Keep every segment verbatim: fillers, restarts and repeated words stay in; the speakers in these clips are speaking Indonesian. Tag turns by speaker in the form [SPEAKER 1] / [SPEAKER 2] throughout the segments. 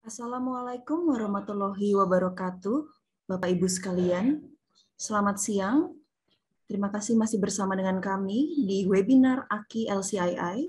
[SPEAKER 1] Assalamualaikum warahmatullahi wabarakatuh, Bapak Ibu sekalian. Selamat siang. Terima kasih masih bersama dengan kami di webinar A K I L C I I.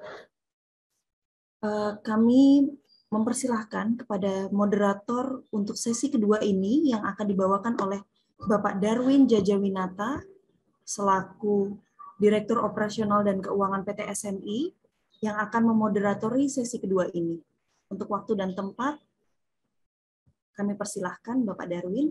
[SPEAKER 1] Kami mempersilahkan kepada moderator untuk sesi kedua ini yang akan dibawakan oleh Bapak Darwin Jajawinata selaku Direktur Operasional dan Keuangan P T S M I yang akan memoderatori sesi kedua ini. Untuk waktu dan tempat, kami persilahkan Bapak Darwin.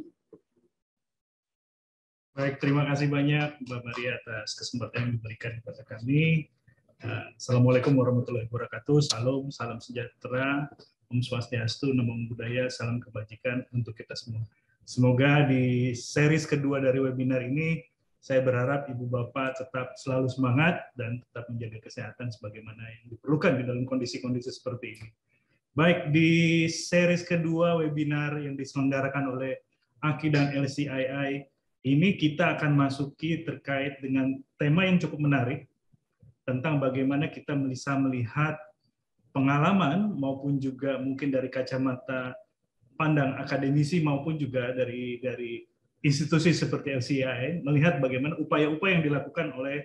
[SPEAKER 2] Baik, terima kasih banyak Mbak Maria atas kesempatan yang diberikan kepada kami. Assalamualaikum warahmatullahi wabarakatuh. Salam, salam sejahtera, Om Swastiastu, Namo Buddhaya, salam kebajikan untuk kita semua. Semoga di series kedua dari webinar ini, saya berharap Ibu Bapak tetap selalu semangat dan tetap menjaga kesehatan sebagaimana yang diperlukan di dalam kondisi-kondisi seperti ini. Baik, di series kedua webinar yang diselenggarakan oleh A K I dan L C I I, ini kita akan masuki terkait dengan tema yang cukup menarik tentang bagaimana kita bisa melihat pengalaman maupun juga mungkin dari kacamata pandang akademisi maupun juga dari dari institusi seperti L C I I, melihat bagaimana upaya-upaya yang dilakukan oleh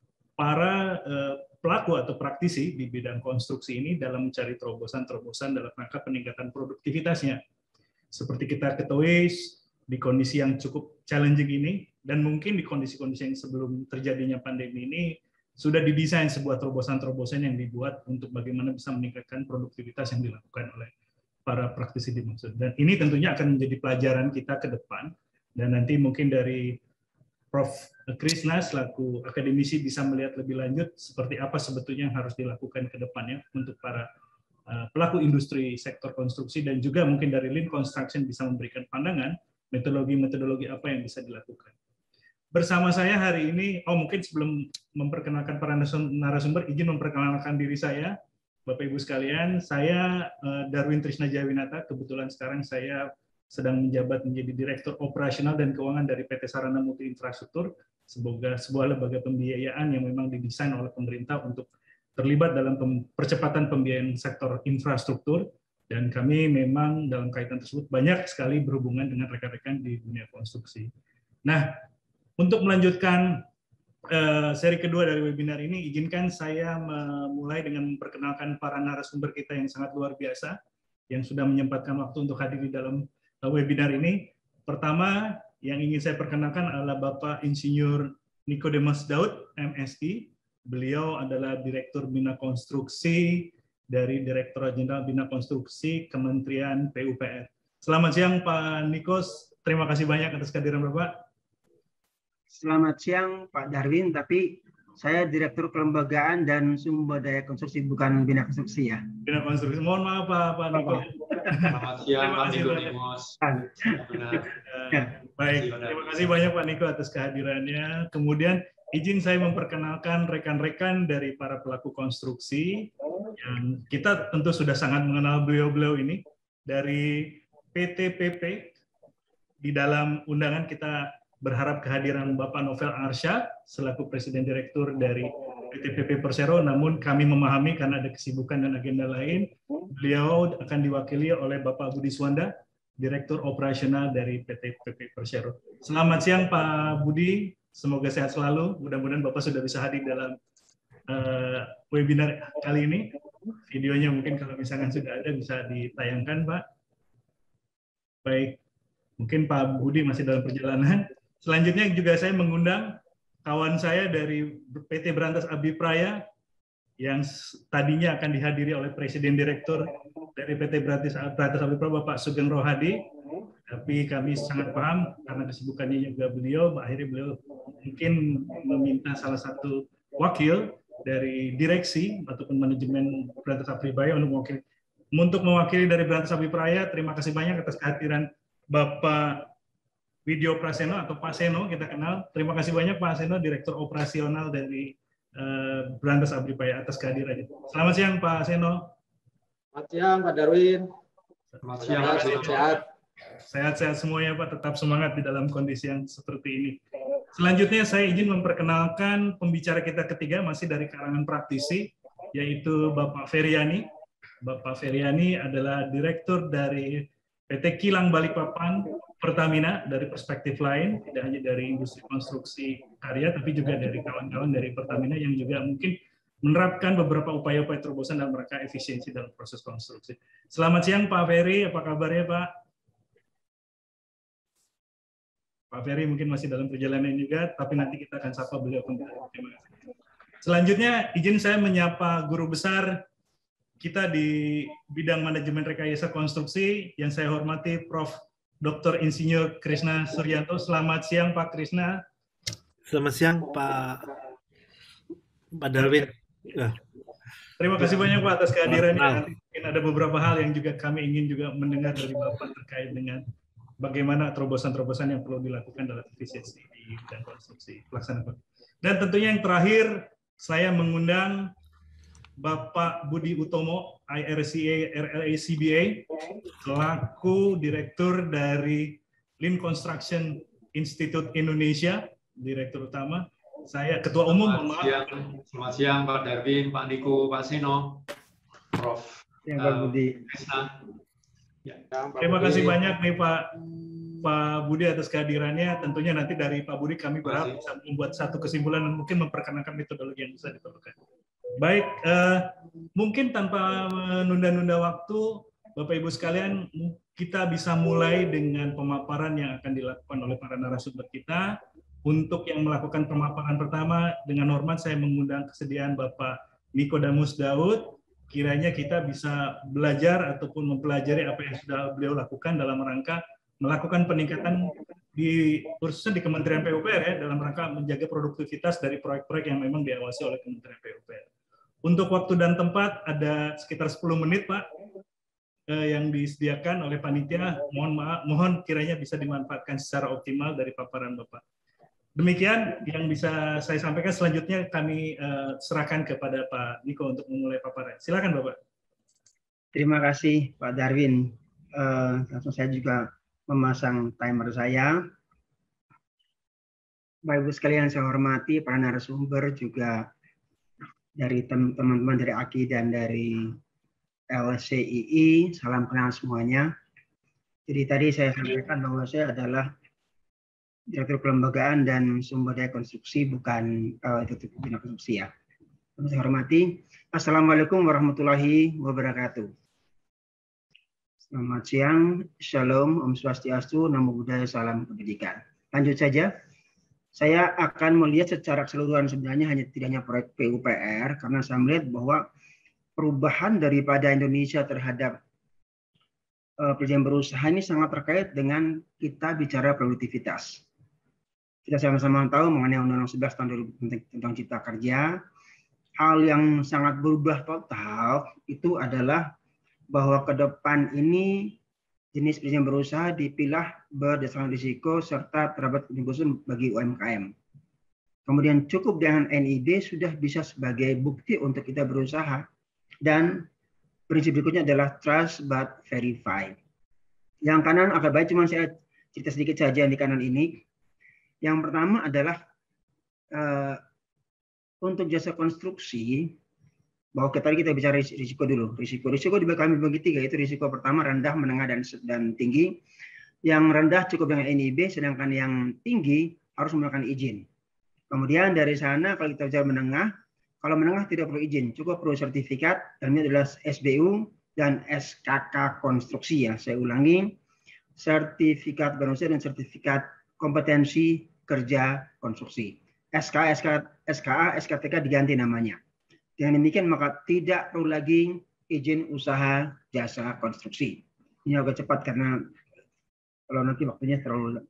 [SPEAKER 2] para eh, pelaku atau praktisi di bidang konstruksi ini dalam mencari terobosan-terobosan dalam rangka peningkatan produktivitasnya. Seperti kita ketahui, di kondisi yang cukup challenging ini, dan mungkin di kondisi-kondisi yang sebelum terjadinya pandemi ini, sudah didesain sebuah terobosan-terobosan yang dibuat untuk bagaimana bisa meningkatkan produktivitas yang dilakukan oleh para praktisi dimaksud. Dan ini tentunya akan menjadi pelajaran kita ke depan, dan nanti mungkin dari Profesor Krishna selaku akademisi bisa melihat lebih lanjut seperti apa sebetulnya yang harus dilakukan ke depannya untuk para pelaku industri sektor konstruksi, dan juga mungkin dari Lean Construction bisa memberikan pandangan metodologi-metodologi apa yang bisa dilakukan. Bersama saya hari ini, oh mungkin sebelum memperkenalkan para narasumber, izin memperkenalkan diri saya, Bapak Ibu sekalian. Saya Darwin Trisna Jawinata, kebetulan sekarang saya sedang menjabat menjadi Direktur Operasional dan Keuangan dari P T Sarana Multi Infrastruktur, semoga sebuah lembaga pembiayaan yang memang didesain oleh pemerintah untuk terlibat dalam percepatan pembiayaan sektor infrastruktur, dan kami memang dalam kaitan tersebut banyak sekali berhubungan dengan rekan-rekan di dunia konstruksi. Nah, untuk melanjutkan uh, seri kedua dari webinar ini, izinkan saya memulai dengan memperkenalkan para narasumber kita yang sangat luar biasa, yang sudah menyempatkan waktu untuk hadir di dalam webinar ini. Pertama, yang ingin saya perkenalkan adalah Bapak Insinyur Nikodemus Daud, M Si. Beliau adalah Direktur Bina Konstruksi dari Direktorat Jenderal Bina Konstruksi Kementerian P U P R. Selamat siang Pak Nikos, terima kasih banyak atas kehadiran Bapak.
[SPEAKER 3] Selamat siang Pak Darwin, tapi saya Direktur Kelembagaan dan Sumber Daya Konstruksi, bukan Bina Konstruksi ya.
[SPEAKER 2] Bina Konstruksi, mohon maaf Pak, Pak Nikos.
[SPEAKER 4] Selamat siang Pak Nikodemus.
[SPEAKER 2] Baik, terima kasih banyak Pak Niko atas kehadirannya. Kemudian izin saya memperkenalkan rekan-rekan dari para pelaku konstruksi yang kita tentu sudah sangat mengenal beliau-beliau ini. Dari P T P P, di dalam undangan kita berharap kehadiran Bapak Novel Arsya selaku Presiden Direktur dari P T P P Persero, namun kami memahami karena ada kesibukan dan agenda lain, beliau akan diwakili oleh Bapak Budi Swanda, Direktur Operasional dari P T P P Persero. Selamat siang Pak Budi, semoga sehat selalu. Mudah-mudahan Bapak sudah bisa hadir dalam uh, webinar kali ini. Videonya mungkin kalau misalkan sudah ada bisa ditayangkan Pak. Baik, mungkin Pak Budi masih dalam perjalanan. Selanjutnya juga saya mengundang kawan saya dari P T Berantas Abipraya yang tadinya akan dihadiri oleh Presiden Direktur dari P T Berantas Abipraya Bapak Sugeng Rohadi, tapi kami sangat paham karena kesibukannya juga beliau, akhirnya beliau mungkin meminta salah satu wakil dari direksi ataupun manajemen Berantas Abipraya untuk mewakili, untuk mewakili dari Berantas Abipraya. Terima kasih banyak atas kehadiran Bapak Widyo Praseno atau Pak Seno kita kenal. Terima kasih banyak Pak Seno, Direktur Operasional dari uh, Berantas Abipraya atas kehadirannya. Selamat siang Pak Seno.
[SPEAKER 4] Selamat siang Pak Darwin. Selamat siang Pak. Sehat-sehat.
[SPEAKER 2] Sehat-sehat semuanya Pak, tetap semangat di dalam kondisi yang seperti ini. Selanjutnya saya izin memperkenalkan pembicara kita ketiga, masih dari kalangan praktisi, yaitu Bapak Feryani. Bapak Feryani adalah Direktur dari P T Kilang Balikpapan Pertamina dari perspektif lain, tidak hanya dari industri konstruksi karya, tapi juga dari kawan-kawan dari Pertamina yang juga mungkin menerapkan beberapa upaya-upaya terobosan dalam rangka efisiensi dalam proses konstruksi. Selamat siang Pak Ferry, apa kabarnya Pak? Pak Ferry mungkin masih dalam perjalanan juga, tapi nanti kita akan sapa beliau kembali. Terima kasih. Selanjutnya, izin saya menyapa guru besar kita di bidang manajemen rekayasa konstruksi yang saya hormati Prof Doktor Insinyur Krisna Suryanto. Selamat siang Pak Krisna.
[SPEAKER 5] Selamat siang Pak Pak Darwin. Ya.
[SPEAKER 2] Terima kasih banyak Pak atas kehadirannya. Nanti mungkin ada beberapa hal yang juga kami ingin juga mendengar dari Bapak terkait dengan bagaimana terobosan-terobosan yang perlu dilakukan dalam efisiensi di bidang konstruksi pelaksanaan. Dan tentunya yang terakhir, saya mengundang Bapak Budi Utomo, I R C A R L A C B A, selaku Direktur dari Lean Construction Institute Indonesia, Direktur Utama. Saya Ketua Umum.
[SPEAKER 4] Selamat siang, selamat siang Pak Darwin, Pak Niko, Pak Seno, Prof
[SPEAKER 3] Ya, Pak Budi.
[SPEAKER 4] Krisna. Ya,
[SPEAKER 2] Terima kasih banyak nih Pak Pak Budi atas kehadirannya. Tentunya nanti dari Pak Budi kami berharap bisa membuat satu kesimpulan dan mungkin memperkenalkan metodologi yang bisa diperlukan. Baik, eh, mungkin tanpa menunda-nunda waktu, Bapak Ibu sekalian, kita bisa mulai dengan pemaparan yang akan dilakukan oleh para narasumber kita. Untuk yang melakukan pemaparan pertama, dengan hormat saya mengundang kesediaan Bapak Nikodamus Daud. Kiranya kita bisa belajar ataupun mempelajari apa yang sudah beliau lakukan dalam rangka melakukan peningkatan di khususnya di Kementerian P U P R ya, dalam rangka menjaga produktivitas dari proyek-proyek yang memang diawasi oleh Kementerian P U P R. Untuk waktu dan tempat ada sekitar sepuluh menit Pak eh, yang disediakan oleh panitia. Mohon maaf, mohon kiranya bisa dimanfaatkan secara optimal dari paparan Bapak. Demikian yang bisa saya sampaikan. Selanjutnya kami uh, serahkan kepada Pak Niko untuk memulai paparan. Silakan Bapak.
[SPEAKER 3] Terima kasih Pak Darwin. Uh, langsung saya juga memasang timer saya. Bapak Ibu sekalian saya hormati, para narasumber juga dari teman-teman dari A K I dan dari L C I I. Salam kenal semuanya. Jadi tadi saya sampaikan bahwa saya adalah Direktur Kelembagaan dan Sumber Daya Konstruksi, bukan uh, Direktur Bina Konstruksi ya. Saya hormati. Assalamualaikum warahmatullahi wabarakatuh. Selamat siang, Shalom, Om Swastiastu, Namo Buddhaya, Salam Kebajikan. Lanjut saja. Saya akan melihat secara keseluruhan sebenarnya hanya tidak hanya proyek P U P R, karena saya melihat bahwa perubahan daripada Indonesia terhadap uh, perizinan berusaha ini sangat terkait dengan kita bicara produktivitas. Kita sama-sama tahu mengenai Undang-Undang sebelas tahun dua ribu tentang Cipta Kerja, hal yang sangat berubah total itu adalah bahwa ke depan ini jenis perizinan berusaha dipilah berdasarkan risiko serta terdapat keuntungan bagi U M K M. Kemudian cukup dengan N I B sudah bisa sebagai bukti untuk kita berusaha, dan prinsip berikutnya adalah trust but verify. Yang kanan agak baik, cuma saya cerita sedikit saja di kanan ini. Yang pertama adalah uh, untuk jasa konstruksi, bahwa tadi kita bicara risiko dulu. Risiko risiko dibagi kami bagi tiga, yaitu risiko pertama rendah, menengah, dan dan tinggi. Yang rendah cukup dengan N I B, sedangkan yang tinggi harus menggunakan izin. Kemudian dari sana kalau kita bicara menengah, kalau menengah tidak perlu izin, cukup perlu sertifikat, dan ini adalah S B U dan S K K konstruksi ya. Saya ulangi, sertifikat konstruksi dan sertifikat kompetensi kerja konstruksi. S K A, S K, S K A, S K T K diganti namanya. Dengan demikian maka tidak perlu lagi izin usaha jasa konstruksi. Ini agak cepat karena kalau nanti waktunya terlalu.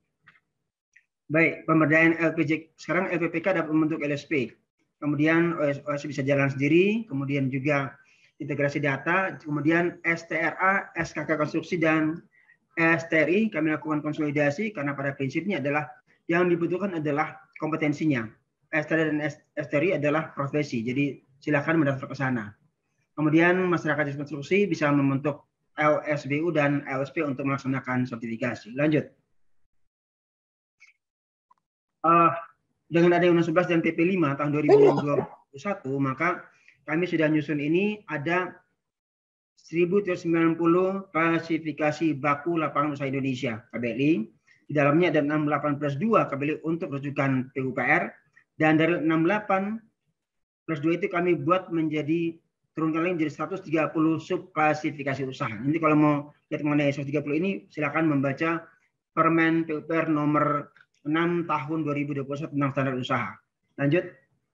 [SPEAKER 3] Baik, pemberdayaan L P J. Sekarang L P P K dapat membentuk L S P. Kemudian O S P bisa jalan sendiri, kemudian juga integrasi data, kemudian S T R A, S K K konstruksi, dan S T R I kami lakukan konsolidasi karena pada prinsipnya adalah yang dibutuhkan adalah kompetensinya. S T R I dan S T R I adalah profesi, jadi silakan mendaftar ke sana. Kemudian masyarakat jasa konstruksi bisa membentuk L S B U dan L S P untuk melaksanakan sertifikasi. Lanjut. Uh, dengan adanya Undang sebelas dan P P lima tahun dua ribu dua puluh satu, maka kami sudah nyusun ini ada seribu tiga ratus sembilan puluh klasifikasi baku lapangan usaha Indonesia K B L I. Di dalamnya ada enam puluh delapan plus dua K B L I untuk rujukan P U P R, dan dari enam puluh delapan plus dua itu kami buat menjadi turunkan lagi menjadi seratus tiga puluh subklasifikasi usaha. Nanti kalau mau lihat mengenai seratus tiga puluh ini silakan membaca Permen P U P R nomor enam tahun dua ribu dua puluh satu tentang standar usaha. Lanjut.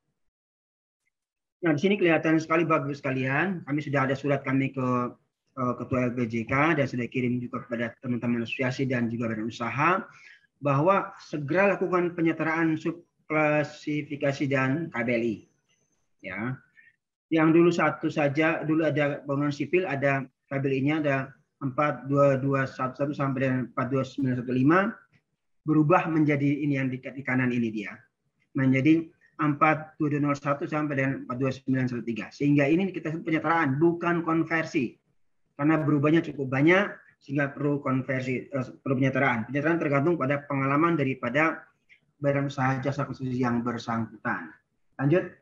[SPEAKER 3] Nah, di sini kelihatan sekali bagus sekalian. Kami sudah ada surat kami ke uh, Ketua L P J K dan sudah kirim juga kepada teman-teman asosiasi dan juga badan usaha bahwa segera lakukan penyetaraan subklasifikasi dan K B L I. Ya, yang dulu satu saja, dulu ada bangunan sipil, ada K B L I-nya ada empat dua dua satu satu sampai dengan empat dua sembilan satu lima, berubah menjadi ini yang di, di kanan ini dia, menjadi empat dua dua nol satu sampai dengan empat dua sembilan satu tiga. Sehingga ini kita sebut penyetaraan, bukan konversi. Karena berubahnya cukup banyak, sehingga perlu konversi, eh, perlu penyetaraan. Penyetaraan tergantung pada pengalaman daripada badan usaha jasa konstruksi yang bersangkutan. Lanjut.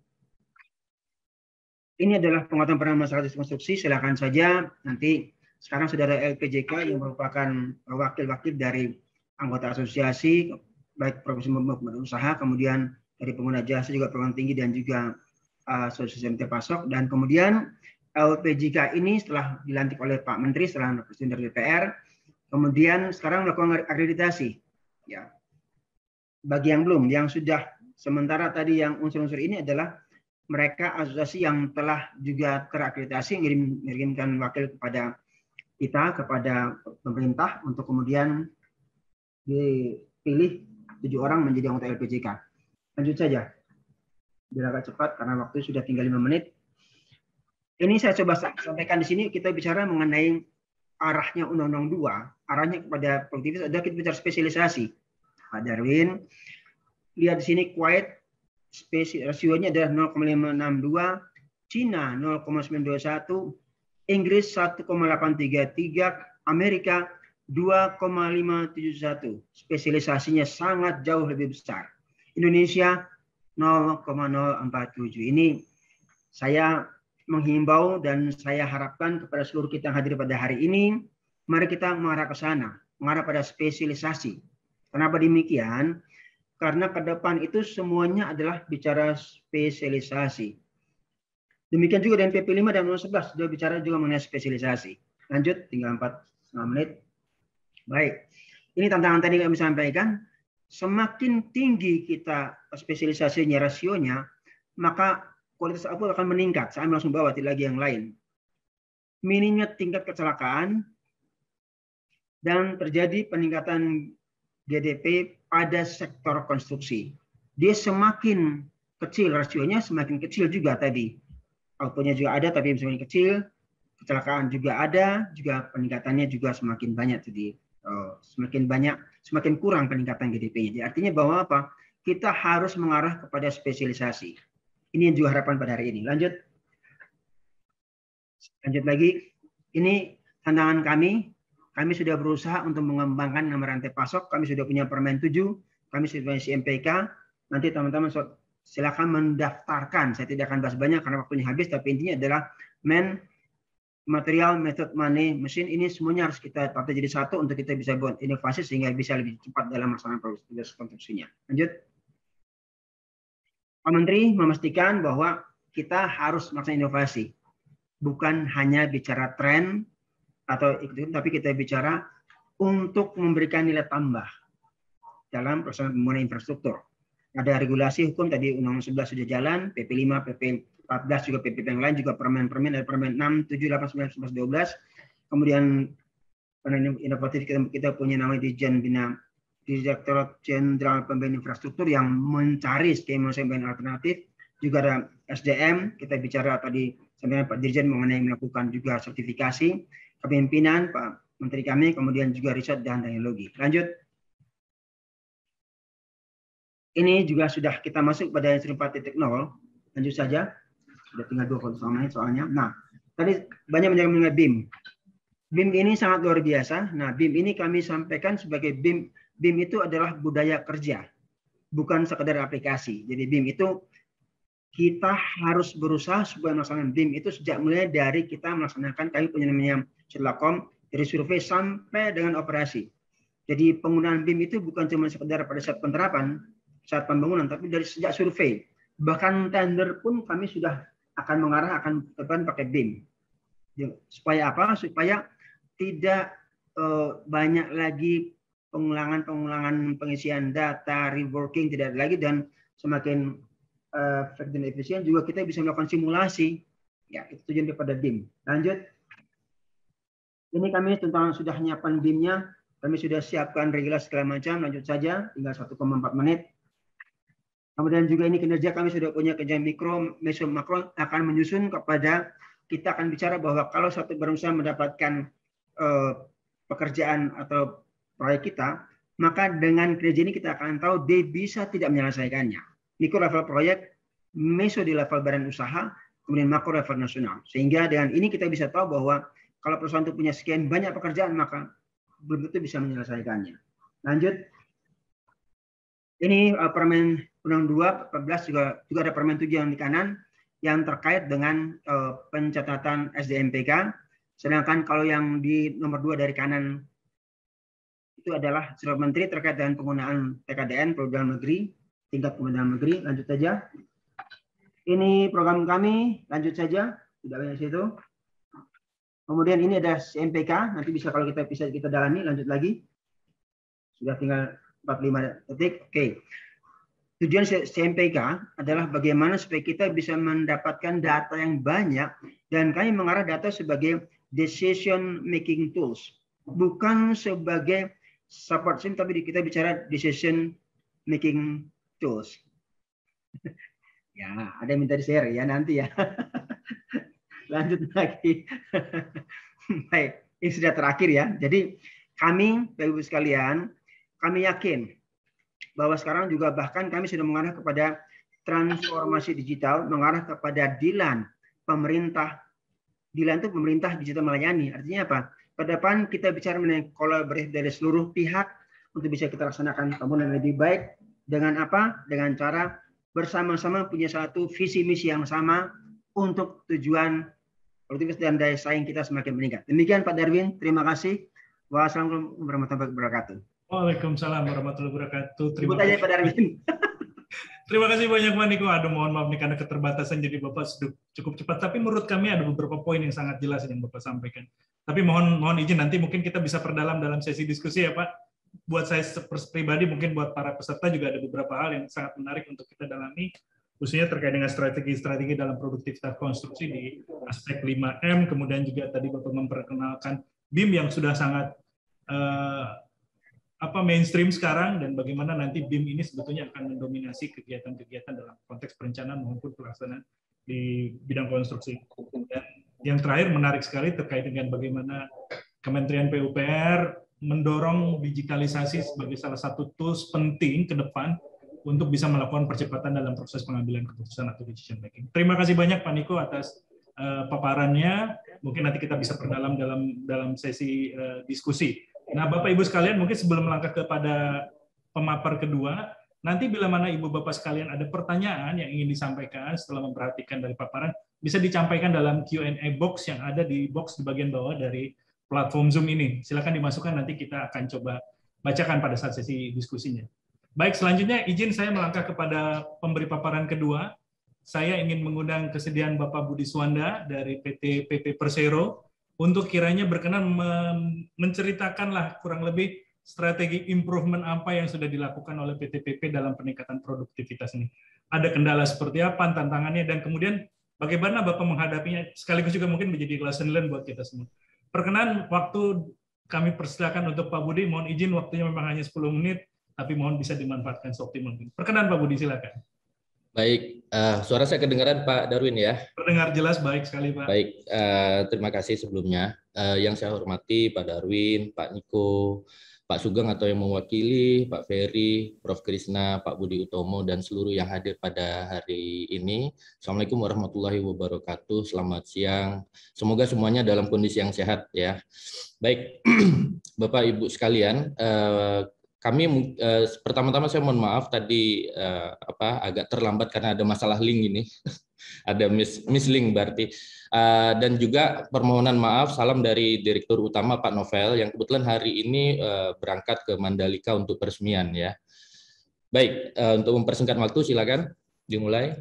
[SPEAKER 3] Ini adalah penguatan peran masyarakat konstruksi. Silakan saja nanti sekarang sudah ada L P J K yang merupakan wakil-wakil dari anggota asosiasi, baik profesi maupun usaha, kemudian dari pengguna jasa juga perguruan tinggi dan juga asosiasi M T Pasok, dan kemudian L P J K ini setelah dilantik oleh Pak Menteri setelah presiden dari D P R, kemudian sekarang melakukan akreditasi. Ya, bagi yang belum, yang sudah sementara tadi yang unsur-unsur ini adalah mereka asosiasi yang telah juga terakreditasi, mengirim, mengirimkan wakil kepada kita, kepada pemerintah untuk kemudian dipilih tujuh orang menjadi anggota L P J K. Lanjut saja, biar agak cepat karena waktu sudah tinggal lima menit. Ini saya coba sampaikan di sini, kita bicara mengenai arahnya Undang-Undang dua, arahnya kepada produktivitas adalah kita bicara spesialisasi. Pak Darwin, lihat di sini Kuwait, rasionya adalah nol koma lima enam dua, Cina nol koma sembilan dua satu, Inggris satu koma delapan tiga tiga, Amerika dua koma lima tujuh satu. Spesialisasinya sangat jauh lebih besar. Indonesia nol koma nol empat tujuh. Ini saya menghimbau dan saya harapkan kepada seluruh kita yang hadir pada hari ini, mari kita mengarah ke sana, mengarah pada spesialisasi. Kenapa demikian? Karena ke depan itu semuanya adalah bicara spesialisasi. Demikian juga dengan P P lima dan undang sebelas sudah bicara juga mengenai spesialisasi. Lanjut, tinggal empat setengah menit. Baik, ini tantangan tadi kami sampaikan. Semakin tinggi kita spesialisasinya, rasionya, maka kualitas output akan meningkat. Saya langsung bawa tidak lagi yang lain. Minimnya tingkat kecelakaan dan terjadi peningkatan G D P pada sektor konstruksi. Dia semakin kecil rasionya, semakin kecil juga tadi. Outputnya juga ada, tapi semakin kecil. Kecelakaan juga ada, juga peningkatannya juga semakin banyak tadi. Oh, semakin banyak, semakin kurang peningkatan G D P-nya. Jadi artinya bahwa apa? Kita harus mengarah kepada spesialisasi. Ini yang juga harapan pada hari ini. Lanjut. Lanjut lagi. Ini tantangan kami. Kami sudah berusaha untuk mengembangkan nama rantai pasok. Kami sudah punya Permen tujuh. Kami sudah punya C M P K. Nanti teman-teman silakan mendaftarkan. Saya tidak akan bahas banyak karena waktunya habis. Tapi intinya adalah men, material, method, money, mesin. Ini semuanya harus kita tata jadi satu untuk kita bisa buat inovasi sehingga bisa lebih cepat dalam melaksanakan proses konstruksinya. Lanjut. Pak Menteri memastikan bahwa kita harus melaksanakan inovasi. Bukan hanya bicara tren, atau ikut, tapi kita bicara untuk memberikan nilai tambah dalam pelaksanaan pembangunan infrastruktur. Ada regulasi hukum tadi Undang-Undang sebelas sudah jalan, P P lima, P P empat belas juga P P yang lain juga permen-permen dari Permen enam, tujuh, delapan, sembilan, sebelas, dua belas. Kemudian inovatif kita, kita punya nama Dirjen Bina Direktorat Jenderal Pembangunan Infrastruktur yang mencari skema skema alternatif. Juga ada S D M, kita bicara tadi sampai Pak Dirjen mengenai melakukan juga sertifikasi. Kepemimpinan Pak Menteri kami, kemudian juga riset dan teknologi. Lanjut. Ini juga sudah kita masuk pada industri empat titik nol. Lanjut saja. Sudah tinggal dua puluh menit soalnya. Nah, tadi banyak mengenai B I M. B I M ini sangat luar biasa. Nah, B I M ini kami sampaikan sebagai B I M. B I M itu adalah budaya kerja, bukan sekedar aplikasi. Jadi B I M itu kita harus berusaha supaya melaksanakan B I M itu sejak mulai dari kita melaksanakan, kami punya namanya Selakom, dari survei sampai dengan operasi. Jadi penggunaan B I M itu bukan cuma sekedar pada saat penerapan, saat pembangunan, tapi dari sejak survei. Bahkan tender pun kami sudah akan mengarah akan depan pakai B I M. Supaya apa? Supaya tidak eh, banyak lagi pengulangan-pengulangan pengisian data, reworking tidak ada lagi, dan semakin efektif dan efisien juga kita bisa melakukan simulasi. Ya, itu tujuan daripada B I M. Lanjut. Ini kami tentang sudah menyiapkan B I M-nya. Kami sudah siapkan regulasi segala macam. Lanjut saja, tinggal satu koma empat menit. Kemudian juga ini kinerja kami sudah punya kerja mikro, meso, makro akan menyusun kepada kita akan bicara bahwa kalau satu berusaha mendapatkan eh, pekerjaan atau proyek kita, maka dengan kinerja ini kita akan tahu dia bisa tidak menyelesaikannya. Mikro level proyek, meso di level badan usaha, kemudian makro level nasional. Sehingga dengan ini kita bisa tahu bahwa kalau perusahaan itu punya sekian banyak pekerjaan, maka belum tentu bisa menyelesaikannya. Lanjut. Ini uh, permen undang dua empat belas juga juga ada permen tujuh yang di kanan yang terkait dengan uh, pencatatan S D M P K. Sedangkan kalau yang di nomor dua dari kanan itu adalah surat menteri terkait dengan penggunaan T K D N, produk dalam negeri, tingkat penggunaan negeri. Lanjut saja. Ini program kami, lanjut saja, tidak banyak situ. Kemudian ini ada C M P K, nanti bisa kalau kita bisa kita dalami, lanjut lagi. Sudah tinggal empat puluh lima detik. Oke. Tujuan C M P K adalah bagaimana supaya kita bisa mendapatkan data yang banyak, dan kami mengarah data sebagai decision making tools, bukan sebagai support system, tapi kita bicara decision making tools. Ya, ada yang minta di-share ya nanti ya. Lanjut lagi. Baik, ini sudah terakhir ya. Jadi kami, Bapak Ibu sekalian, kami yakin bahwa sekarang juga bahkan kami sudah mengarah kepada transformasi digital, mengarah kepada Dilan, pemerintah. Dilan itu pemerintah digital melayani. Artinya apa? Pada depan kita bicara mengenai kolaborasi dari seluruh pihak untuk bisa kita laksanakan pembangunan lebih baik. Dengan apa? Dengan cara bersama-sama punya satu visi misi yang sama untuk tujuan produktivitas dan daya saing kita semakin meningkat. Demikian Pak Darwin, terima kasih. Wassalamualaikum warahmatullahi wabarakatuh.
[SPEAKER 2] Waalaikumsalam warahmatullahi wabarakatuh. Terima
[SPEAKER 3] Sebut aja
[SPEAKER 2] kasih
[SPEAKER 3] Pak Darwin.
[SPEAKER 2] Terima kasih banyak Pak Niko. Aduh, mohon maaf nih karena keterbatasan jadi Bapak cukup cepat. Tapi menurut kami ada beberapa poin yang sangat jelas yang Bapak sampaikan. Tapi mohon mohon izin nanti mungkin kita bisa perdalam dalam sesi diskusi ya Pak. Buat saya pribadi mungkin buat para peserta juga ada beberapa hal yang sangat menarik untuk kita dalami, khususnya terkait dengan strategi-strategi dalam produktivitas konstruksi di aspek lima M, kemudian juga tadi Bapak memperkenalkan B I M yang sudah sangat eh, apa mainstream sekarang, dan bagaimana nanti B I M ini sebetulnya akan mendominasi kegiatan-kegiatan dalam konteks perencanaan maupun pelaksanaan di bidang konstruksi. Dan yang terakhir menarik sekali terkait dengan bagaimana Kementerian P U P R mendorong digitalisasi sebagai salah satu tools penting ke depan untuk bisa melakukan percepatan dalam proses pengambilan keputusan atau decision making. Terima kasih banyak Pak Niko atas uh, paparannya. Mungkin nanti kita bisa perdalam dalam dalam sesi uh, diskusi. Nah, Bapak Ibu sekalian, mungkin sebelum melangkah kepada pemapar kedua, nanti bila mana Ibu Bapak sekalian ada pertanyaan yang ingin disampaikan setelah memperhatikan dari paparan, bisa disampaikan dalam Q and A box yang ada di box di bagian bawah dari platform Zoom ini. Silakan dimasukkan, nanti kita akan coba bacakan pada saat sesi diskusinya. Baik, selanjutnya izin saya melangkah kepada pemberi paparan kedua. Saya ingin mengundang kesediaan Bapak Budi Suwanda dari P T P P Persero untuk kiranya berkenan menceritakanlah kurang lebih strategi improvement apa yang sudah dilakukan oleh P T P P dalam peningkatan produktivitas ini. Ada kendala seperti apa, tantangannya, dan kemudian bagaimana Bapak menghadapinya, sekaligus juga mungkin menjadi lesson learn buat kita semua. Perkenan, waktu kami persilakan untuk Pak Budi, mohon izin waktunya memang hanya sepuluh menit, tapi mohon bisa dimanfaatkan seoptimal mungkin. Perkenan Pak Budi, silakan.
[SPEAKER 6] Baik, uh, suara saya kedengaran Pak Darwin ya?
[SPEAKER 2] Terdengar jelas, baik sekali Pak.
[SPEAKER 6] Baik, uh, terima kasih sebelumnya. Uh, yang saya hormati Pak Darwin, Pak Niko, Pak Sugeng atau yang mewakili, Pak Ferry, Prof Krisna, Pak Budi Utomo, dan seluruh yang hadir pada hari ini. Assalamualaikum warahmatullahi wabarakatuh, selamat siang. Semoga semuanya dalam kondisi yang sehat ya. Baik, Bapak Ibu sekalian, kami uh, pertama-tama saya mohon maaf tadi uh, apa agak terlambat karena ada masalah link ini. Ada miss, miss link berarti. Uh, dan juga permohonan maaf salam dari Direktur Utama Pak Novel yang kebetulan hari ini uh, berangkat ke Mandalika untuk peresmian ya. Baik, uh, untuk mempersingkat waktu silakan dimulai.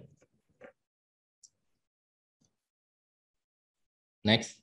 [SPEAKER 6] Next.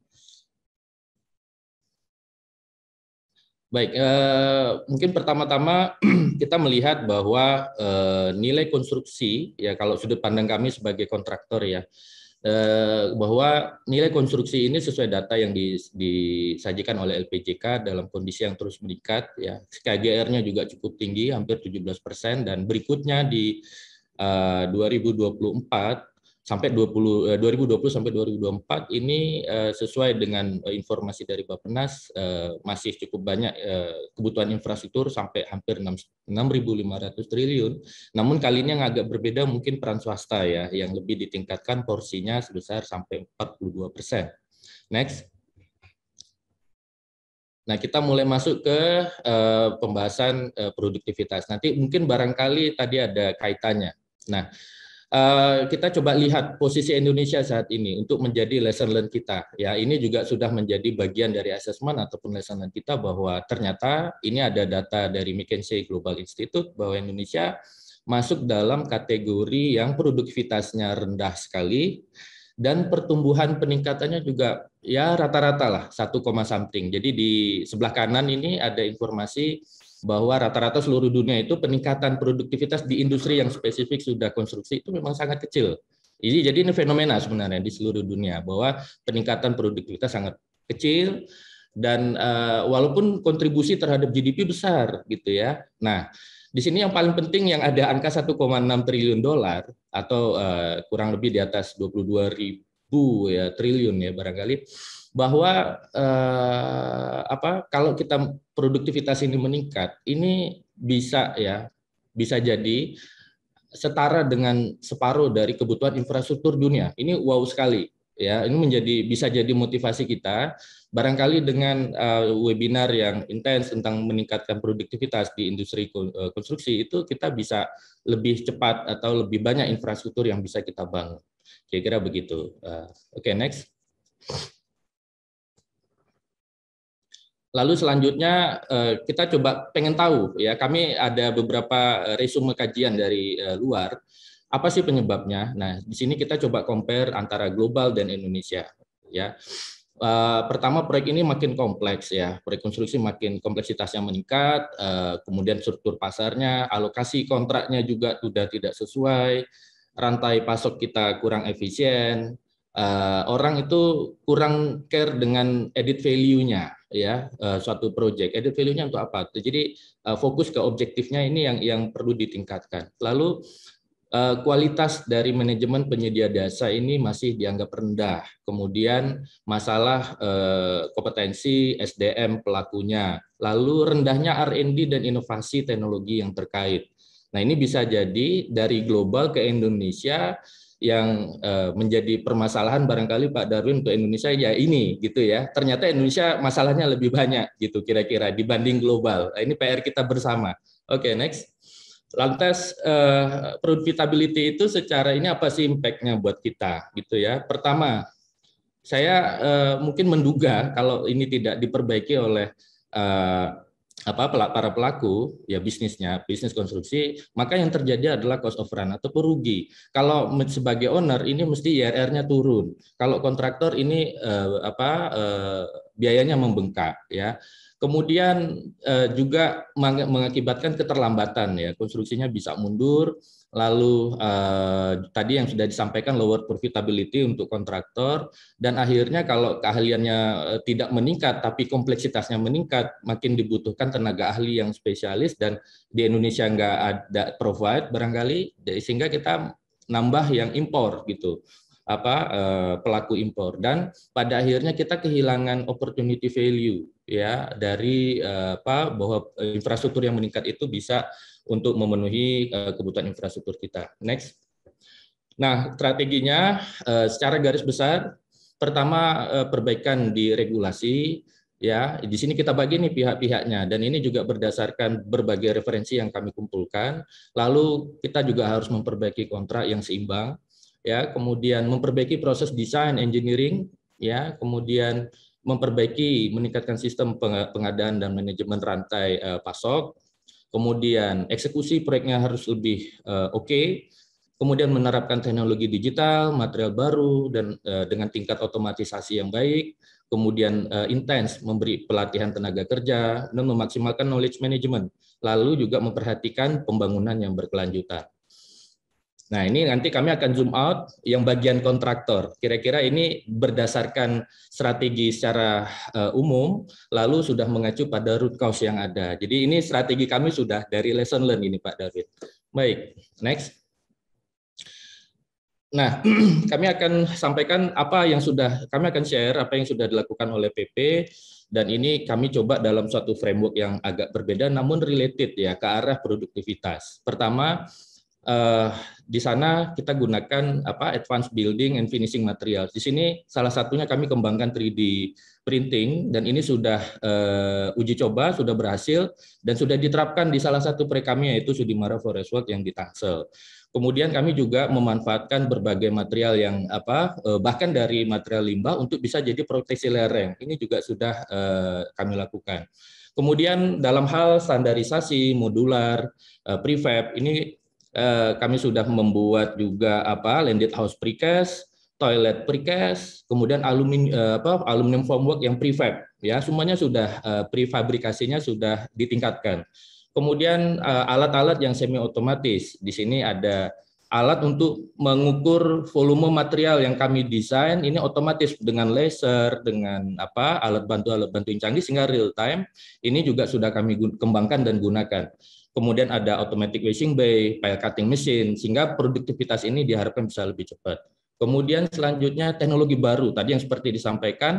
[SPEAKER 6] Baik, eh, mungkin pertama-tama kita melihat bahwa eh, nilai konstruksi, ya kalau sudut pandang kami sebagai kontraktor ya, eh, bahwa nilai konstruksi ini sesuai data yang disajikan oleh L P J K dalam kondisi yang terus meningkat, ya K G R-nya juga cukup tinggi, hampir tujuh belas persen, dan berikutnya di eh, dua ribu dua puluh empat sampai dua ribu dua puluh sampai dua ribu dua puluh empat ini uh, sesuai dengan uh, informasi dari Bappenas uh, masih cukup banyak uh, kebutuhan infrastruktur sampai hampir enam ribu lima ratus triliun. Namun kali ini yang agak berbeda mungkin peran swasta ya yang lebih ditingkatkan porsinya sebesar sampai empat puluh dua persen. Next. Nah, kita mulai masuk ke uh, pembahasan uh, produktivitas. Nanti mungkin barangkali tadi ada kaitannya. Nah, Uh, kita coba lihat posisi Indonesia saat ini untuk menjadi lesson learned kita. Ya, ini juga sudah menjadi bagian dari asesmen ataupun lesson learned kita bahwa ternyata ini ada data dari McKinsey Global Institute bahwa Indonesia masuk dalam kategori yang produktivitasnya rendah sekali dan pertumbuhan peningkatannya juga ya rata-rata lah satu, something. Jadi di sebelah kanan ini ada informasi bahwa rata-rata seluruh dunia itu peningkatan produktivitas di industri yang spesifik sudah konstruksi itu memang sangat kecil. Ini jadi ini fenomena sebenarnya di seluruh dunia bahwa peningkatan produktivitas sangat kecil dan uh, walaupun kontribusi terhadap G D P besar gitu ya. Nah, di sini yang paling penting yang ada angka satu koma enam triliun dolar atau uh, kurang lebih di atas dua puluh dua ribu ya triliun ya barangkali, bahwa eh, apa kalau kita produktivitas ini meningkat ini bisa ya bisa jadi setara dengan separuh dari kebutuhan infrastruktur dunia. Ini wow sekali ya, ini menjadi bisa jadi motivasi kita barangkali dengan uh, webinar yang intens tentang meningkatkan produktivitas di industri konstruksi itu kita bisa lebih cepat atau lebih banyak infrastruktur yang bisa kita bangun. Kira-kira begitu. Uh, Oke, okay, next. Lalu selanjutnya kita coba pengen tahu ya, kami ada beberapa resume kajian dari luar, apa sih penyebabnya? Nah, di sini kita coba compare antara global dan Indonesia ya. Pertama, proyek ini makin kompleks ya, proyek konstruksi makin kompleksitasnya meningkat, kemudian struktur pasarnya, alokasi kontraknya juga sudah tidak sesuai, rantai pasok kita kurang efisien, orang itu kurang care dengan added value-nya ya, uh, suatu project. Added value-nya untuk apa? Jadi uh, fokus ke objektifnya ini yang yang perlu ditingkatkan. Lalu uh, kualitas dari manajemen penyedia jasa ini masih dianggap rendah. Kemudian masalah uh, kompetensi S D M pelakunya. Lalu rendahnya R and D dan inovasi teknologi yang terkait. Nah, ini bisa jadi dari global ke Indonesia yang uh, menjadi permasalahan barangkali Pak Darwin untuk Indonesia ya ini gitu ya. Ternyata Indonesia masalahnya lebih banyak gitu kira-kira dibanding global. Nah, ini P R kita bersama. Oke, okay, next. Lantas uh, profitability itu secara ini apa sih impact-nya buat kita gitu ya. Pertama, saya uh, mungkin menduga kalau ini tidak diperbaiki oleh uh, apa para pelaku ya bisnisnya, bisnis konstruksi, maka yang terjadi adalah cost of run atau perugi. Kalau sebagai owner ini mesti I R R-nya turun. Kalau kontraktor ini eh, apa eh, biayanya membengkak ya. Kemudian eh, juga mengakibatkan keterlambatan ya, konstruksinya bisa mundur. Lalu eh, tadi yang sudah disampaikan lower profitability untuk kontraktor, dan akhirnya kalau keahliannya eh, tidak meningkat tapi kompleksitasnya meningkat, makin dibutuhkan tenaga ahli yang spesialis dan di Indonesia nggak ada provide barangkali, sehingga kita nambah yang impor gitu, apa eh, pelaku impor, dan pada akhirnya kita kehilangan opportunity value ya dari eh, apa bahwa infrastruktur yang meningkat itu bisa untuk memenuhi uh, kebutuhan infrastruktur kita. Next. Nah, strateginya uh, secara garis besar, pertama uh, perbaikan di regulasi, Ya, di sini kita bagi nih pihak-pihaknya, dan ini juga berdasarkan berbagai referensi yang kami kumpulkan. Lalu kita juga harus memperbaiki kontrak yang seimbang, ya, kemudian memperbaiki proses desain engineering, ya, kemudian memperbaiki meningkatkan sistem pengadaan dan manajemen rantai uh, pasok, kemudian eksekusi proyeknya harus lebih uh, oke, okay. Kemudian menerapkan teknologi digital, material baru, dan uh, dengan tingkat otomatisasi yang baik, kemudian uh, intens memberi pelatihan tenaga kerja, dan memaksimalkan knowledge management, lalu juga memperhatikan pembangunan yang berkelanjutan. Nah, ini nanti kami akan zoom out yang bagian kontraktor. Kira-kira ini berdasarkan strategi secara uh, umum, lalu sudah mengacu pada root cause yang ada. Jadi ini strategi kami sudah dari lesson learn ini, Pak David. Baik, next. Nah, kami akan sampaikan apa yang sudah, kami akan share apa yang sudah dilakukan oleh P P, dan ini kami coba dalam suatu framework yang agak berbeda, namun related ya ke arah produktivitas. Pertama, Uh, di sana kita gunakan apa advanced building and finishing materials. Di sini salah satunya kami kembangkan three D printing, dan ini sudah uh, uji coba, sudah berhasil, dan sudah diterapkan di salah satu proyek kami, yaitu Sudimara Forest World yang di Tangsel. Kemudian kami juga memanfaatkan berbagai material yang apa uh, bahkan dari material limbah untuk bisa jadi proteksi lereng. Ini juga sudah uh, kami lakukan. Kemudian dalam hal standarisasi modular, uh, prefab, ini Uh, kami sudah membuat juga apa landed house precast, toilet precast, kemudian aluminium uh, apa aluminium formwork yang prefab, ya semuanya sudah uh, prefabrikasinya sudah ditingkatkan. Kemudian uh, alat-alat yang semi otomatis, di sini ada alat untuk mengukur volume material yang kami desain, ini otomatis dengan laser, dengan apa alat bantu alat bantu yang canggih sehingga real time. Ini juga sudah kami kembangkan dan gunakan. Kemudian ada automatic washing bay, pile cutting machine, sehingga produktivitas ini diharapkan bisa lebih cepat. Kemudian selanjutnya teknologi baru, tadi yang seperti disampaikan,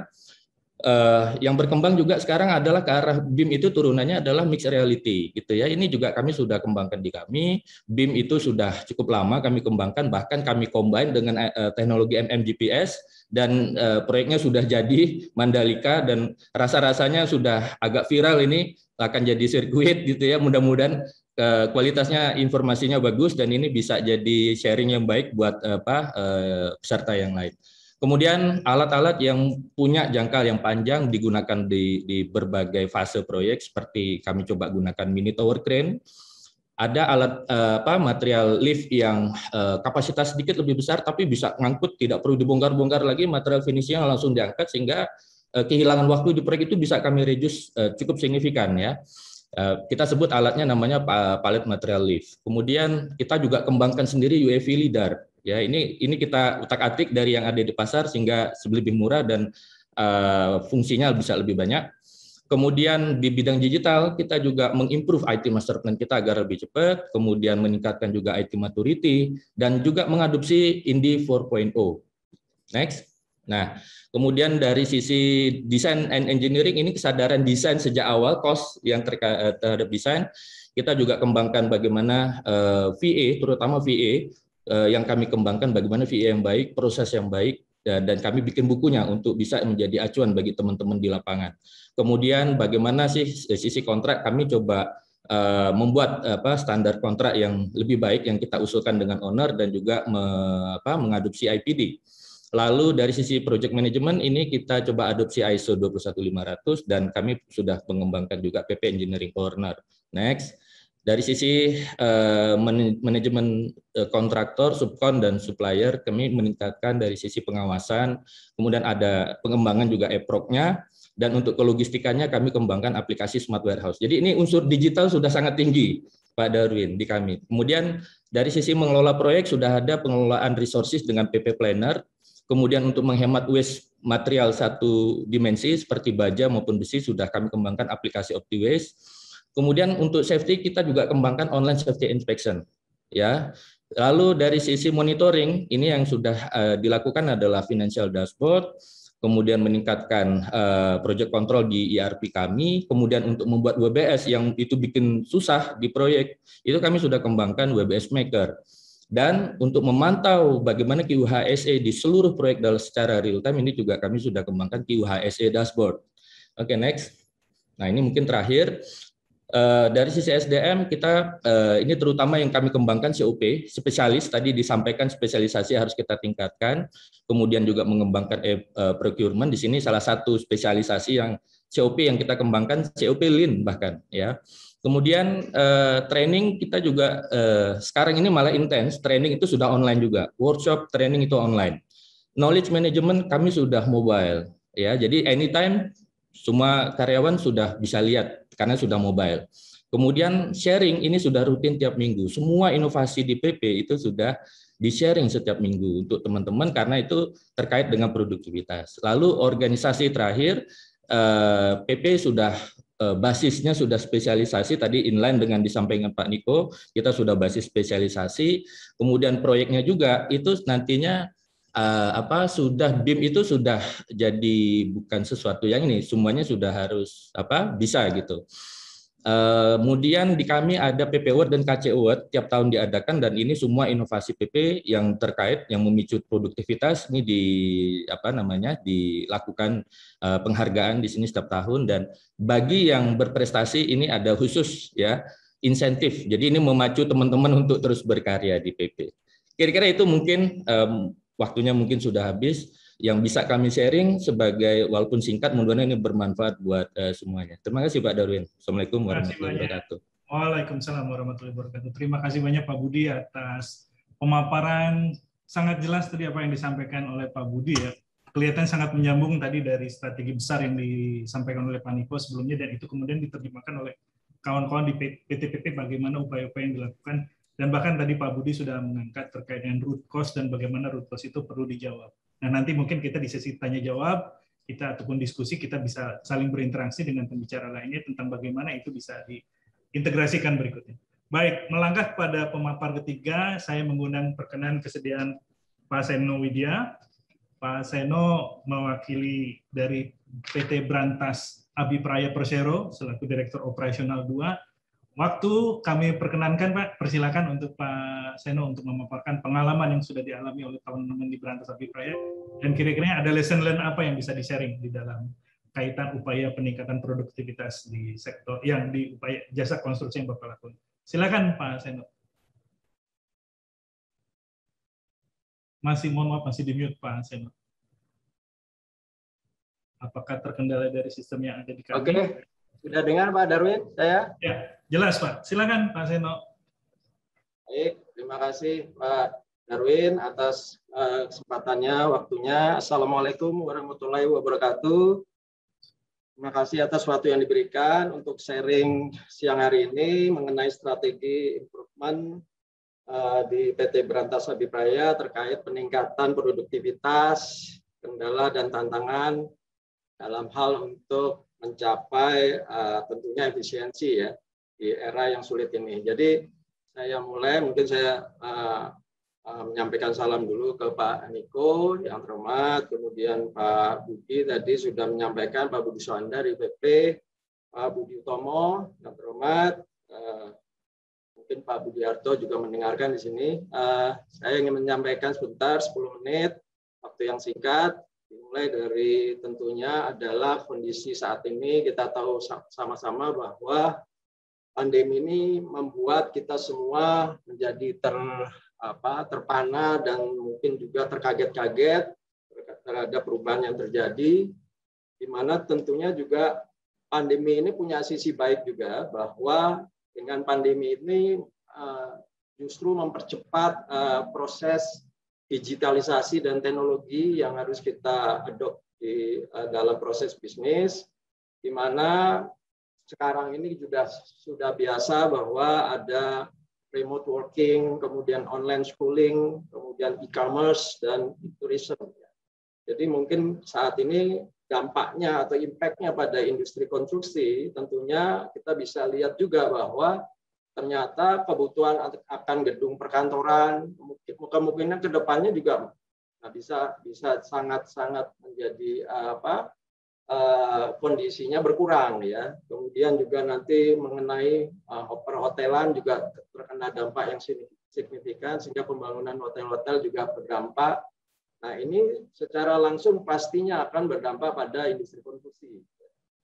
[SPEAKER 6] eh, yang berkembang juga sekarang adalah ke arah B I M itu turunannya adalah mixed reality, gitu ya. Ini juga kami sudah kembangkan di kami. B I M itu sudah cukup lama kami kembangkan, bahkan kami combine dengan eh, teknologi M M G P S, dan eh, proyeknya sudah jadi Mandalika, dan rasa-rasanya sudah agak viral ini. Akan jadi sirkuit gitu ya, mudah-mudahan uh, kualitasnya informasinya bagus, dan ini bisa jadi sharing yang baik buat apa uh, peserta yang lain. Kemudian alat-alat yang punya jangkar yang panjang digunakan di, di berbagai fase proyek, seperti kami coba gunakan mini tower crane. Ada alat uh, apa material lift yang uh, kapasitas sedikit lebih besar tapi bisa ngangkut, tidak perlu dibongkar-bongkar lagi, material finishing langsung diangkat, sehingga kehilangan waktu di proyek itu bisa kami reduce uh, cukup signifikan ya. Uh, kita sebut alatnya namanya pallet material lift. Kemudian kita juga kembangkan sendiri U A V lidar. Ya, ini ini kita utak-atik dari yang ada di pasar sehingga lebih murah dan uh, fungsinya bisa lebih banyak. Kemudian di bidang digital kita juga mengimprove I T master plan kita agar lebih cepat, kemudian meningkatkan juga I T maturity, dan juga mengadopsi Indie empat titik nol. Next. Nah, kemudian dari sisi desain and engineering, ini kesadaran desain sejak awal, cost yang terkait terhadap desain, kita juga kembangkan bagaimana uh, V A, terutama V A, uh, yang kami kembangkan bagaimana V A yang baik, proses yang baik, dan, dan kami bikin bukunya untuk bisa menjadi acuan bagi teman-teman di lapangan. Kemudian bagaimana sih sisi kontrak, kami coba uh, membuat apa standar kontrak yang lebih baik yang kita usulkan dengan owner, dan juga me, apa, mengadopsi I P D. Lalu dari sisi project management ini kita coba adopsi I S O dua puluh satu lima ratus, dan kami sudah mengembangkan juga P P Engineering Corner. Next. Dari sisi uh, manajemen uh, kontraktor, subkon, dan supplier, kami meningkatkan dari sisi pengawasan, kemudian ada pengembangan juga E P R O-nya, dan untuk kelogistikannya kami kembangkan aplikasi Smart Warehouse. Jadi ini unsur digital sudah sangat tinggi, Pak Darwin, di kami. Kemudian dari sisi mengelola proyek sudah ada pengelolaan resources dengan P P Planner. Kemudian untuk menghemat waste material satu dimensi seperti baja maupun besi sudah kami kembangkan aplikasi OptiWaste. Kemudian untuk safety kita juga kembangkan online safety inspection. Ya. Lalu dari sisi monitoring ini yang sudah uh, dilakukan adalah financial dashboard, kemudian meningkatkan uh, project control di E R P kami, kemudian untuk membuat W B S yang itu bikin susah di proyek, itu kami sudah kembangkan W B S Maker. Dan untuk memantau bagaimana Q H S E di seluruh proyek dalam secara real time, ini juga kami sudah kembangkan Q H S E dashboard. Oke, okay, next. Nah, ini mungkin terakhir. Uh, dari sisi S D M kita uh, ini terutama yang kami kembangkan C O P spesialis, tadi disampaikan spesialisasi harus kita tingkatkan, kemudian juga mengembangkan uh, procurement. Di sini salah satu spesialisasi yang C O P yang kita kembangkan C O P Lean bahkan ya. Kemudian uh, training kita juga uh, sekarang ini malah intens, training itu sudah online juga, workshop training itu online. Knowledge management kami sudah mobile ya, jadi anytime semua karyawan sudah bisa lihat karena sudah mobile. Kemudian sharing ini sudah rutin tiap minggu. Semua inovasi di P P itu sudah di-sharing setiap minggu untuk teman-teman karena itu terkait dengan produktivitas. Lalu organisasi terakhir, P P sudah basisnya sudah spesialisasi, tadi inline dengan disampaikan Pak Niko, kita sudah basis spesialisasi. Kemudian proyeknya juga itu nantinya Uh, apa sudah B I M itu sudah jadi bukan sesuatu yang ini, semuanya sudah harus apa bisa gitu. Uh, kemudian di kami ada P P Award dan K C Award tiap tahun diadakan, dan ini semua inovasi P P yang terkait yang memicu produktivitas ini di apa namanya dilakukan uh, penghargaan di sini setiap tahun, dan bagi yang berprestasi ini ada khusus ya insentif. Jadi ini memacu teman-teman untuk terus berkarya di P P. Kira-kira itu mungkin um, waktunya mungkin sudah habis, yang bisa kami sharing sebagai walaupun singkat, mudah-mudahan ini bermanfaat buat uh, semuanya. Terima kasih Pak Darwin. Assalamualaikum warahmatullahi wabarakatuh.
[SPEAKER 2] Waalaikumsalam warahmatullahi wabarakatuh. Terima kasih banyak Pak Budi atas pemaparan sangat jelas tadi apa yang disampaikan oleh Pak Budi ya. Kelihatan sangat menyambung tadi dari strategi besar yang disampaikan oleh Pak Niko sebelumnya, dan itu kemudian diterjemahkan oleh kawan-kawan di P T P P bagaimana upaya-upaya yang dilakukan. Dan bahkan tadi Pak Budi sudah mengangkat terkait dengan root cause dan bagaimana root cause itu perlu dijawab. Nah, nanti mungkin kita di sesi tanya jawab, kita ataupun diskusi, kita bisa saling berinteraksi dengan pembicara lainnya tentang bagaimana itu bisa diintegrasikan berikutnya. Baik, melangkah pada pemapar ketiga, saya mengundang perkenan kesediaan Pak Seno Widya. Pak Seno mewakili dari P T Brantas Abipraya Persero selaku Direktur Operasional dua. Waktu kami perkenankan Pak, persilakan untuk Pak Seno untuk memaparkan pengalaman yang sudah dialami oleh teman-teman di Brantas Abipraya, dan kira-kira ada lesson learn apa yang bisa di-sharing di dalam kaitan upaya peningkatan produktivitas di sektor yang di upaya jasa konstruksi yang Bapak lakukan. Silakan Pak Seno. Masih mohon maaf masih di mute Pak Seno. Apakah terkendala dari sistem yang ada di kami?
[SPEAKER 7] Oke. Sudah dengar Pak Darwin saya?
[SPEAKER 2] Ya, jelas Pak. Silakan Pak Seno.
[SPEAKER 7] Baik, terima kasih Pak Darwin atas uh, kesempatannya, waktunya. Assalamualaikum warahmatullahi wabarakatuh. Terima kasih atas waktu yang diberikan untuk sharing siang hari ini mengenai strategi improvement uh, di P T Brantas Abipraya terkait peningkatan produktivitas, kendala dan tantangan dalam hal untuk mencapai uh, tentunya efisiensi ya di era yang sulit ini. Jadi saya mulai, mungkin saya uh, uh, menyampaikan salam dulu ke Pak Niko yang terhormat, kemudian Pak Budi tadi sudah menyampaikan, Pak Budi Soanda dari P P, Pak Budi Utomo yang terhormat, uh, mungkin Pak Budi Harto juga mendengarkan di sini. Uh, saya ingin menyampaikan sebentar sepuluh menit, waktu yang singkat. Dimulai dari tentunya adalah kondisi saat ini, kita tahu sama-sama bahwa pandemi ini membuat kita semua menjadi ter, apa, terpana dan mungkin juga terkaget-kaget terhadap perubahan yang terjadi, di mana tentunya juga pandemi ini punya sisi baik juga, bahwa dengan pandemi ini uh, justru mempercepat uh, proses digitalisasi dan teknologi yang harus kita adopt di uh, dalam proses bisnis, di mana sekarang ini juga sudah biasa bahwa ada remote working, kemudian online schooling, kemudian e-commerce dan tourism. Jadi mungkin saat ini dampaknya atau impact-nya pada industri konstruksi, tentunya kita bisa lihat juga bahwa ternyata kebutuhan akan gedung perkantoran kemungkinan ke depannya juga bisa bisa sangat-sangat menjadi apa uh, kondisinya berkurang ya. Kemudian juga nanti mengenai uh, perhotelan juga terkena dampak yang signifikan, sehingga pembangunan hotel-hotel juga berdampak. Nah, ini secara langsung pastinya akan berdampak pada industri konstruksi.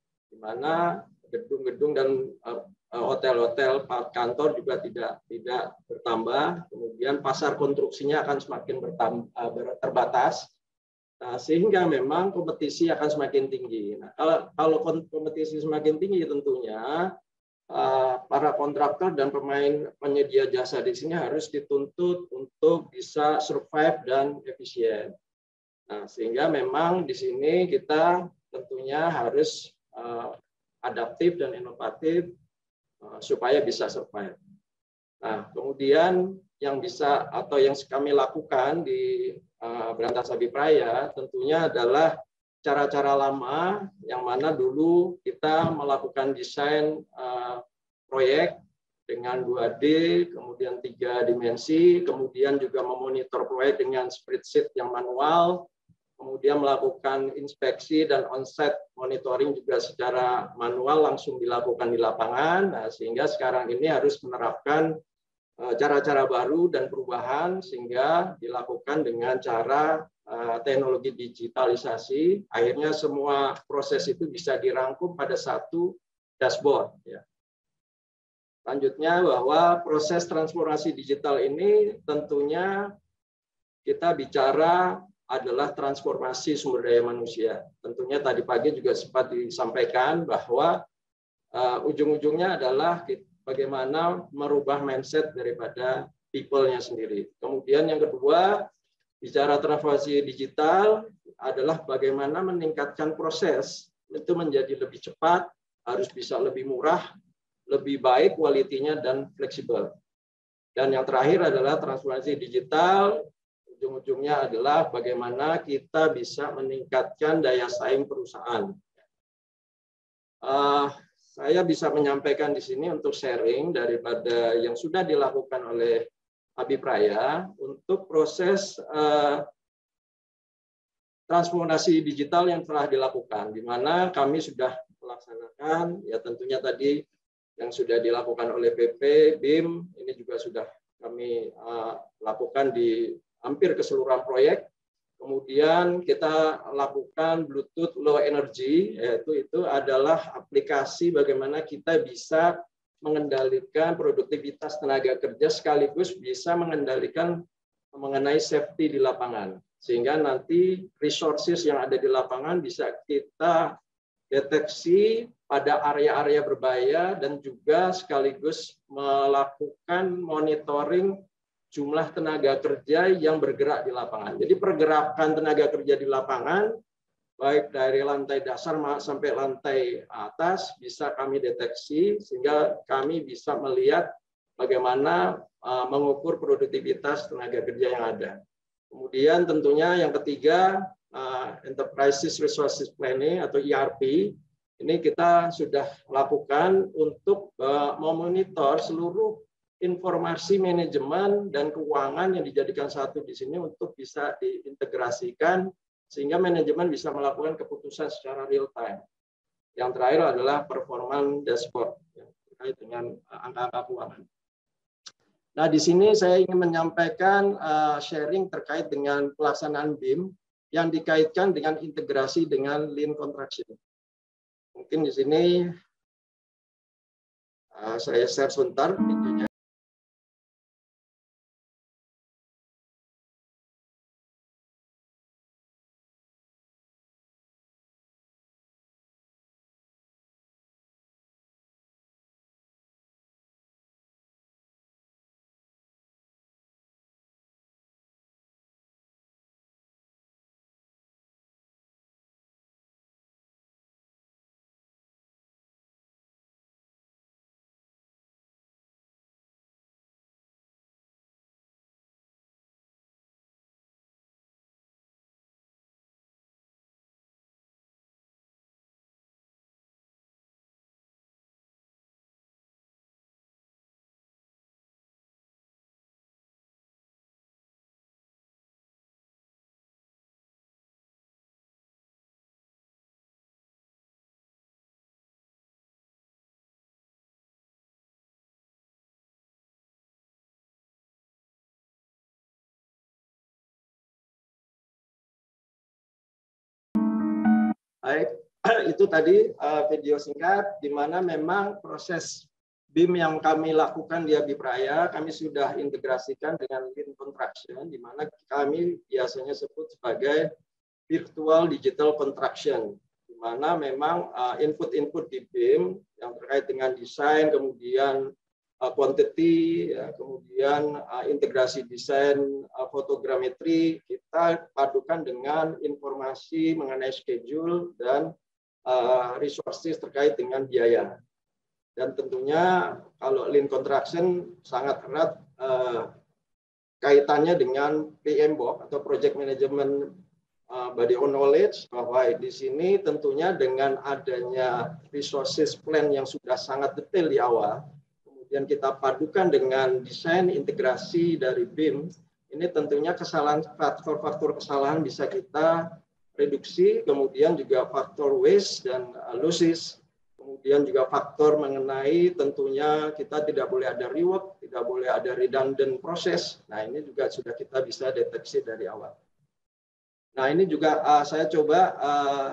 [SPEAKER 7] mana gedung-gedung dan hotel-hotel kantor juga tidak tidak bertambah, kemudian pasar konstruksinya akan semakin bertambah, terbatas, nah, sehingga memang kompetisi akan semakin tinggi. Nah, kalau kalau kompetisi semakin tinggi, tentunya para kontraktor dan pemain penyedia jasa di sini harus dituntut untuk bisa survive dan efisien. Nah, sehingga memang di sini kita tentunya harus uh, adaptif dan inovatif uh, supaya bisa survive. Nah, kemudian yang bisa atau yang kami lakukan di uh, Berantas Abipraya tentunya adalah cara-cara lama yang mana dulu kita melakukan desain uh, proyek dengan dua D, kemudian tiga dimensi, kemudian juga memonitor proyek dengan spreadsheet yang manual, kemudian melakukan inspeksi dan on-site monitoring juga secara manual langsung dilakukan di lapangan. Nah, sehingga sekarang ini harus menerapkan cara-cara baru dan perubahan sehingga dilakukan dengan cara teknologi digitalisasi, akhirnya semua proses itu bisa dirangkum pada satu dashboard. Ya. Selanjutnya bahwa proses transformasi digital ini tentunya kita bicara adalah transformasi sumber daya manusia. Tentunya tadi pagi juga sempat disampaikan bahwa uh, ujung-ujungnya adalah bagaimana merubah mindset daripada people-nya sendiri. Kemudian yang kedua, bicara transformasi digital adalah bagaimana meningkatkan proses itu menjadi lebih cepat, harus bisa lebih murah, lebih baik kualitinya dan fleksibel. Dan yang terakhir adalah transformasi digital, ujung-ujungnya adalah bagaimana kita bisa meningkatkan daya saing perusahaan. Uh, saya bisa menyampaikan di sini untuk sharing daripada yang sudah dilakukan oleh Abipraya untuk proses uh, transformasi digital yang telah dilakukan, di mana kami sudah melaksanakan, ya tentunya tadi yang sudah dilakukan oleh B P, B I M, ini juga sudah kami uh, lakukan di hampir keseluruhan proyek. Kemudian kita lakukan Bluetooth Low Energy, yaitu itu adalah aplikasi bagaimana kita bisa mengendalikan produktivitas tenaga kerja sekaligus bisa mengendalikan mengenai safety di lapangan. Sehingga nanti resources yang ada di lapangan bisa kita deteksi pada area-area berbahaya dan juga sekaligus melakukan monitoring jumlah tenaga kerja yang bergerak di lapangan. Jadi pergerakan tenaga kerja di lapangan, baik dari lantai dasar sampai lantai atas, bisa kami deteksi sehingga kami bisa melihat bagaimana mengukur produktivitas tenaga kerja yang ada. Kemudian tentunya yang ketiga, Enterprise Resources Planning atau E R P, ini kita sudah lakukan untuk memonitor seluruh informasi manajemen dan keuangan yang dijadikan satu di sini untuk bisa diintegrasikan sehingga manajemen bisa melakukan keputusan secara real time. Yang terakhir adalah performance dashboard yang terkait dengan angka-angka keuangan. Nah, di sini saya ingin menyampaikan uh, sharing terkait dengan pelaksanaan B I M yang dikaitkan dengan integrasi dengan lean contraction. Mungkin di sini uh, saya share sebentar videonya. Baik, itu tadi uh, video singkat di mana memang proses B I M yang kami lakukan di Abipraya kami sudah integrasikan dengan Lean Construction, di mana kami biasanya sebut sebagai virtual digital construction, di mana memang input-input uh, di B I M yang terkait dengan desain, kemudian uh, quantity, ya, kemudian uh, integrasi desain, uh, fotogrametri, kita padukan dengan informasi mengenai schedule dan uh, resources terkait dengan biaya. Dan tentunya kalau Lean Construction sangat erat uh, kaitannya dengan P M B O K atau Project Management uh, Body of Knowledge, bahwa di sini tentunya dengan adanya resources plan yang sudah sangat detail di awal, kemudian kita padukan dengan desain integrasi dari B I M, ini tentunya kesalahan faktor-faktor kesalahan bisa kita reduksi, kemudian juga faktor waste dan uh, losses. Kemudian juga faktor mengenai tentunya kita tidak boleh ada rework, tidak boleh ada redundant proses. Nah ini juga sudah kita bisa deteksi dari awal. Nah ini juga uh, saya coba uh,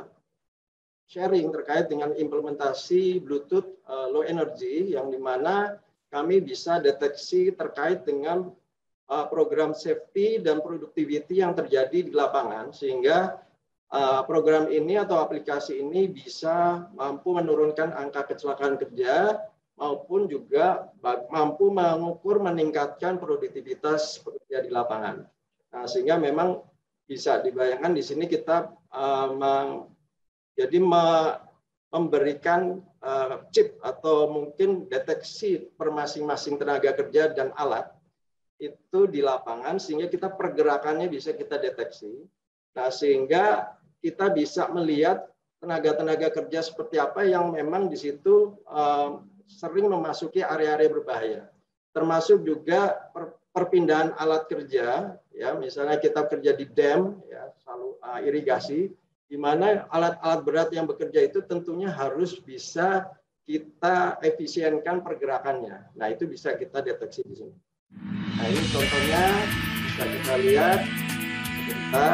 [SPEAKER 7] sharing terkait dengan implementasi Bluetooth uh, Low Energy yang dimana kami bisa deteksi terkait dengan uh, program safety dan productivity yang terjadi di lapangan, sehingga Uh, program ini atau aplikasi ini bisa mampu menurunkan angka kecelakaan kerja maupun juga mampu mengukur meningkatkan produktivitas pekerja di lapangan. Nah, sehingga memang bisa dibayangkan di sini kita uh, meng, jadi me, memberikan uh, chip atau mungkin deteksi per masing-masing tenaga kerja dan alat itu di lapangan, sehingga kita pergerakannya bisa kita deteksi. Nah, sehingga kita bisa melihat tenaga-tenaga kerja seperti apa yang memang di situ um, sering memasuki area-area berbahaya. Termasuk juga per, perpindahan alat kerja, ya, misalnya kita kerja di dam, ya, selalu uh, irigasi, di mana alat-alat berat yang bekerja itu tentunya harus bisa kita efisienkan pergerakannya. Nah, itu bisa kita deteksi di sini. Nah, ini contohnya bisa kita lihat sebentar.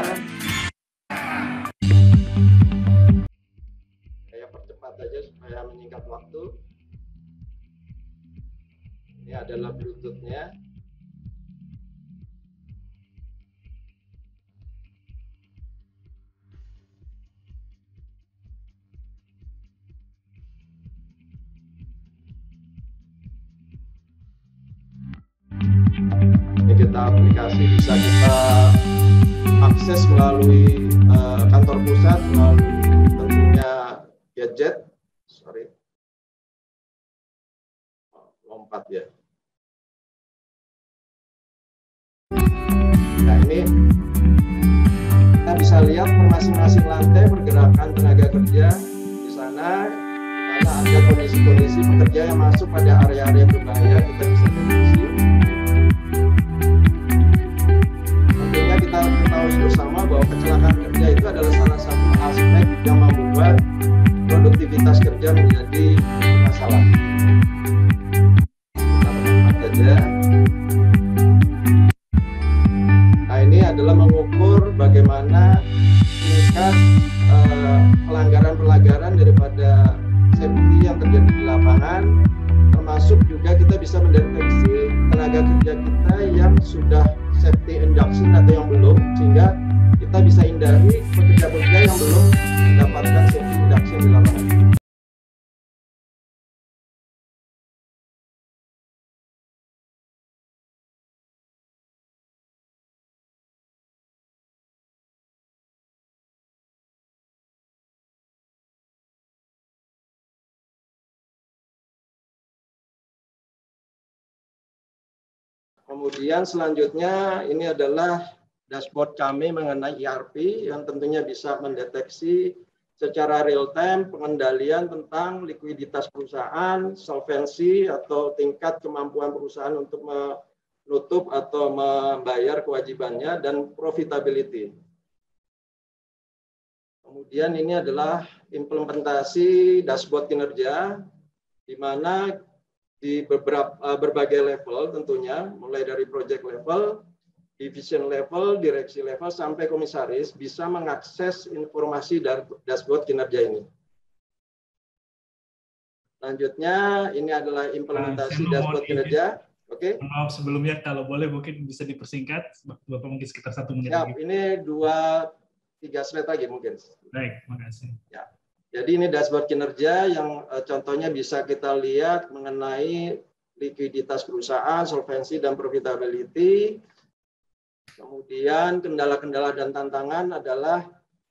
[SPEAKER 7] Saja supaya menyingkat waktu. Ini adalah Bluetooth-nya. Ini kita aplikasi bisa kita akses melalui uh, kantor pusat, melalui tentunya gadget, sorry, lompat ya. Nah ini kita bisa lihat per masing-masing lantai pergerakan tenaga kerja di sana, karena ada kondisi-kondisi pekerja yang masuk pada area-area berbahaya, kita bisa deteksi. Tentunya kita ketahui bersama bahwa kecelakaan kerja itu adalah salah satu aspek yang membuat produktivitas kerja menjadi masalah. Kita mencatat saja. Nah ini adalah mengukur bagaimana tingkat pelanggaran-pelanggaran uh, daripada safety yang terjadi di lapangan, termasuk juga kita bisa mendeteksi tenaga kerja kita yang sudah safety induction atau yang belum, sehingga kita bisa hindari pekerja-pekerja yang belum mendapatkan safety induction di lapangan. Kemudian selanjutnya ini adalah dashboard kami mengenai E R P yang tentunya bisa mendeteksi secara real time pengendalian tentang likuiditas perusahaan, solvensi atau tingkat kemampuan perusahaan untuk menutup atau membayar kewajibannya, dan profitability. Kemudian ini adalah implementasi dashboard kinerja, di mana di beberapa berbagai level tentunya, mulai dari project level, division level, direksi level, sampai komisaris bisa mengakses informasi dari dashboard kinerja ini. Selanjutnya ini adalah implementasi
[SPEAKER 2] Nah,
[SPEAKER 7] dashboard kinerja. Oke. Okay.
[SPEAKER 2] Maaf sebelumnya kalau boleh mungkin bisa dipersingkat, Bapak mungkin sekitar satu menit
[SPEAKER 7] Siap,
[SPEAKER 2] lagi.
[SPEAKER 7] ini dua tiga slide lagi mungkin.
[SPEAKER 2] Baik, makasih.
[SPEAKER 7] Ya. Jadi ini dashboard kinerja yang uh, contohnya bisa kita lihat mengenai likuiditas perusahaan, solvensi dan profitability. Kemudian kendala-kendala dan tantangan adalah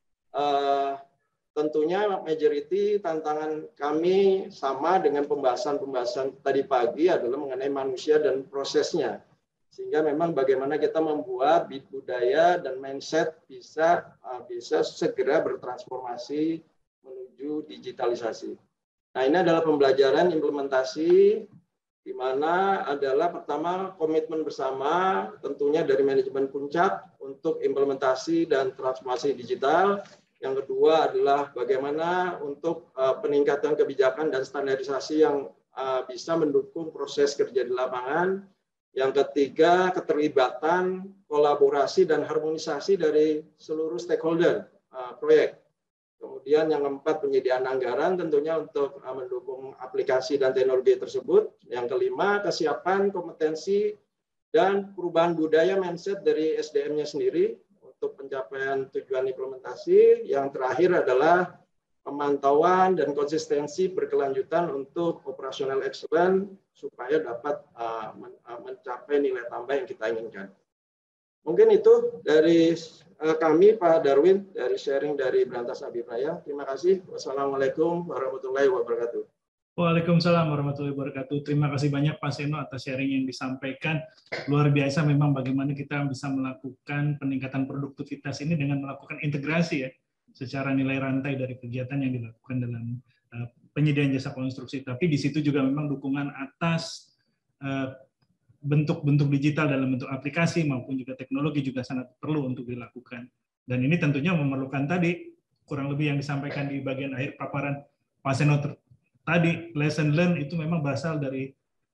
[SPEAKER 7] uh, tentunya majority tantangan kami sama dengan pembahasan-pembahasan tadi pagi adalah mengenai manusia dan prosesnya. Sehingga memang bagaimana kita membuat budaya dan mindset bisa bisa segera bertransformasi menuju digitalisasi. Nah, ini adalah pembelajaran implementasi di mana adalah pertama komitmen bersama tentunya dari manajemen puncak untuk implementasi dan transformasi digital. Yang kedua adalah bagaimana untuk uh, peningkatan kebijakan dan standarisasi yang uh, bisa mendukung proses kerja di lapangan. Yang ketiga, keterlibatan, kolaborasi, dan harmonisasi dari seluruh stakeholder uh, proyek. Kemudian yang keempat, penyediaan anggaran tentunya untuk uh, mendukung aplikasi dan teknologi tersebut. Yang kelima, kesiapan, kompetensi, dan perubahan budaya mindset dari S D M-nya sendiri untuk pencapaian tujuan implementasi. Yang terakhir adalah pemantauan dan konsistensi berkelanjutan untuk operational excellence supaya dapat uh, men uh, mencapai nilai tambah yang kita inginkan. Mungkin itu dari uh, kami, Pak Darwin, dari sharing dari Berantas Abipraya. Terima kasih. Wassalamualaikum warahmatullahi wabarakatuh.
[SPEAKER 2] Waalaikumsalam warahmatullahi wabarakatuh. Terima kasih banyak Pak Seno atas sharing yang disampaikan. Luar biasa memang bagaimana kita bisa melakukan peningkatan produktivitas ini dengan melakukan integrasi ya secara nilai rantai dari kegiatan yang dilakukan dalam uh, penyediaan jasa konstruksi. Tapi di situ juga memang dukungan atas bentuk-bentuk uh, digital dalam bentuk aplikasi maupun juga teknologi juga sangat perlu untuk dilakukan. Dan ini tentunya memerlukan tadi kurang lebih yang disampaikan di bagian akhir paparan Pak Seno tadi, lesson learned itu memang berasal dari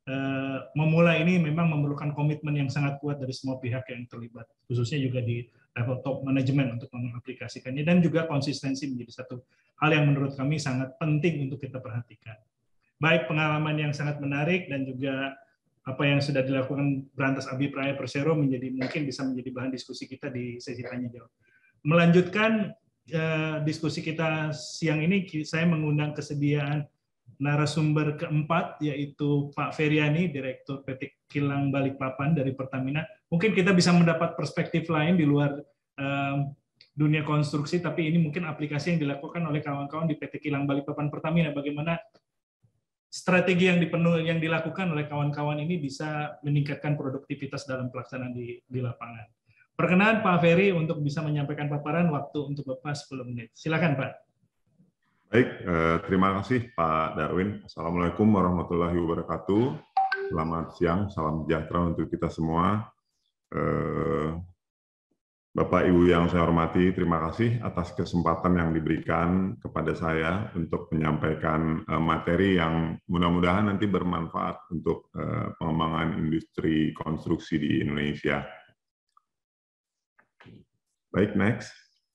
[SPEAKER 2] uh, memulai ini memang memerlukan komitmen yang sangat kuat dari semua pihak yang terlibat, khususnya juga di level top manajemen untuk mengaplikasikannya, dan juga konsistensi menjadi satu hal yang menurut kami sangat penting untuk kita perhatikan. Baik, pengalaman yang sangat menarik dan juga apa yang sudah dilakukan Berantas Abipraya Persero menjadi mungkin bisa menjadi bahan diskusi kita di sesi tanya jawab. Melanjutkan uh, diskusi kita siang ini, saya mengundang kesediaan narasumber keempat, yaitu Pak Feryani, Direktur P T Kilang Balikpapan dari Pertamina. Mungkin kita bisa mendapat perspektif lain di luar um, dunia konstruksi, tapi ini mungkin aplikasi yang dilakukan oleh kawan-kawan di P T Kilang Balikpapan Pertamina. Bagaimana strategi yang dipenuhi, yang dilakukan oleh kawan-kawan ini bisa meningkatkan produktivitas dalam pelaksanaan di, di lapangan. Perkenan Pak Ferry untuk bisa menyampaikan paparan, waktu untuk Bapak sepuluh menit. Silakan Pak.
[SPEAKER 8] Baik, eh, terima kasih Pak Darwin. Assalamualaikum warahmatullahi wabarakatuh. Selamat siang, salam sejahtera untuk kita semua. Eh, Bapak Ibu yang saya hormati, terima kasih atas kesempatan yang diberikan kepada saya untuk menyampaikan eh, materi yang mudah-mudahan nanti bermanfaat untuk eh, pengembangan industri konstruksi di Indonesia. Baik, next.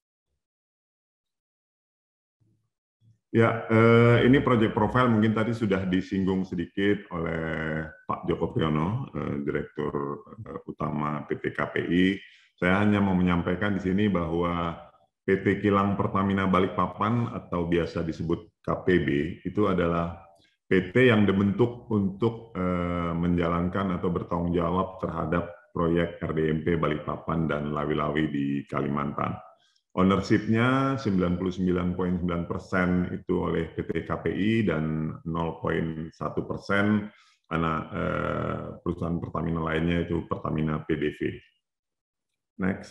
[SPEAKER 8] Ya, eh, ini project profile mungkin tadi sudah disinggung sedikit oleh Pak Joko Priyono, eh, Direktur eh, Utama P T K P I. Saya hanya mau menyampaikan di sini bahwa P T Kilang Pertamina Balikpapan atau biasa disebut K P B itu adalah P T yang dibentuk untuk eh, menjalankan atau bertanggung jawab terhadap proyek R D M P Balikpapan dan Lawi-Lawi di Kalimantan. Ownership-nya sembilan puluh sembilan koma sembilan persen itu oleh P T K P I dan nol koma satu persen karena eh, perusahaan Pertamina lainnya itu Pertamina P D V. Next.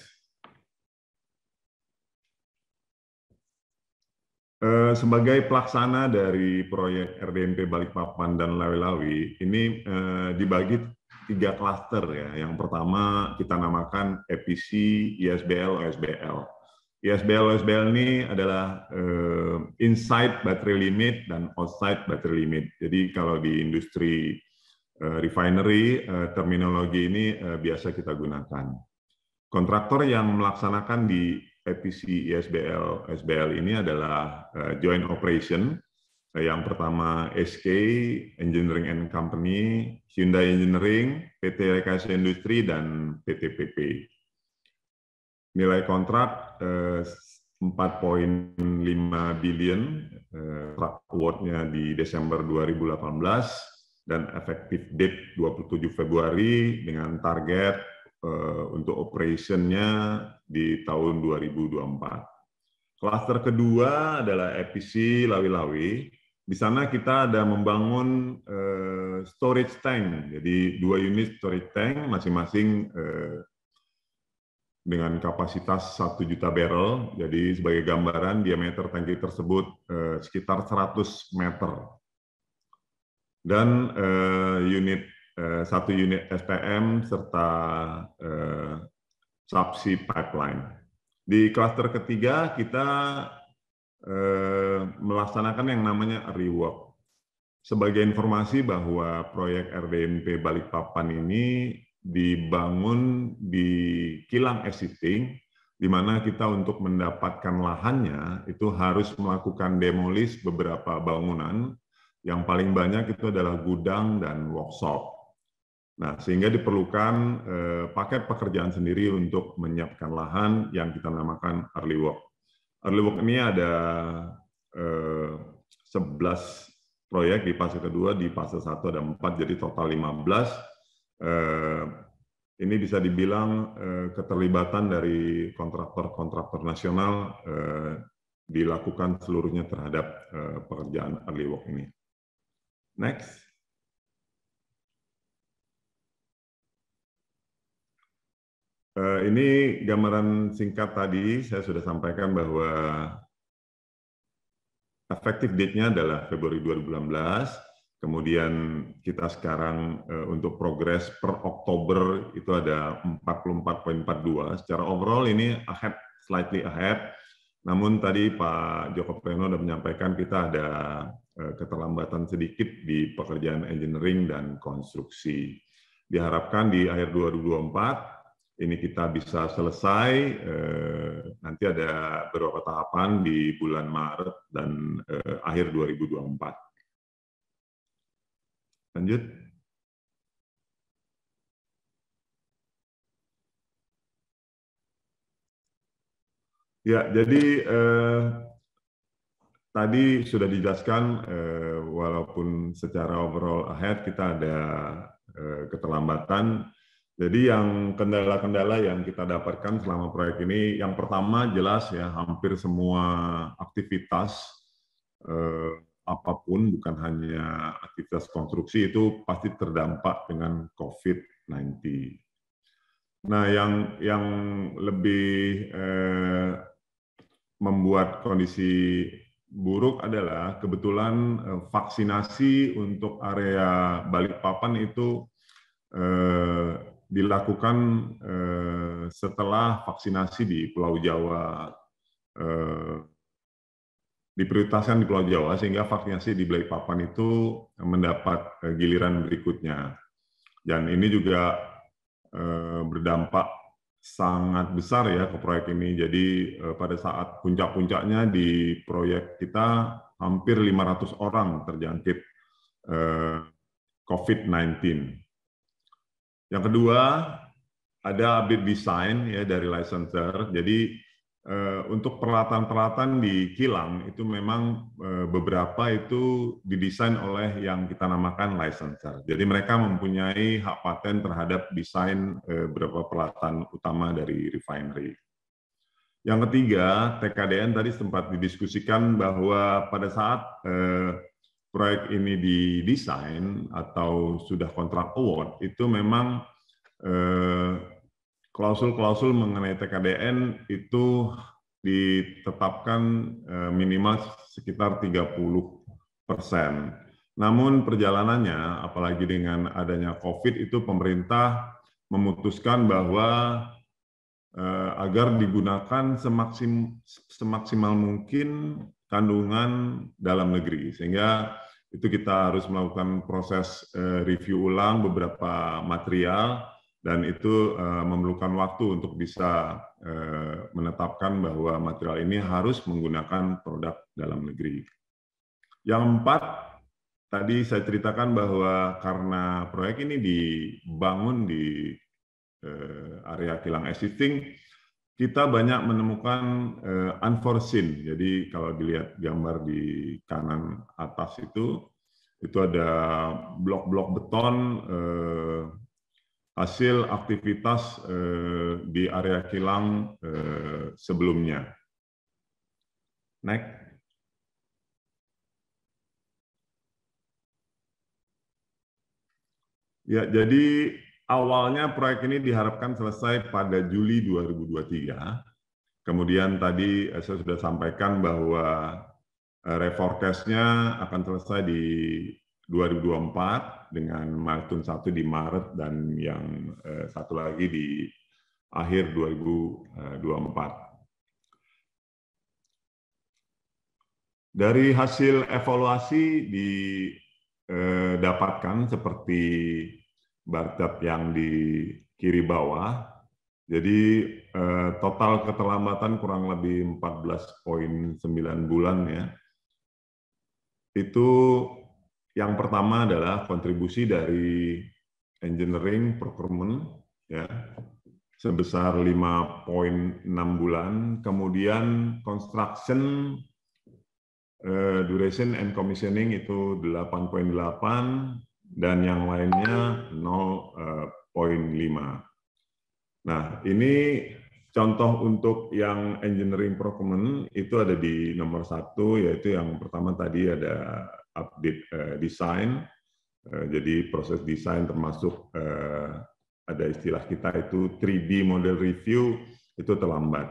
[SPEAKER 8] Eh, sebagai pelaksana dari proyek R D M P Balikpapan dan Lawi-Lawi, ini eh, dibagi tiga klaster ya. Yang pertama kita namakan E P C, I S B L, O S B L. I S B L, O S B L ini adalah uh, inside battery limit dan outside battery limit. Jadi kalau di industri uh, refinery, uh, terminologi ini uh, biasa kita gunakan. Kontraktor yang melaksanakan di E P C, I S B L, O S B L ini adalah uh, joint operation Yang pertama S K Engineering and Company, Hyundai Engineering, P T Rekayasa Industri, dan P T P P. Nilai kontrak empat koma lima billion, award-nya di Desember dua ribu delapan belas, dan efektif date dua puluh tujuh Februari dengan target untuk operation-nya di tahun dua ribu dua puluh empat. Klaster kedua adalah E P C Lawi-Lawi. Di sana kita ada membangun uh, storage tank, jadi dua unit storage tank masing-masing uh, dengan kapasitas satu juta barrel. Jadi sebagai gambaran diameter tangki tersebut uh, sekitar seratus meter. Dan uh, unit uh, satu unit S P M serta uh, subsea pipeline. Di klaster ketiga kita melaksanakan yang namanya early work. Sebagai informasi bahwa proyek R D M P Balikpapan ini dibangun di kilang existing, di mana kita untuk mendapatkan lahannya itu harus melakukan demolish beberapa bangunan, yang paling banyak itu adalah gudang dan workshop. Nah, sehingga diperlukan eh, paket pekerjaan sendiri untuk menyiapkan lahan yang kita namakan early work. Early work ini ada eh, sebelas proyek di fase kedua, di fase satu ada empat, jadi total lima belas. Eh, ini bisa dibilang eh, keterlibatan dari kontraktor-kontraktor nasional eh, dilakukan seluruhnya terhadap eh, pekerjaan early work ini. Next. Uh, ini gambaran singkat tadi, saya sudah sampaikan bahwa efektif date-nya adalah Februari dua ribu enam belas, kemudian kita sekarang uh, untuk progres per Oktober itu ada empat puluh empat koma empat dua, secara overall ini ahead, slightly ahead, namun tadi Pak Joko Priyono sudah menyampaikan kita ada uh, keterlambatan sedikit di pekerjaan engineering dan konstruksi. Diharapkan di akhir dua ribu dua puluh empat, ini kita bisa selesai, eh, nanti ada beberapa tahapan di bulan Maret dan eh, akhir dua ribu dua puluh empat. Lanjut. Ya, jadi eh, tadi sudah dijelaskan, eh, walaupun secara overall ahead kita ada eh, keterlambatan. Jadi yang kendala-kendala yang kita dapatkan selama proyek ini, yang pertama jelas ya, hampir semua aktivitas eh, apapun, bukan hanya aktivitas konstruksi, itu pasti terdampak dengan COVID sembilan belas. Nah, yang yang lebih eh, membuat kondisi buruk adalah kebetulan eh, vaksinasi untuk area Balikpapan itu eh, dilakukan eh, setelah vaksinasi di Pulau Jawa, eh, diprioritaskan di Pulau Jawa, sehingga vaksinasi di Balikpapan itu mendapat eh, giliran berikutnya. Dan ini juga eh, berdampak sangat besar ya ke proyek ini. Jadi eh, pada saat puncak-puncaknya di proyek kita hampir lima ratus orang terjangkit eh, COVID sembilan belas. Yang kedua, ada update desain ya dari licensor. Jadi eh, untuk peralatan-peralatan di kilang itu memang eh, beberapa itu didesain oleh yang kita namakan licensor. Jadi mereka mempunyai hak paten terhadap desain eh, beberapa peralatan utama dari refinery. Yang ketiga, T K D N tadi sempat didiskusikan bahwa pada saat eh, proyek ini didesain atau sudah kontrak award, itu memang klausul-klausul eh, mengenai T K D N itu ditetapkan eh, minimal sekitar tiga puluh persen. Namun perjalanannya, apalagi dengan adanya COVID, itu pemerintah memutuskan bahwa eh, agar digunakan semaksim, semaksimal mungkin kandungan dalam negeri, sehingga itu kita harus melakukan proses review ulang beberapa material, dan itu memerlukan waktu untuk bisa menetapkan bahwa material ini harus menggunakan produk dalam negeri. Yang empat, tadi saya ceritakan bahwa karena proyek ini dibangun di area kilang existing, kita banyak menemukan unforeseen. Jadi kalau dilihat gambar di kanan atas itu, itu ada blok-blok beton hasil aktivitas di area kilang sebelumnya. Next. Ya, jadi awalnya proyek ini diharapkan selesai pada Juli dua ribu dua puluh tiga. Kemudian tadi saya sudah sampaikan bahwa reforecast-nya akan selesai di dua ribu dua puluh empat dengan milestone satu di Maret dan yang satu lagi di akhir dua ribu dua puluh empat. Dari hasil evaluasi didapatkan seperti bar chart yang di kiri bawah. Jadi total keterlambatan kurang lebih empat belas koma sembilan bulan ya. Itu yang pertama adalah kontribusi dari engineering procurement ya sebesar lima koma enam bulan, kemudian construction uh, duration and commissioning itu delapan koma delapan dan yang lainnya nol koma lima. Nah, ini contoh untuk yang engineering procurement itu ada di nomor satu, yaitu yang pertama tadi ada update uh, design. Uh, jadi proses desain termasuk uh, ada istilah kita itu tiga D model review itu terlambat.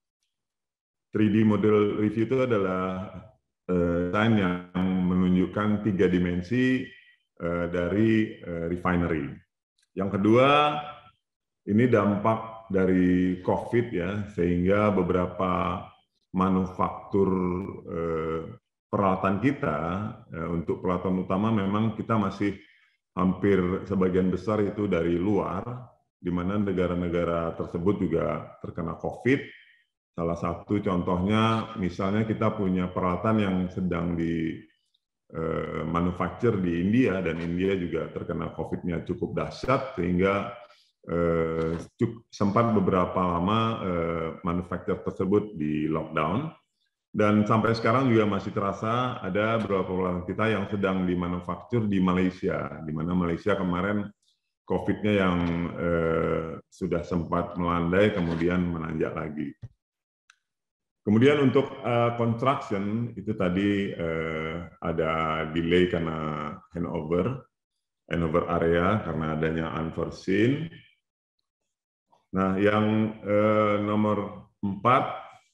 [SPEAKER 8] tiga D model review itu adalah uh, desain yang menunjukkan tiga dimensi uh, dari uh, refinery. Yang kedua, ini dampak dari COVID ya, sehingga beberapa manufaktur eh, peralatan kita, eh, untuk peralatan utama memang kita masih hampir sebagian besar itu dari luar, di mana negara-negara tersebut juga terkena COVID. Salah satu contohnya, misalnya kita punya peralatan yang sedang di eh, manufacture di India, dan India juga terkena COVID-nya cukup dahsyat, sehingga Uh, sempat beberapa lama uh, manufaktur tersebut di lockdown, dan sampai sekarang juga masih terasa ada beberapa perusahaan kita yang sedang dimanufaktur di Malaysia, di mana Malaysia kemarin COVID-nya yang uh, sudah sempat melandai kemudian menanjak lagi. Kemudian untuk uh, construction itu tadi uh, ada delay karena handover, handover area karena adanya unforeseen. Nah, yang eh, nomor empat,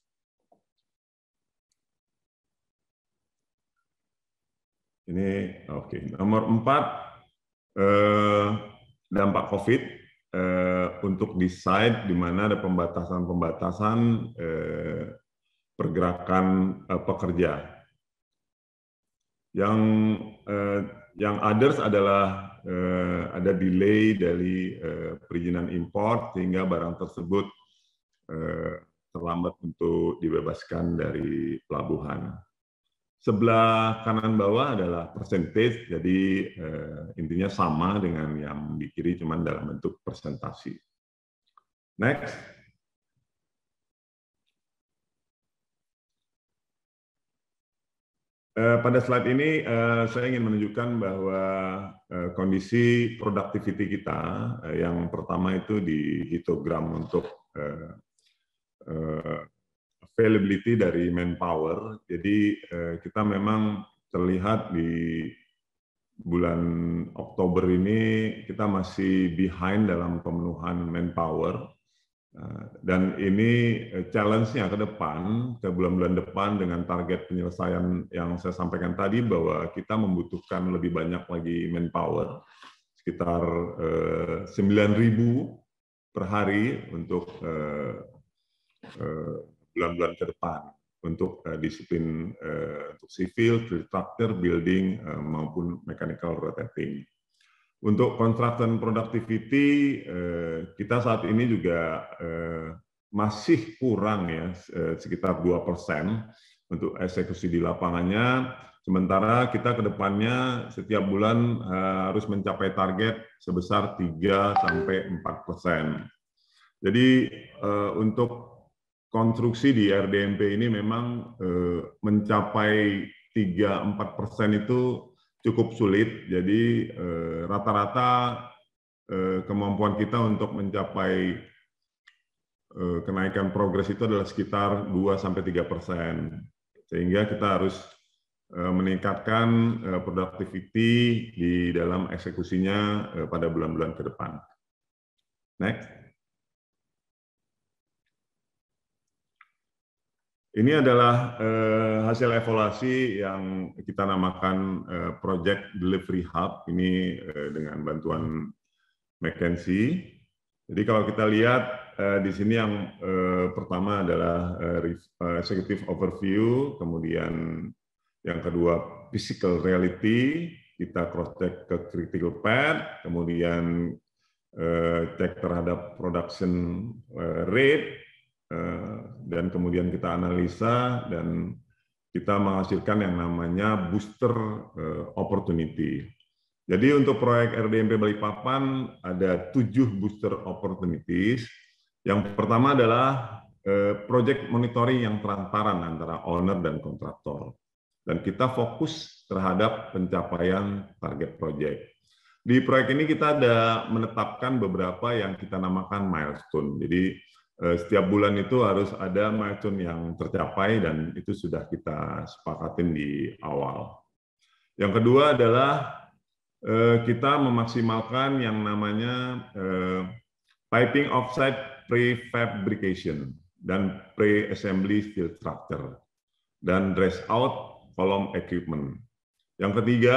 [SPEAKER 8] ini oke, okay. Nomor empat, eh, dampak COVID eh, untuk decide di mana ada pembatasan-pembatasan eh, pergerakan eh, pekerja. Yang eh, yang others adalah Uh, ada delay dari uh, perizinan impor sehingga barang tersebut uh, terlambat untuk dibebaskan dari pelabuhan. Sebelah kanan bawah adalah percentage, jadi uh, intinya sama dengan yang di kiri, cuman dalam bentuk persentasi. Next. Pada slide ini saya ingin menunjukkan bahwa kondisi productivity kita, yang pertama itu di histogram untuk availability dari manpower. Jadi kita memang terlihat di bulan Oktober ini kita masih behind dalam pemenuhan manpower. Dan ini challenge-nya ke depan, ke bulan-bulan depan dengan target penyelesaian yang saya sampaikan tadi bahwa kita membutuhkan lebih banyak lagi manpower, sekitar sembilan ribu per hari untuk bulan-bulan ke depan, untuk disiplin untuk civil, structure, building, maupun mechanical rotating. Untuk construction productivity, kita saat ini juga masih kurang ya, sekitar dua persen untuk eksekusi di lapangannya. Sementara kita ke depannya setiap bulan harus mencapai target sebesar tiga sampai empat persen. Jadi untuk konstruksi di R D M P ini memang mencapai tiga sampai empat persen itu cukup sulit. Jadi rata-rata kemampuan kita untuk mencapai kenaikan progres itu adalah sekitar dua sampai tiga persen. Sehingga kita harus meningkatkan productivity di dalam eksekusinya pada bulan-bulan ke depan. Next. Ini adalah hasil evaluasi yang kita namakan Project Delivery Hub, ini dengan bantuan McKinsey. Jadi kalau kita lihat di sini yang pertama adalah Executive Overview, kemudian yang kedua, physical reality, kita cross-check ke critical path, kemudian uh, cek terhadap production uh, rate, uh, dan kemudian kita analisa, dan kita menghasilkan yang namanya booster uh, opportunity. Jadi untuk proyek R D M P Balikpapan ada tujuh booster opportunities. Yang pertama adalah uh, project monitoring yang transparan antara owner dan kontraktor. Dan kita fokus terhadap pencapaian target proyek. Di proyek ini kita ada menetapkan beberapa yang kita namakan milestone. Jadi setiap bulan itu harus ada milestone yang tercapai dan itu sudah kita sepakatin di awal. Yang kedua adalah kita memaksimalkan yang namanya piping offsite prefabrication dan pre-assembly steel structure dan dress out column equipment. Yang ketiga,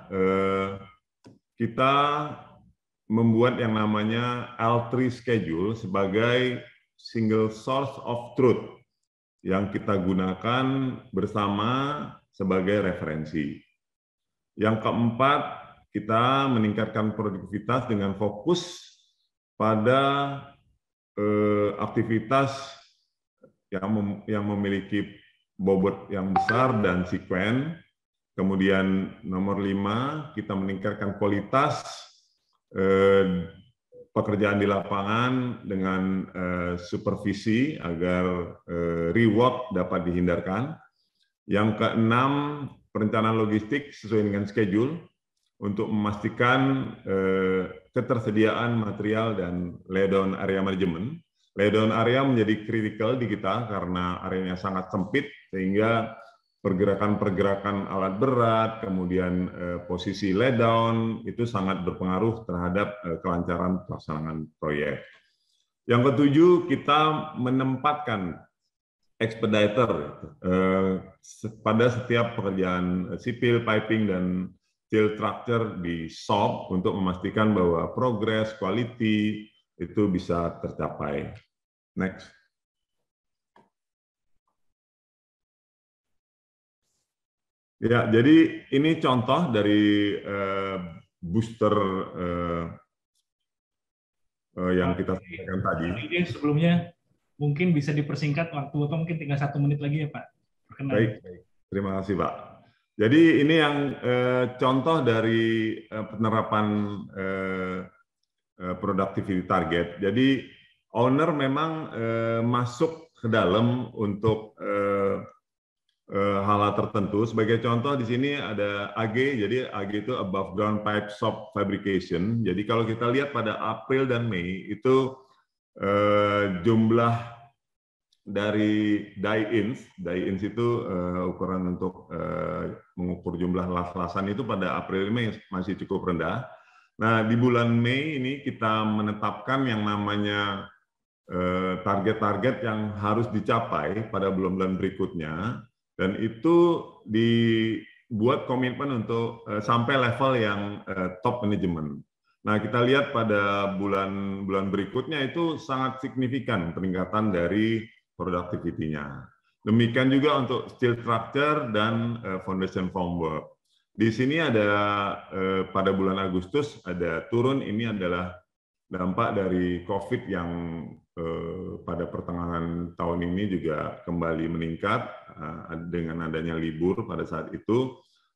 [SPEAKER 8] kita membuat yang namanya L tiga schedule sebagai single source of truth yang kita gunakan bersama sebagai referensi. Yang keempat, kita meningkatkan produktivitas dengan fokus pada aktivitas yang yang memiliki bobot yang besar dan sekuen. Kemudian nomor lima, kita meningkatkan kualitas eh, pekerjaan di lapangan dengan eh, supervisi agar eh, rework dapat dihindarkan. Yang keenam, perencanaan logistik sesuai dengan schedule untuk memastikan eh, ketersediaan material dan laydown area manajemen. Laydown area menjadi kritikal di kita karena areanya sangat sempit, sehingga pergerakan-pergerakan alat berat, kemudian eh, posisi laydown, itu sangat berpengaruh terhadap eh, kelancaran pelaksanaan proyek. Yang ketujuh, kita menempatkan expediter eh, pada setiap pekerjaan sipil, piping, dan steel structure di shop untuk memastikan bahwa progres, quality, itu bisa tercapai. Next. Ya, jadi ini contoh dari uh, booster uh, uh, yang kita sampaikan tadi.
[SPEAKER 2] Ini sebelumnya mungkin bisa dipersingkat waktu atau mungkin tinggal satu menit lagi ya Pak. Perkenalkan.
[SPEAKER 8] Baik, baik, terima kasih Pak. Jadi ini yang uh, contoh dari uh, penerapan uh, productivity target. Jadi owner memang eh, masuk ke dalam untuk eh, eh, hal-hal tertentu. Sebagai contoh di sini ada A G, jadi A G itu above ground pipe shop fabrication. Jadi kalau kita lihat pada April dan Mei itu eh, jumlah dari die-ins, die-ins itu eh, ukuran untuk eh, mengukur jumlah las-lasan itu pada April dan Mei masih cukup rendah. Nah, di bulan Mei ini kita menetapkan yang namanya target-target yang harus dicapai pada bulan-bulan berikutnya, dan itu dibuat komitmen untuk sampai level yang top management. Nah, kita lihat pada bulan-bulan berikutnya itu sangat signifikan peningkatan dari productivity-nya. Demikian juga untuk steel structure dan foundation formwork. Di sini ada eh, pada bulan Agustus ada turun, ini adalah dampak dari COVID yang eh, pada pertengahan tahun ini juga kembali meningkat eh, dengan adanya libur pada saat itu.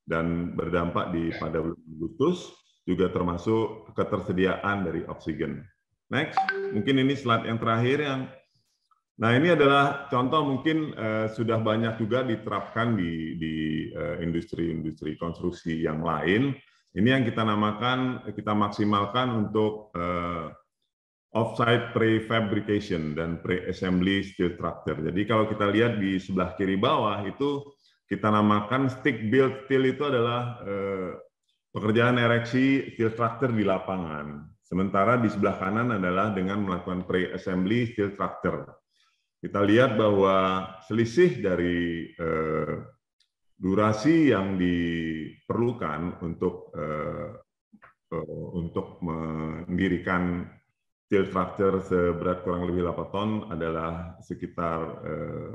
[SPEAKER 8] dan berdampak di pada bulan Agustus, juga termasuk ketersediaan dari oksigen. Next, mungkin ini slide yang terakhir yang, nah ini adalah contoh mungkin uh, sudah banyak juga diterapkan di di uh, industri-industri konstruksi yang lain. Ini yang kita namakan, kita maksimalkan untuk uh, off-site prefabrication dan pre-assembly steel structure. Jadi kalau kita lihat di sebelah kiri bawah itu kita namakan stick build steel, itu adalah uh, pekerjaan ereksi steel structure di lapangan. Sementara di sebelah kanan adalah dengan melakukan pre-assembly steel structure. Kita lihat bahwa selisih dari eh, durasi yang diperlukan untuk eh, eh, untuk mendirikan steel structure seberat kurang lebih delapan ton adalah sekitar eh,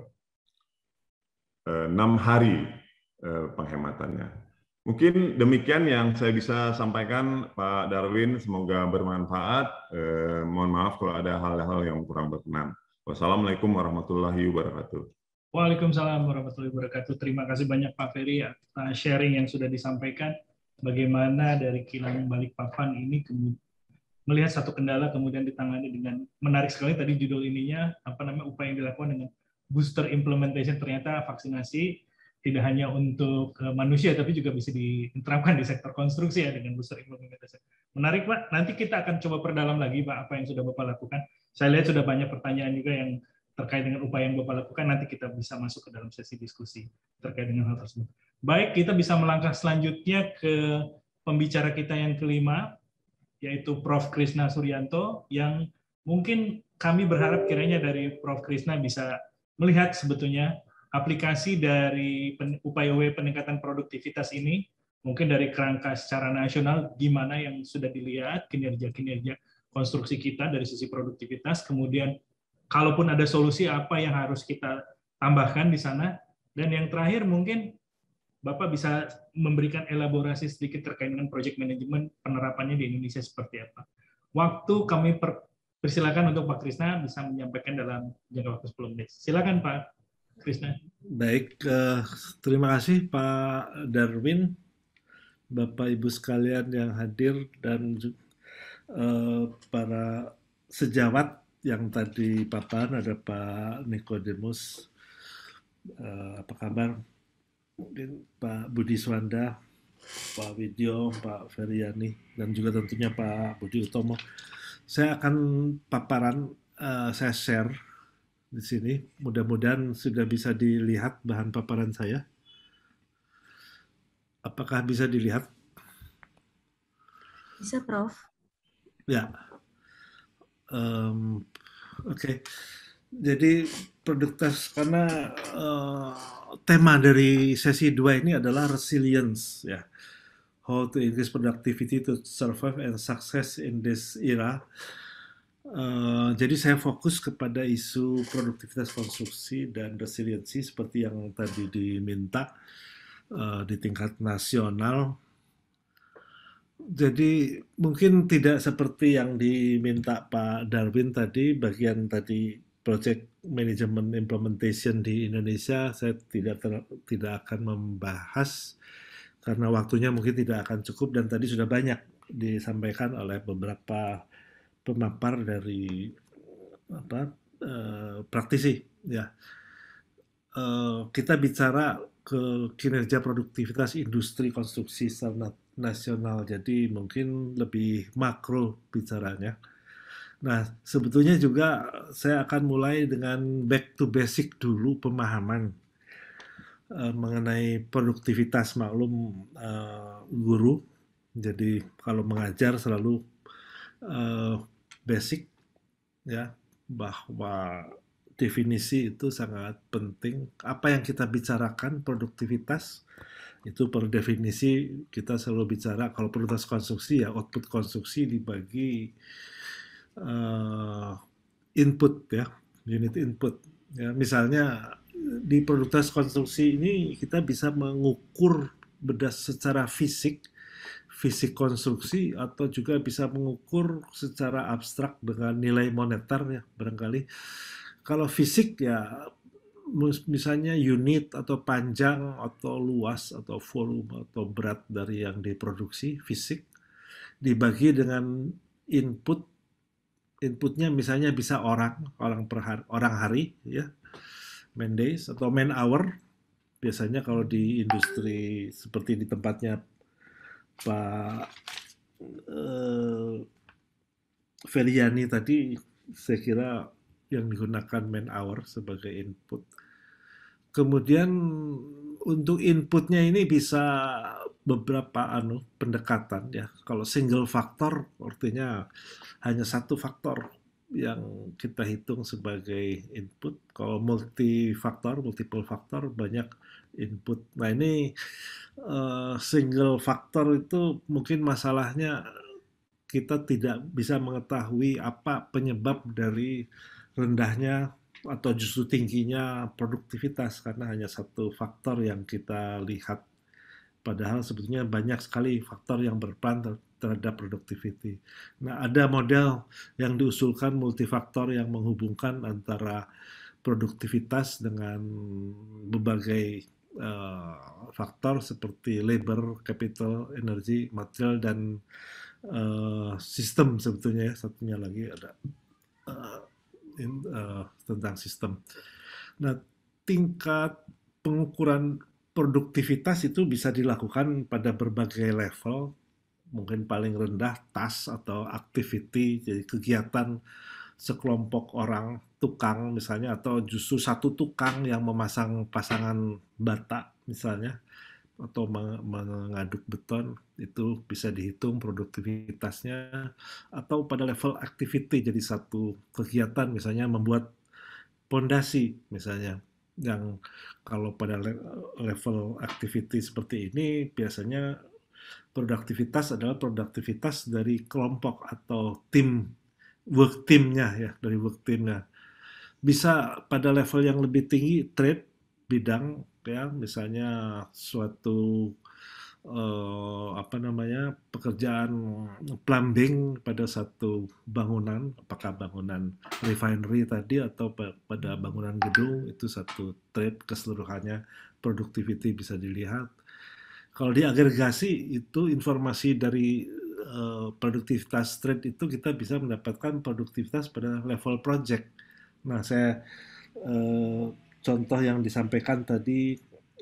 [SPEAKER 8] eh, enam hari eh, penghematannya. Mungkin demikian yang saya bisa sampaikan, Pak Darwin. Semoga bermanfaat. Eh, mohon maaf kalau ada hal-hal yang kurang berkenan. Wassalamualaikum warahmatullahi wabarakatuh.
[SPEAKER 2] Waalaikumsalam warahmatullahi wabarakatuh. Terima kasih banyak Pak Ferry atas sharing yang sudah disampaikan. Bagaimana dari kilang Balikpapan ini melihat satu kendala kemudian ditangani dengan menarik sekali. Tadi judul ininya apa namanya, upaya yang dilakukan dengan booster implementation. Ternyata vaksinasi tidak hanya untuk manusia, tapi juga bisa diterapkan di sektor konstruksi ya dengan booster implementation. Menarik Pak, nanti kita akan coba perdalam lagi Pak apa yang sudah Bapak lakukan. Saya lihat sudah banyak pertanyaan juga yang terkait dengan upaya yang Bapak lakukan, nanti kita bisa masuk ke dalam sesi diskusi terkait dengan hal tersebut. Baik, kita bisa melangkah selanjutnya ke pembicara kita yang kelima, yaitu Profesor Krishna Suryanto, yang mungkin kami berharap kiranya dari Profesor Krishna bisa melihat sebetulnya aplikasi dari upaya peningkatan produktivitas ini, mungkin dari kerangka secara nasional, gimana yang sudah dilihat kinerja-kinerja konstruksi kita dari sisi produktivitas, kemudian kalaupun ada solusi apa yang harus kita tambahkan di sana, dan yang terakhir mungkin Bapak bisa memberikan elaborasi sedikit terkait dengan project management penerapannya di Indonesia seperti apa. Waktu kami per, persilakan untuk Pak Krishna bisa menyampaikan dalam jangka waktu sepuluh menit. Silakan Pak Krishna.
[SPEAKER 5] Baik, uh, terima kasih Pak Darwin, Bapak Ibu sekalian yang hadir, dan uh, para sejawat yang tadi paparan. Ada Pak Nikodemus, uh, apa kabar? Mungkin Pak Budi Swanda, Pak Widyo, Pak Feryani, dan juga tentunya Pak Budi Utomo. Saya akan paparan, uh, saya share di sini. Mudah-mudahan sudah bisa dilihat bahan paparan saya. Apakah bisa dilihat?
[SPEAKER 1] Bisa, Prof.
[SPEAKER 5] Ya. Um, Oke. Okay. Jadi produktivitas, karena uh, tema dari sesi dua ini adalah resilience, ya. How to increase productivity to survive and success in this era. Uh, jadi saya fokus kepada isu produktivitas konstruksi dan resiliensi seperti yang tadi diminta uh, di tingkat nasional. Jadi mungkin tidak seperti yang diminta Pak Darwin tadi, bagian tadi project management implementation di Indonesia, saya tidak ter, tidak akan membahas karena waktunya mungkin tidak akan cukup, dan tadi sudah banyak disampaikan oleh beberapa pemapar dari apa uh, praktisi, ya. Uh, kita bicara ke kinerja produktivitas industri konstruksi secara nasional, jadi mungkin lebih makro bicaranya. Nah, sebetulnya juga saya akan mulai dengan back to basic dulu, pemahaman uh, mengenai produktivitas. Maklum uh, guru, jadi kalau mengajar selalu uh, basic, ya, bahwa definisi itu sangat penting. Apa yang kita bicarakan produktivitas itu per definisi kita selalu bicara, kalau produktivitas konstruksi ya output konstruksi dibagi uh, input, ya, unit input, ya. Misalnya di produktivitas konstruksi ini kita bisa mengukur berdasar secara fisik fisik konstruksi, atau juga bisa mengukur secara abstrak dengan nilai moneter, ya, barangkali. Kalau fisik ya misalnya unit atau panjang atau luas atau volume atau berat dari yang diproduksi fisik dibagi dengan input inputnya misalnya bisa orang orang per hari, orang hari ya, man days atau man hour. Biasanya kalau di industri seperti di tempatnya Pak eh, Feriani tadi, saya kira yang digunakan man hour sebagai input. Kemudian untuk inputnya ini bisa beberapa anu pendekatan ya. Kalau single faktor artinya hanya satu faktor yang kita hitung sebagai input. Kalau multi faktor, multiple faktor banyak input. Nah ini uh, single faktor itu mungkin masalahnya kita tidak bisa mengetahui apa penyebab dari rendahnya atau justru tingginya produktivitas karena hanya satu faktor yang kita lihat. Padahal sebetulnya banyak sekali faktor yang berperan terhadap productivity. Nah, ada model yang diusulkan multifaktor yang menghubungkan antara produktivitas dengan berbagai uh, faktor seperti labor, capital, energi, material, dan uh, sistem sebetulnya. Satunya lagi ada uh, in, uh, tentang sistem. Nah, tingkat pengukuran produktivitas itu bisa dilakukan pada berbagai level, mungkin paling rendah task atau activity, jadi kegiatan sekelompok orang, tukang misalnya, atau justru satu tukang yang memasang pasangan bata misalnya, atau mengaduk beton, itu bisa dihitung produktivitasnya, atau pada level activity, jadi satu kegiatan misalnya membuat pondasi misalnya, yang kalau pada level activity seperti ini biasanya produktivitas adalah produktivitas dari kelompok atau tim, work teamnya ya, dari work teamnya. Bisa pada level yang lebih tinggi trade bidang ya, misalnya suatu Uh, apa namanya pekerjaan plumbing pada satu bangunan, apakah bangunan refinery tadi atau pada bangunan gedung, itu satu trade keseluruhannya, productivity bisa dilihat. Kalau diagregasi itu informasi dari uh, produktivitas trade itu kita bisa mendapatkan produktivitas pada level project. Nah, saya uh, contoh yang disampaikan tadi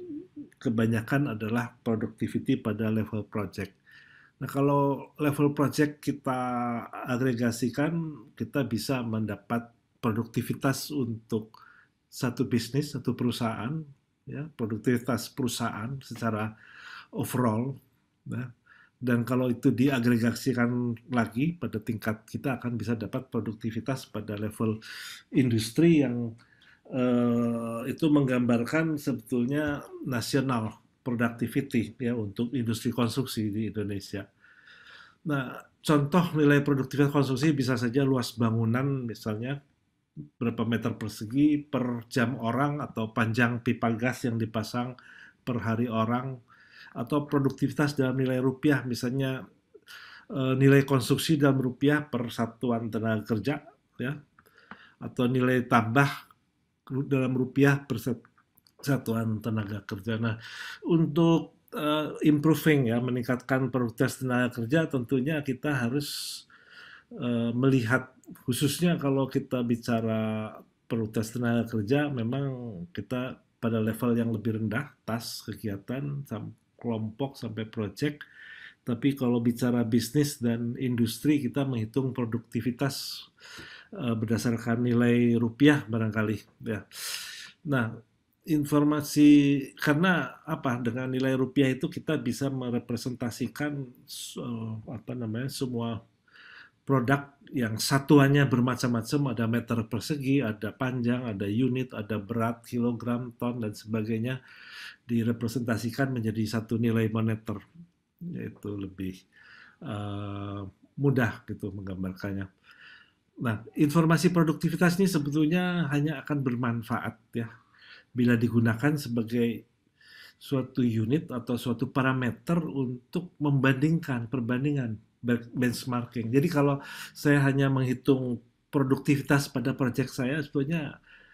[SPEAKER 5] kebanyakan adalah productivity pada level project. Nah, kalau level project kita agregasikan, kita bisa mendapat produktivitas untuk satu bisnis, satu perusahaan, ya, produktivitas perusahaan secara overall. Ya. Dan kalau itu diagregasikan lagi pada tingkat, kita akan bisa dapat produktivitas pada level industri yang Uh, itu menggambarkan sebetulnya national productivity ya untuk industri konstruksi di Indonesia. Nah, contoh nilai produktivitas konstruksi bisa saja luas bangunan misalnya berapa meter persegi per jam orang, atau panjang pipa gas yang dipasang per hari orang, atau produktivitas dalam nilai rupiah misalnya uh, nilai konstruksi dalam rupiah per satuan tenaga kerja ya, atau nilai tambah dalam rupiah per satuan tenaga kerja. Nah, untuk uh, improving ya, meningkatkan produktivitas tenaga kerja, tentunya kita harus uh, melihat, khususnya kalau kita bicara produktivitas tenaga kerja, memang kita pada level yang lebih rendah, task, kegiatan, kelompok sampai project. Tapi kalau bicara bisnis dan industri, kita menghitung produktivitas berdasarkan nilai rupiah barangkali ya. Nah, informasi karena apa, dengan nilai rupiah itu kita bisa merepresentasikan uh, apa namanya semua produk yang satuannya bermacam-macam, ada meter persegi, ada panjang, ada unit, ada berat, kilogram, ton dan sebagainya, direpresentasikan menjadi satu nilai moneter, yaitu lebih uh, mudah gitu menggambarkannya. Nah, informasi produktivitas ini sebetulnya hanya akan bermanfaat ya bila digunakan sebagai suatu unit atau suatu parameter untuk membandingkan, perbandingan, benchmarking. Jadi kalau saya hanya menghitung produktivitas pada proyek saya, sebetulnya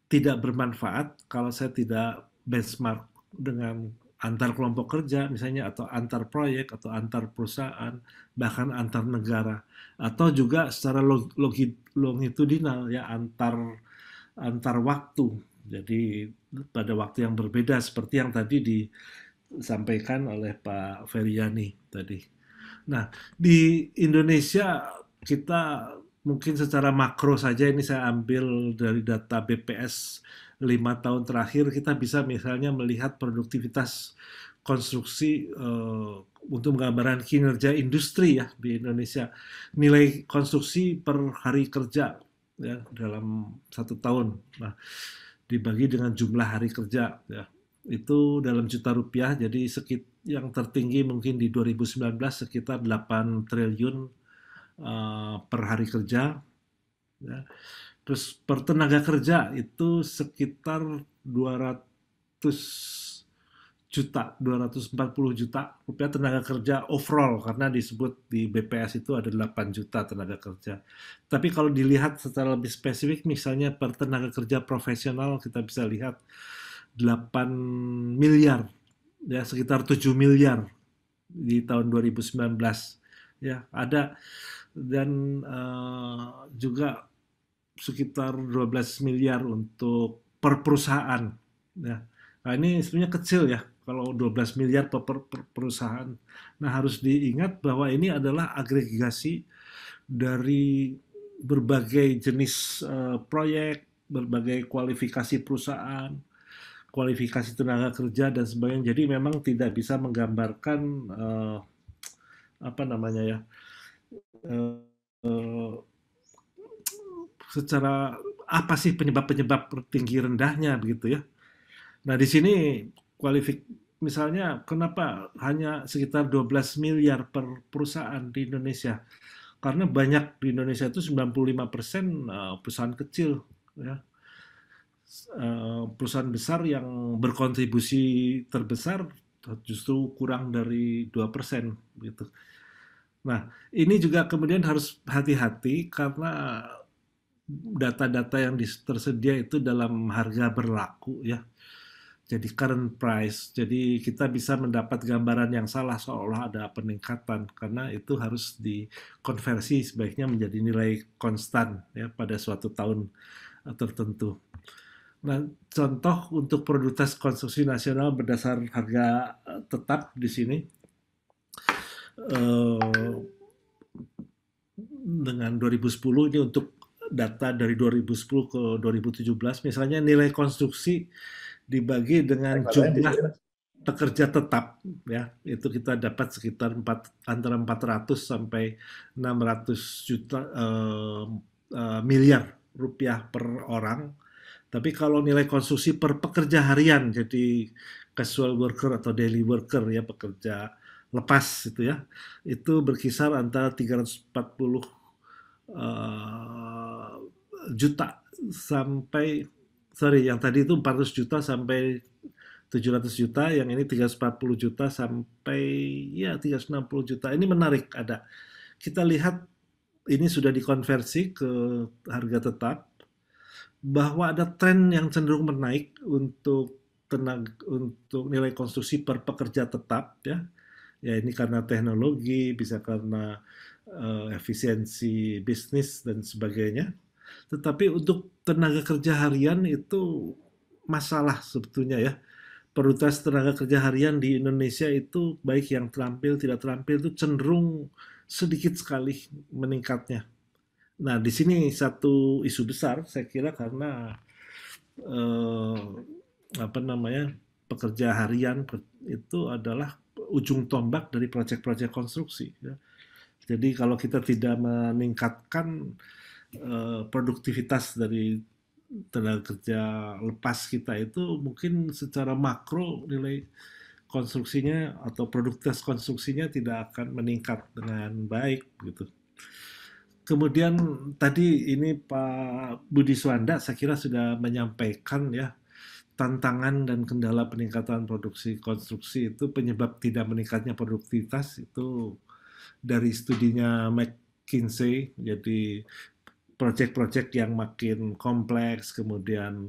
[SPEAKER 5] tidak bermanfaat kalau saya tidak benchmark dengan antar kelompok kerja misalnya, atau antar proyek, atau antar perusahaan, bahkan antar negara, atau juga secara logi, longitudinal ya, antar antar waktu. Jadi pada waktu yang berbeda seperti yang tadi disampaikan oleh Pak Feryani tadi. Nah, di Indonesia kita mungkin secara makro saja, ini saya ambil dari data B P S lima tahun terakhir, kita bisa misalnya melihat produktivitas konstruksi uh, untuk menggambarkan kinerja industri ya di Indonesia. Nilai konstruksi per hari kerja ya dalam satu tahun. Nah, dibagi dengan jumlah hari kerja ya. Itu dalam juta rupiah, jadi sekit yang tertinggi mungkin di dua ribu sembilan belas sekitar delapan triliun Uh, per hari kerja ya. Terus per tenaga kerja itu sekitar dua ratus juta, dua ratus empat puluh juta rupiah tenaga kerja overall, karena disebut di B P S itu ada delapan juta tenaga kerja. Tapi kalau dilihat secara lebih spesifik, misalnya per tenaga kerja profesional kita bisa lihat delapan miliar ya, sekitar tujuh miliar di tahun dua ribu sembilan belas ya, ada. Dan uh, juga sekitar dua belas miliar untuk per perusahaan ya. Nah, ini sebenarnya kecil ya kalau dua belas miliar per, per, per perusahaan. Nah, harus diingat bahwa ini adalah agregasi dari berbagai jenis uh, proyek, berbagai kualifikasi perusahaan, kualifikasi tenaga kerja dan sebagainya. Jadi memang tidak bisa menggambarkan uh, apa namanya ya, Uh, uh, secara apa sih penyebab-penyebab tinggi rendahnya begitu ya. Nah, di sini kualifik misalnya kenapa hanya sekitar dua belas miliar per perusahaan di Indonesia? Karena banyak di Indonesia itu sembilan puluh lima persen uh, perusahaan kecil ya. Uh, perusahaan besar yang berkontribusi terbesar justru kurang dari dua persen gitu. Nah, ini juga kemudian harus hati-hati karena data-data yang tersedia itu dalam harga berlaku ya. Jadi current price. Jadi kita bisa mendapat gambaran yang salah seolah ada peningkatan, karena itu harus dikonversi sebaiknya menjadi nilai konstan ya pada suatu tahun tertentu. Nah, contoh untuk produktivitas konstruksi nasional berdasar harga tetap di sini. Uh, dengan dua ribu sepuluh ini untuk data dari dua ribu sepuluh ke dua ribu tujuh belas, misalnya nilai konstruksi dibagi dengan jumlah pekerja tetap ya, itu kita dapat sekitar empat, antara empat ratus sampai enam ratus juta uh, uh, miliar rupiah per orang. Tapi kalau nilai konstruksi per pekerja harian, jadi casual worker atau daily worker ya, pekerja lepas itu ya, itu berkisar antara tiga ratus empat puluh uh, juta sampai sorry yang tadi itu empat ratus juta sampai tujuh ratus juta, yang ini tiga ratus empat puluh juta sampai ya tiga ratus enam puluh juta. Ini menarik, ada kita lihat ini sudah dikonversi ke harga tetap, bahwa ada tren yang cenderung menaik untuk tenaga, untuk nilai konstruksi per pekerja tetap ya. Ya, ini karena teknologi, bisa karena uh, efisiensi bisnis dan sebagainya. Tetapi untuk tenaga kerja harian itu masalah sebetulnya ya. Produktivitas tenaga kerja harian di Indonesia itu baik yang terampil tidak terampil itu cenderung sedikit sekali meningkatnya. Nah, di sini satu isu besar saya kira karena uh, apa namanya pekerja harian itu adalah ujung tombak dari proyek-proyek konstruksi ya. Jadi kalau kita tidak meningkatkan uh, produktivitas dari tenaga kerja lepas kita itu, mungkin secara makro nilai konstruksinya atau produktivitas konstruksinya tidak akan meningkat dengan baik gitu. Kemudian tadi ini Pak Budi Suwanda saya kira sudah menyampaikan ya, tantangan dan kendala peningkatan produksi konstruksi itu, penyebab tidak meningkatnya produktivitas itu dari studinya McKinsey. Jadi proyek-proyek yang makin kompleks, kemudian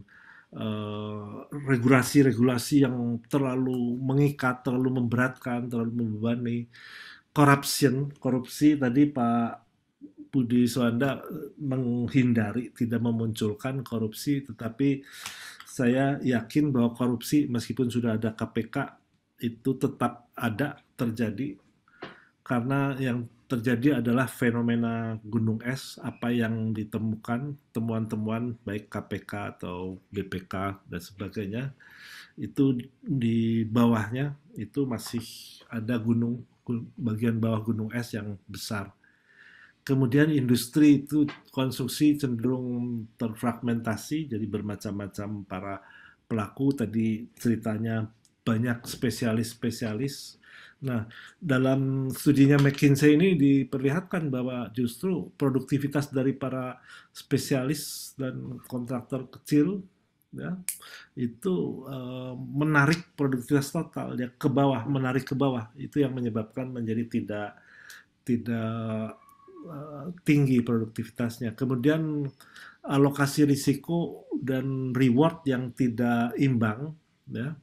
[SPEAKER 5] regulasi-regulasi yang terlalu mengikat, terlalu memberatkan, terlalu membebani. Corruption, korupsi tadi Pak Budi Suwanda menghindari, tidak memunculkan korupsi, tetapi saya yakin bahwa korupsi meskipun sudah ada K P K itu tetap ada terjadi, karena yang terjadi adalah fenomena gunung es. Apa yang ditemukan, temuan-temuan baik K P K atau B P K dan sebagainya, itu di bawahnya itu masih ada gunung, bagian bawah gunung es yang besar. Kemudian industri itu konstruksi cenderung terfragmentasi, jadi bermacam-macam para pelaku. Tadi ceritanya banyak spesialis-spesialis. Nah, dalam studinya McKinsey ini diperlihatkan bahwa justru produktivitas dari para spesialis dan kontraktor kecil ya, itu uh, menarik produktivitas total ya ke bawah, menarik ke bawah. Itu yang menyebabkan menjadi tidak tidak uh, tinggi produktivitasnya. Kemudian alokasi risiko dan reward yang tidak imbang ya,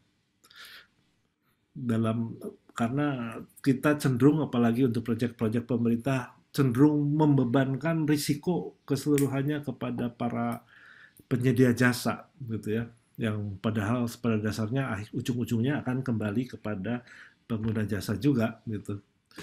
[SPEAKER 5] dalam karena kita cenderung, apalagi untuk proyek-proyek pemerintah, cenderung membebankan risiko keseluruhannya kepada para penyedia jasa gitu ya, yang padahal pada dasarnya ujung-ujungnya akan kembali kepada pengguna jasa juga gitu.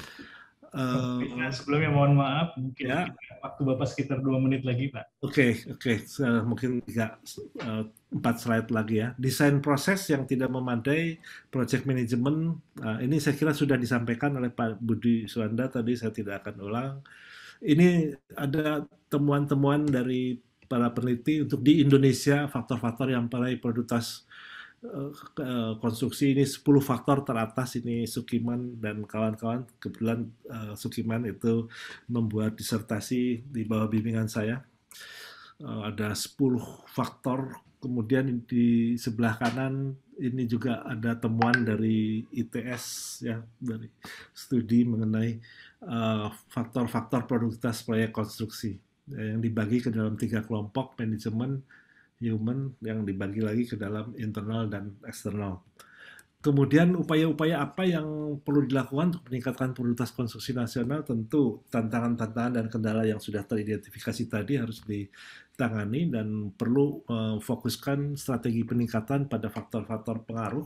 [SPEAKER 2] Uh, nah, sebelumnya mohon maaf, mungkin
[SPEAKER 5] ya.
[SPEAKER 2] Waktu Bapak sekitar dua menit lagi, Pak.
[SPEAKER 5] Oke, okay, oke, okay. Mungkin tiga, uh, empat slide lagi ya. Desain proses yang tidak memadai, project management, uh, ini saya kira sudah disampaikan oleh Pak Budi Suwanda tadi, saya tidak akan ulang. Ini ada temuan-temuan dari para peneliti untuk di Indonesia, faktor-faktor yang meraih produktivitas konstruksi ini sepuluh faktor teratas. Ini Sukiman dan kawan-kawan, kebetulan uh, Sukiman itu membuat disertasi di bawah bimbingan saya. Uh, ada sepuluh faktor. Kemudian di sebelah kanan ini juga ada temuan dari I T S ya, dari studi mengenai faktor-faktor uh, produktivitas proyek konstruksi yang dibagi ke dalam tiga kelompok: manajemen, human, yang dibagi lagi ke dalam internal dan eksternal. Kemudian upaya-upaya apa yang perlu dilakukan untuk meningkatkan produktivitas konstruksi nasional? Tentu tantangan-tantangan dan kendala yang sudah teridentifikasi tadi harus ditangani dan perlu memfokuskan strategi peningkatan pada faktor-faktor pengaruh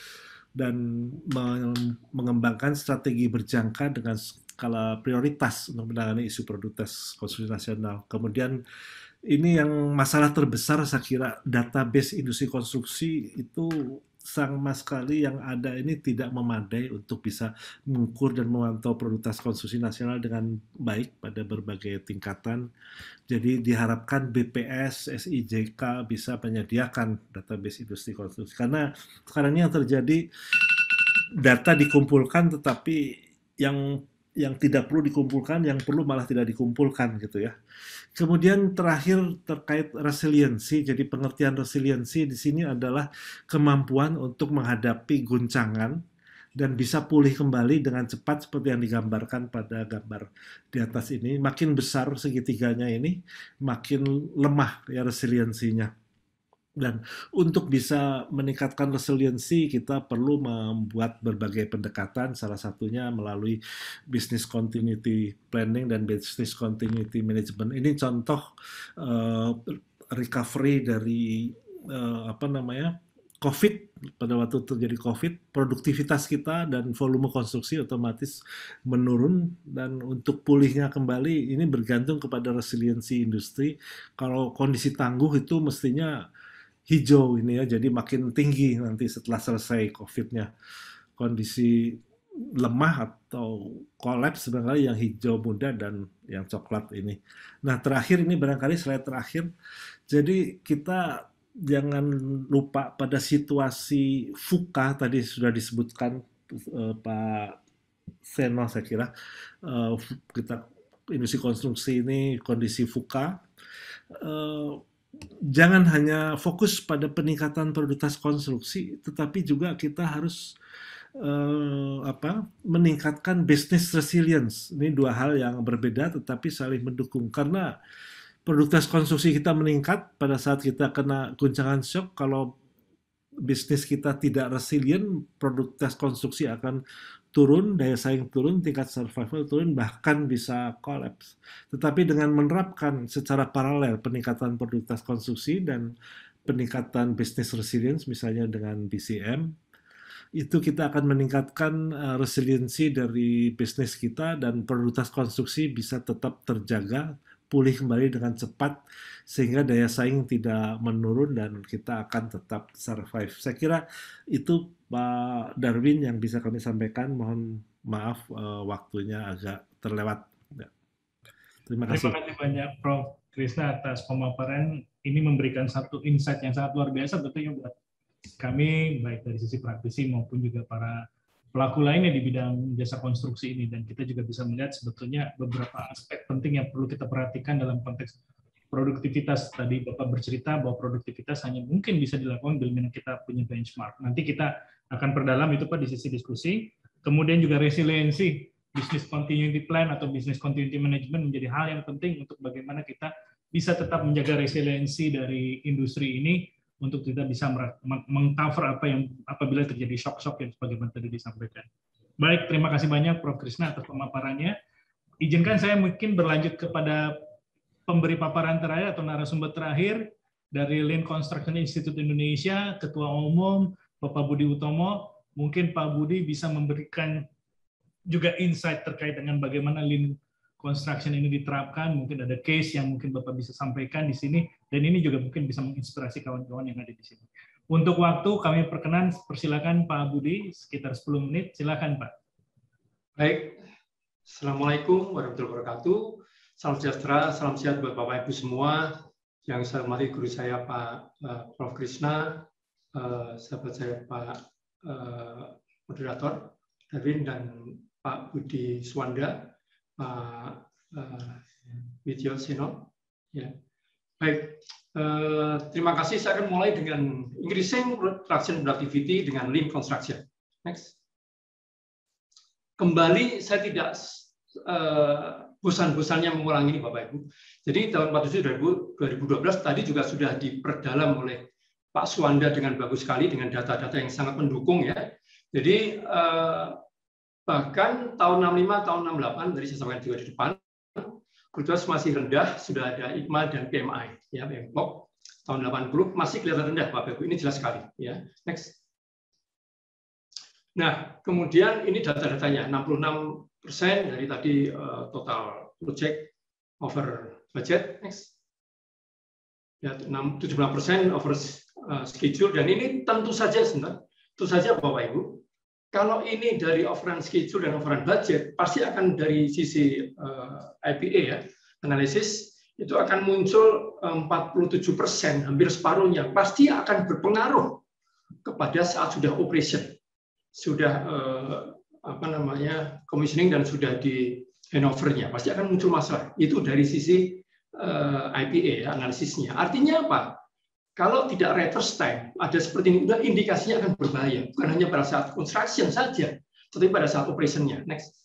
[SPEAKER 5] dan mengembangkan strategi berjangka dengan skala prioritas untuk menangani isu produktivitas konstruksi nasional. Kemudian ini yang masalah terbesar saya kira, database industri konstruksi itu sama sekali yang ada ini tidak memadai untuk bisa mengukur dan memantau produktivitas konstruksi nasional dengan baik pada berbagai tingkatan. Jadi diharapkan B P S, S I J K bisa menyediakan database industri konstruksi. Karena sekarang ini yang terjadi, data dikumpulkan tetapi yang yang tidak perlu dikumpulkan, yang perlu malah tidak dikumpulkan gitu ya. Kemudian terakhir terkait resiliensi, jadi pengertian resiliensi di sini adalah kemampuan untuk menghadapi guncangan dan bisa pulih kembali dengan cepat seperti yang digambarkan pada gambar di atas ini. Makin besar segitiganya ini, makin lemah ya resiliensinya. Dan untuk bisa meningkatkan resiliensi, kita perlu membuat berbagai pendekatan, salah satunya melalui business continuity planning dan business continuity management. Ini contoh uh, recovery dari uh, apa namanya COVID. Pada waktu terjadi COVID, produktivitas kita dan volume konstruksi otomatis menurun, dan untuk pulihnya kembali ini bergantung kepada resiliensi industri. Kalau kondisi tangguh itu mestinya hijau ini ya, jadi makin tinggi nanti setelah selesai COVID-nya. Kondisi lemah atau kolaps barangkali yang hijau muda dan yang coklat ini. Nah terakhir ini barangkali slide terakhir. Jadi kita jangan lupa pada situasi VUCA tadi sudah disebutkan uh, Pak Seno saya kira. Uh, kita industri konstruksi ini kondisi VUCA. Uh, Jangan hanya fokus pada peningkatan produktivitas konstruksi, tetapi juga kita harus uh, apa, meningkatkan business resilience. Ini dua hal yang berbeda tetapi saling mendukung, karena produktivitas konstruksi kita meningkat pada saat kita kena guncangan shock. Kalau bisnis kita tidak resilient, produktivitas konstruksi akan turun, daya saing turun, tingkat survival turun, bahkan bisa collapse. Tetapi dengan menerapkan secara paralel peningkatan produktivitas konstruksi dan peningkatan bisnis resilience, misalnya dengan B C M, itu kita akan meningkatkan uh, resiliensi dari bisnis kita dan produktivitas konstruksi bisa tetap terjaga, pulih kembali dengan cepat sehingga daya saing tidak menurun dan kita akan tetap survive. Saya kira itu Pak Darwin yang bisa kami sampaikan. Mohon maaf uh, waktunya agak terlewat. Ya. Terima kasih.
[SPEAKER 2] Terima kasih banyak Prof Krishna atas pemaparan. Ini memberikan satu insight yang sangat luar biasa betulnya buat kami, baik dari sisi praktisi maupun juga para pelaku lainnya di bidang jasa konstruksi ini. Dan kita juga bisa melihat sebetulnya beberapa aspek penting yang perlu kita perhatikan dalam konteks produktivitas. Tadi Bapak bercerita bahwa produktivitas hanya mungkin bisa dilakukan bila mana kita punya benchmark. Nanti kita akan perdalam itu Pak di sisi diskusi. Kemudian juga resiliensi, business continuity plan atau business continuity management menjadi hal yang penting untuk bagaimana kita bisa tetap menjaga resiliensi dari industri ini untuk kita bisa mengcover apa yang apabila terjadi shock-shock yang sebagaimana tadi disampaikan. Baik, terima kasih banyak Prof Krishna atas pemaparannya. Izinkan saya mungkin berlanjut kepada pemberi paparan terakhir atau narasumber terakhir dari Lean Construction Institute Indonesia, Ketua Umum Bapak Budi Utomo. Mungkin Pak Budi bisa memberikan juga insight terkait dengan bagaimana Lean Construction ini diterapkan, mungkin ada case yang mungkin Bapak bisa sampaikan di sini, dan ini juga mungkin bisa menginspirasi kawan-kawan yang ada di sini. Untuk waktu, kami perkenan, persilakan Pak Budi, sekitar sepuluh menit, silakan Pak.
[SPEAKER 4] Baik, Assalamualaikum warahmatullahi wabarakatuh, salam sejahtera, salam sehat buat Bapak Ibu semua, yang saya hormati guru saya Pak uh, Prof Krishna, uh, sahabat saya Pak uh, Moderator, Darwin, dan Pak Budi Suwanda, Pak uh, Widyo Seno. Ya. Baik, uh, terima kasih. Saya akan mulai dengan increasing production productivity dengan Lean Construction. Next. Kembali, saya tidak uh, bosan-bosannya mengulangi ini, Bapak Ibu. Jadi tahun empat puluh tujuh dua ribu dua belas tadi juga sudah diperdalam oleh Pak Suwanda dengan bagus sekali dengan data-data yang sangat mendukung ya. Jadi uh, bahkan tahun enam puluh lima, tahun enam puluh delapan, dari saya sampaikan juga di depan, produktivitas masih rendah, sudah ada I K M A dan P M I, ya, Bangkok, tahun delapan puluh, masih kelihatan rendah, Bapak Ibu, ini jelas sekali. Ya. Next. Nah, kemudian ini data-datanya, enam puluh enam persen dari tadi uh, total project over budget, next. Ya, tujuh puluh enam persen over uh, schedule, dan ini tentu saja, sebentar, tentu saja Bapak Ibu, kalau ini dari overrun schedule dan overrun budget, pasti akan dari sisi uh, I P A ya, analisis, itu akan muncul empat puluh tujuh persen, hampir separuhnya, pasti akan berpengaruh kepada saat sudah operation, sudah uh, apa namanya commissioning dan sudah di handover-nya, pasti akan muncul masalah. Itu dari sisi uh, I P A ya, analisisnya. Artinya apa? Kalau tidak reverse time, ada seperti ini, udah indikasinya akan berbahaya. Bukan hanya pada saat construction saja, tetapi pada saat operation-nya. Next.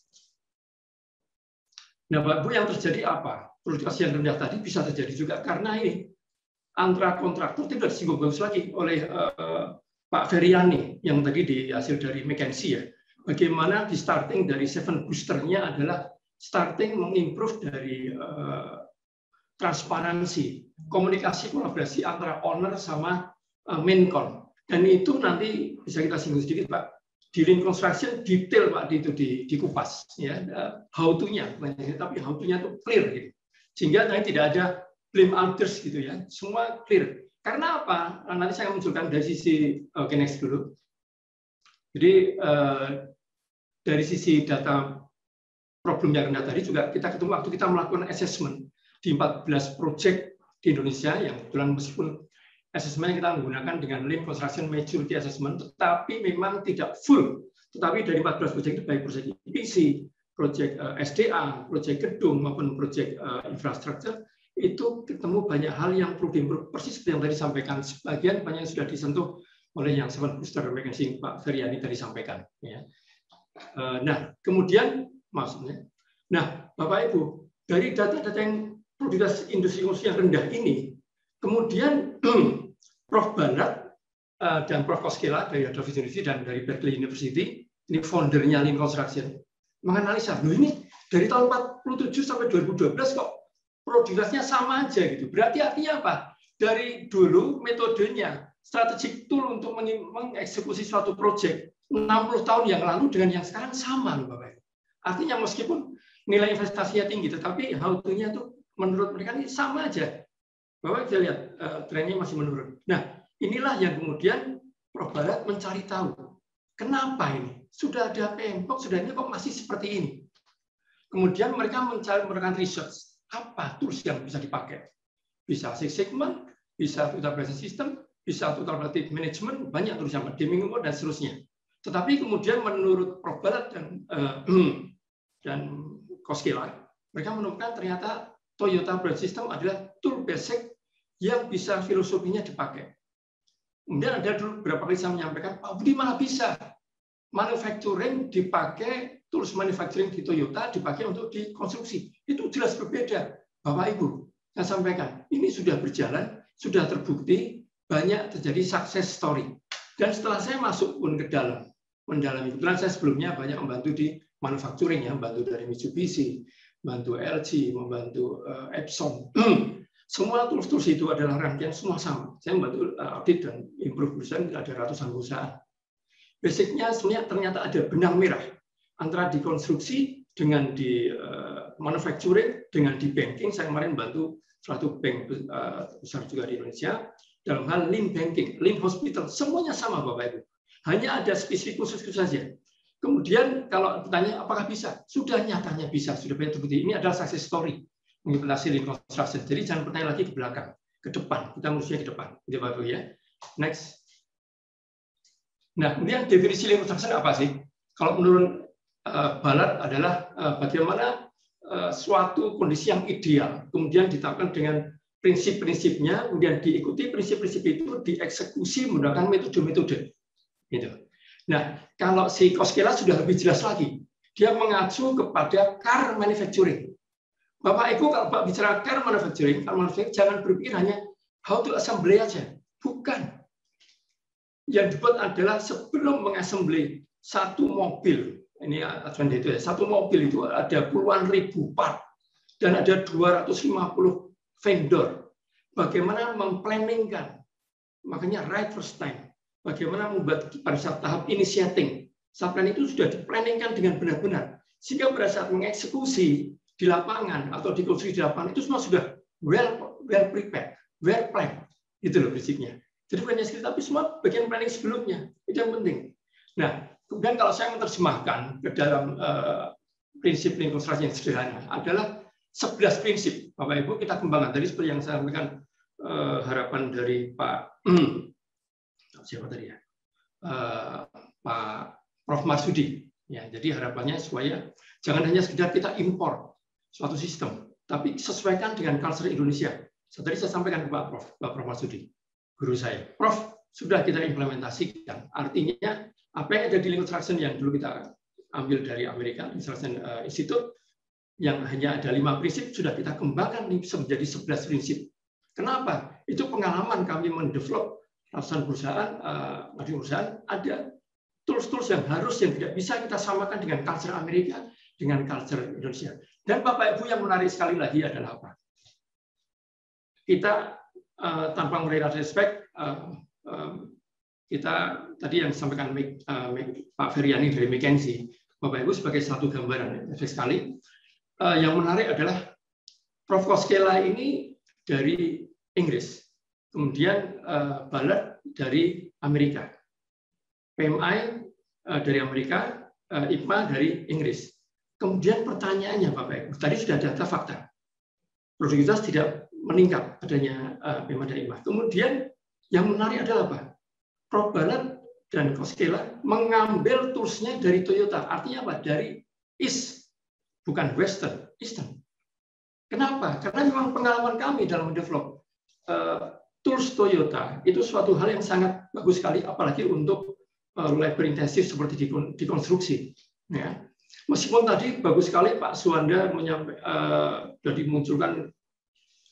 [SPEAKER 4] Nah, Bapak Ibu, yang terjadi apa? Produktivitas yang rendah tadi bisa terjadi juga karena ini antara kontraktor itu sudah disinggung bagus lagi oleh uh, Pak Feryani yang tadi di hasil dari McKinsey ya. Bagaimana di starting dari seven booster-nya adalah starting mengimprove dari uh, transparansi, komunikasi kolaborasi antara owner sama uh, maincon. Dan itu nanti bisa kita singgung sedikit, Pak. Di Lean Construction detail, Pak, itu di, dikupas ya, how to-nya, tapi how to-nya itu clear gitu. Sehingga nanti tidak ada blame others gitu ya. Semua clear. Karena apa? Nanti saya akan munculkan dari sisi oke okay, next dulu. Jadi uh, dari sisi data problem yang rendah tadi juga kita ketemu waktu kita melakukan assessment di empat belas proyek di Indonesia yang kebetulan meskipun assessment kita menggunakan dengan Lean Construction Maturity Assessment, tetapi memang tidak full. Tetapi dari empat belas proyek itu baik proyek I P C, proyek S D A, proyek gedung maupun proyek infrastruktur, itu ketemu banyak hal yang perlu diimprove. Persis seperti yang tadi disampaikan, sebagian banyak yang sudah disentuh oleh yang seven booster McKinsey Pak Feryani tadi sampaikan. Ya. Nah, kemudian maksudnya, nah Bapak Ibu, dari data-data yang produktivitas industri konsumsi yang rendah ini, kemudian Prof Balat dan Prof Koskela dari Adolphus University dan dari Berkeley University, ini foundernya Lean Construction, menganalisa, loh ini dari tahun empat puluh tujuh sampai dua ribu dua belas kok produktivitasnya sama aja gitu. Berarti artinya apa? Dari dulu metodenya, strategic tool untuk mengeksekusi suatu proyek enam puluh tahun yang lalu dengan yang sekarang sama loh Bapak. Artinya meskipun nilai investasinya tinggi, tetapi how to-nya itu menurut mereka ini sama aja. Bapak bisa lihat uh, trennya masih menurun. Nah, inilah yang kemudian Prof Balat mencari tahu. Kenapa ini? Sudah ada P M P O K, sudah ini kok masih seperti ini? Kemudian mereka mencari melakukan research. Apa tools yang bisa dipakai? Bisa Six Sigma, bisa Total Business System, bisa Total Productive Management, banyak tools yang Deming Award dan seterusnya. Tetapi kemudian menurut Prof Balat dan uh, dan Koskela, mereka menemukan ternyata Toyota Brand System adalah tool basic yang bisa filosofinya dipakai. Kemudian ada dulu beberapa kali saya menyampaikan, Pak Budi malah bisa manufacturing dipakai, tools manufacturing di Toyota dipakai untuk dikonstruksi. Itu jelas berbeda. Bapak Ibu, saya sampaikan, ini sudah berjalan, sudah terbukti, banyak terjadi success story. Dan setelah saya masuk pun ke dalam, mendalami, kebetulan saya sebelumnya banyak membantu di manufacturing, ya, membantu dari Mitsubishi, membantu L G, membantu uh, Epson. Semua tools-tools itu adalah rangkaian semua sama. Saya membantu audit dan improve perusahaan, ada ratusan perusahaan. Basicnya sebenarnya ternyata ada benang merah antara di konstruksi dengan di uh, manufacturing, dengan di banking. Saya kemarin bantu suatu bank uh, besar juga di Indonesia dalam hal lean banking, lean hospital, semuanya sama Bapak Ibu. Hanya ada spesifik khusus saja. Kemudian kalau bertanya apakah bisa? Sudah nyatanya bisa, sudah banyak terbukti. Ini adalah success story implementasi lean construction. Jadi jangan bertanya lagi ke belakang, ke depan. Kita mestinya ke depan. Gitu Bapak Ibu ya. Next. Nah, kemudian definisi lean construction apa sih? Kalau menurut uh, Balat adalah uh, bagaimana uh, suatu kondisi yang ideal, kemudian ditetapkan dengan prinsip-prinsipnya, kemudian diikuti prinsip-prinsip itu, dieksekusi menggunakan metode-metode. Gitu. Nah, kalau si Koskela sudah lebih jelas lagi, dia mengacu kepada car manufacturing. Bapak Ibu kalau Bapak bicara car manufacturing, car manufacturing jangan berpikir hanya how to assembly aja, bukan. Yang dibuat adalah sebelum mengassembly satu mobil, ini acuan itu ya, satu mobil itu ada puluhan ribu part dan ada dua ratus lima puluh vendor. Bagaimana memplanningkan, makanya right first time. Bagaimana membuat pada saat tahap initiating, saat plan itu sudah diplanningkan dengan benar-benar, sehingga pada saat mengeksekusi di lapangan atau dikonstruksi di lapangan itu semua sudah well well prepared, well planned, itu loh prinsipnya. Jadi bukan hanya sekitar, tapi semua bagian planning sebelumnya, itu yang penting. Nah, kemudian kalau saya menerjemahkan ke dalam uh, prinsip lean construction yang sederhana adalah sebelas prinsip, Bapak Ibu kita kembangkan tadi seperti yang saya sampaikan uh, harapan dari Pak siapa tadi ya, uh, Pak Prof Marsudi. Ya, jadi harapannya supaya jangan hanya sekedar kita impor suatu sistem, tapi sesuaikan dengan culture Indonesia. So, tadi saya sampaikan ke Pak Prof, Pak Prof Marsudi, guru saya. Prof, sudah kita implementasikan. Artinya apa yang ada di lean construction yang dulu kita ambil dari Amerika, Construction uh, Institute, yang hanya ada lima prinsip, sudah kita kembangkan menjadi sebelas prinsip. Kenapa? Itu pengalaman kami mendevelop ratusan perusahaan, uh, perusahaan ada tools-tools yang harus yang tidak bisa kita samakan dengan culture Amerika, dengan culture Indonesia. Dan Bapak Ibu yang menarik sekali lagi adalah apa? Kita uh, tanpa mengurangi respect, uh, um, kita tadi yang disampaikan uh, Pak Feryani dari McKinsey, Bapak Ibu sebagai satu gambaran efek sekali. Uh, yang menarik adalah Prof Koskela ini dari Inggris. Kemudian uh, Balat dari Amerika, P M I uh, dari Amerika, uh, I P M A dari Inggris. Kemudian pertanyaannya Bapak Ibu, tadi sudah data fakta, produktivitas tidak meningkat adanya uh, P M A dan I P M A. Kemudian yang menarik adalah apa? Prof Balat dan Koskela mengambil toolsnya dari Toyota, artinya apa? Dari East, bukan Western, Eastern. Kenapa? Karena memang pengalaman kami dalam mendevelop uh, tools Toyota itu suatu hal yang sangat bagus sekali, apalagi untuk uh, labor intensif seperti dikonstruksi. Ya. Meskipun tadi bagus sekali Pak Suwanda menyampaikan, uh, sudah dimunculkan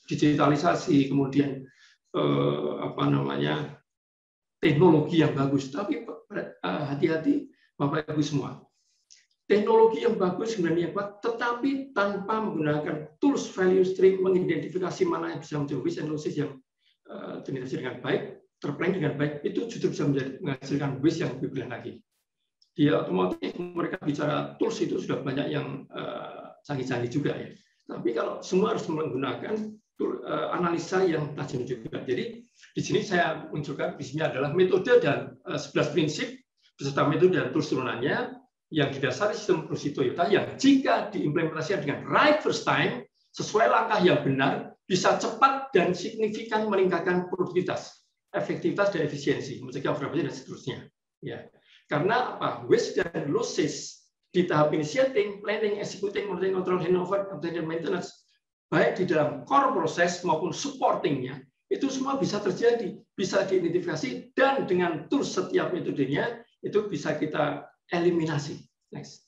[SPEAKER 4] digitalisasi, kemudian eh, apa namanya teknologi yang bagus. Tapi hati-hati Bapak Ibu semua, teknologi yang bagus sebenarnya Pak, tetapi tanpa menggunakan tools value stream mengidentifikasi mana yang bisa menjadi waste and losses yang uh, terintegrasi dengan baik, terplanning dengan baik, itu justru bisa menjadi, menghasilkan waste yang lebih berlebihan lagi. Di otomotif mereka bicara tools itu sudah banyak yang canggih-canggih uh, juga ya. Tapi kalau semua harus menggunakan tool, uh, analisa yang tajam juga. Jadi di sini saya munculkan di sini adalah metode dan uh, sebelas prinsip beserta metode dan tools turunannya yang didasari sistem produksi Toyota yang jika diimplementasikan dengan right first time sesuai langkah yang benar bisa cepat dan signifikan meningkatkan produktivitas, efektivitas dan efisiensi, mencegah overproduksi dan seterusnya. Ya, karena apa? Waste dan losses di tahap initiating, planning, executing, monitoring, control, handover, dan maintenance, baik di dalam core proses maupun supportingnya, itu semua bisa terjadi, bisa diidentifikasi dan dengan tools setiap metodenya itu bisa kita eliminasi. Next.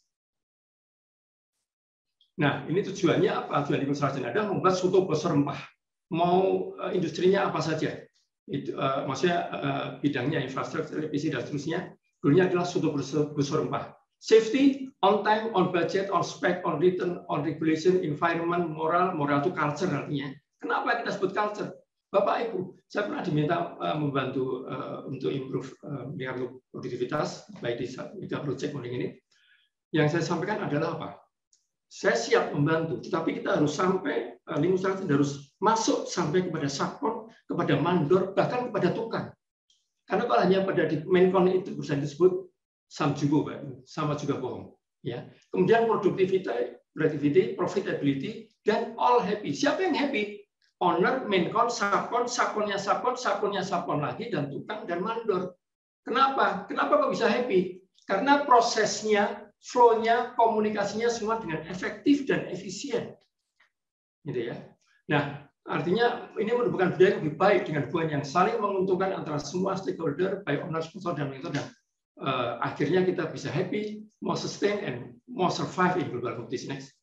[SPEAKER 4] Nah, ini tujuannya apa? Tujuan demonstrasi adalah membuat suatu bus rempah. Mau uh, industrinya apa saja. Itu, uh, maksudnya uh, bidangnya infrastruktur, televisi dan seterusnya. Goalnya adalah suatu bus rempah. Safety, on time, on budget, on spec, on return, on regulation, environment, moral. Moral itu culture artinya. Kenapa kita sebut culture? Bapak Ibu, saya pernah diminta uh, membantu uh, untuk improve uh, produktivitas baik di mega project modeling ini. Yang saya sampaikan adalah apa? Saya siap membantu, tetapi kita harus sampai uh, lingkungan harus masuk sampai kepada subkon, kepada mandor, bahkan kepada tukang. Karena kalau hanya pada di maincon itu bisa disebut sama juga, Pak, sama juga bohong. Ya. Kemudian productivity, productivity, profitability, dan all happy. Siapa yang happy? Owner, maincon, subkon, subkonnya subkon, subkonnya subkon lagi, dan tukang dan mandor. Kenapa? Kenapa kok bisa happy? Karena prosesnya, flow-nya, komunikasinya semua dengan efektif dan efisien. Gitu ya. Nah, artinya ini merupakan budaya yang lebih baik dengan hubungan yang saling menguntungkan antara semua stakeholder, baik owner, sponsor, dan mentor, dan uh, akhirnya kita bisa happy, more sustain, and more survive in global competition. Next.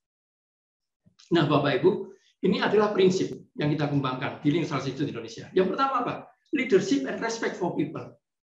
[SPEAKER 4] Nah, Bapak Ibu, ini adalah prinsip yang kita kembangkan di Lean Startup Institute di Indonesia. Yang pertama apa? Leadership and respect for people.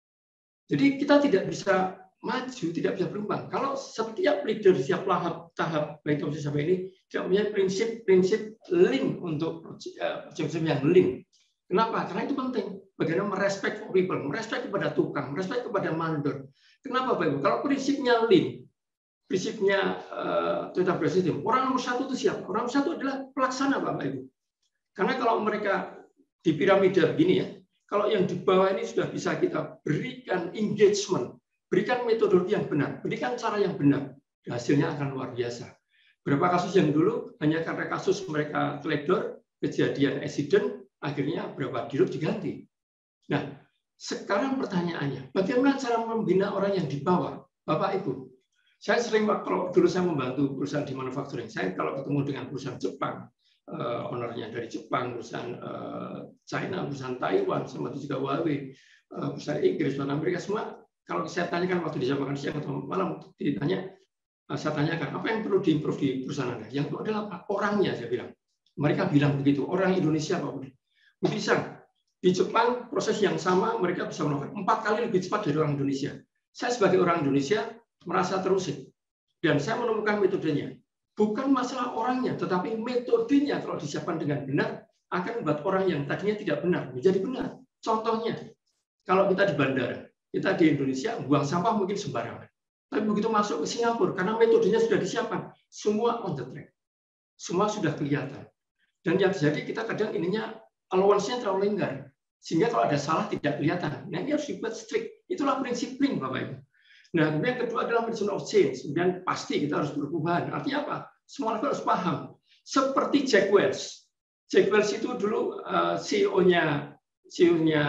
[SPEAKER 4] Jadi kita tidak bisa maju, tidak bisa berkembang kalau setiap leader di setiap tahap, tahap baik komisi sampai ini tidak punya prinsip-prinsip Lean untuk proyek-proyek yang Lean. Kenapa? Karena itu penting. Bagaimana merespek for people, merespek kepada tukang, merespek kepada mandor. Kenapa, Bapak Ibu? Kalau prinsipnya Lean, prinsipnya uh, Toyota Brand System, orang nomor satu itu siapa? Orang nomor satu adalah pelaksana, Bapak Ibu. Karena kalau mereka di piramida begini ya, kalau yang di bawah ini sudah bisa kita berikan engagement, berikan metodologi yang benar, berikan cara yang benar, hasilnya akan luar biasa. Berapa kasus yang dulu hanya karena kasus mereka teledor, kejadian accident, akhirnya berapa dirut diganti. Nah, sekarang pertanyaannya, bagaimana cara membina orang yang di bawah, Bapak Ibu? Saya sering kalau dulu saya membantu perusahaan di manufacturing, saya kalau ketemu dengan perusahaan Jepang, uh, ownernya dari Jepang, perusahaan uh, China, perusahaan Taiwan, sama juga Huawei, uh, perusahaan Inggris, perusahaan Amerika, semua kalau saya tanyakan waktu di jam makan siang atau malam ditanya, uh, saya tanyakan apa yang perlu diimprove di perusahaan Anda? Yang itu adalah apa? Orangnya, saya bilang. Mereka bilang begitu, orang Indonesia Pak Budi. Bisa di Jepang proses yang sama mereka bisa melakukan empat kali lebih cepat dari orang Indonesia. Saya sebagai orang Indonesia merasa terusik dan saya menemukan metodenya. Bukan masalah orangnya, tetapi metodenya kalau disiapkan dengan benar akan membuat orang yang tadinya tidak benar menjadi benar. Contohnya, kalau kita di bandara, kita di Indonesia buang sampah mungkin sembarangan. Tapi begitu masuk ke Singapura, karena metodenya sudah disiapkan, semua on the track, semua sudah kelihatan. Dan yang terjadi kita kadang ininya allowance-nya terlalu longgar, sehingga kalau ada salah tidak kelihatan. Nah ini harus dibuat strict. Itulah prinsip Lean, Bapak Ibu. Nah, kemudian yang kedua adalah prinsip of change. Kemudian pasti kita harus berperubahan. Artinya apa? Semua orang harus paham. Seperti Jack Welch. Jack Welch itu dulu uh, C E O-nya C E O-nya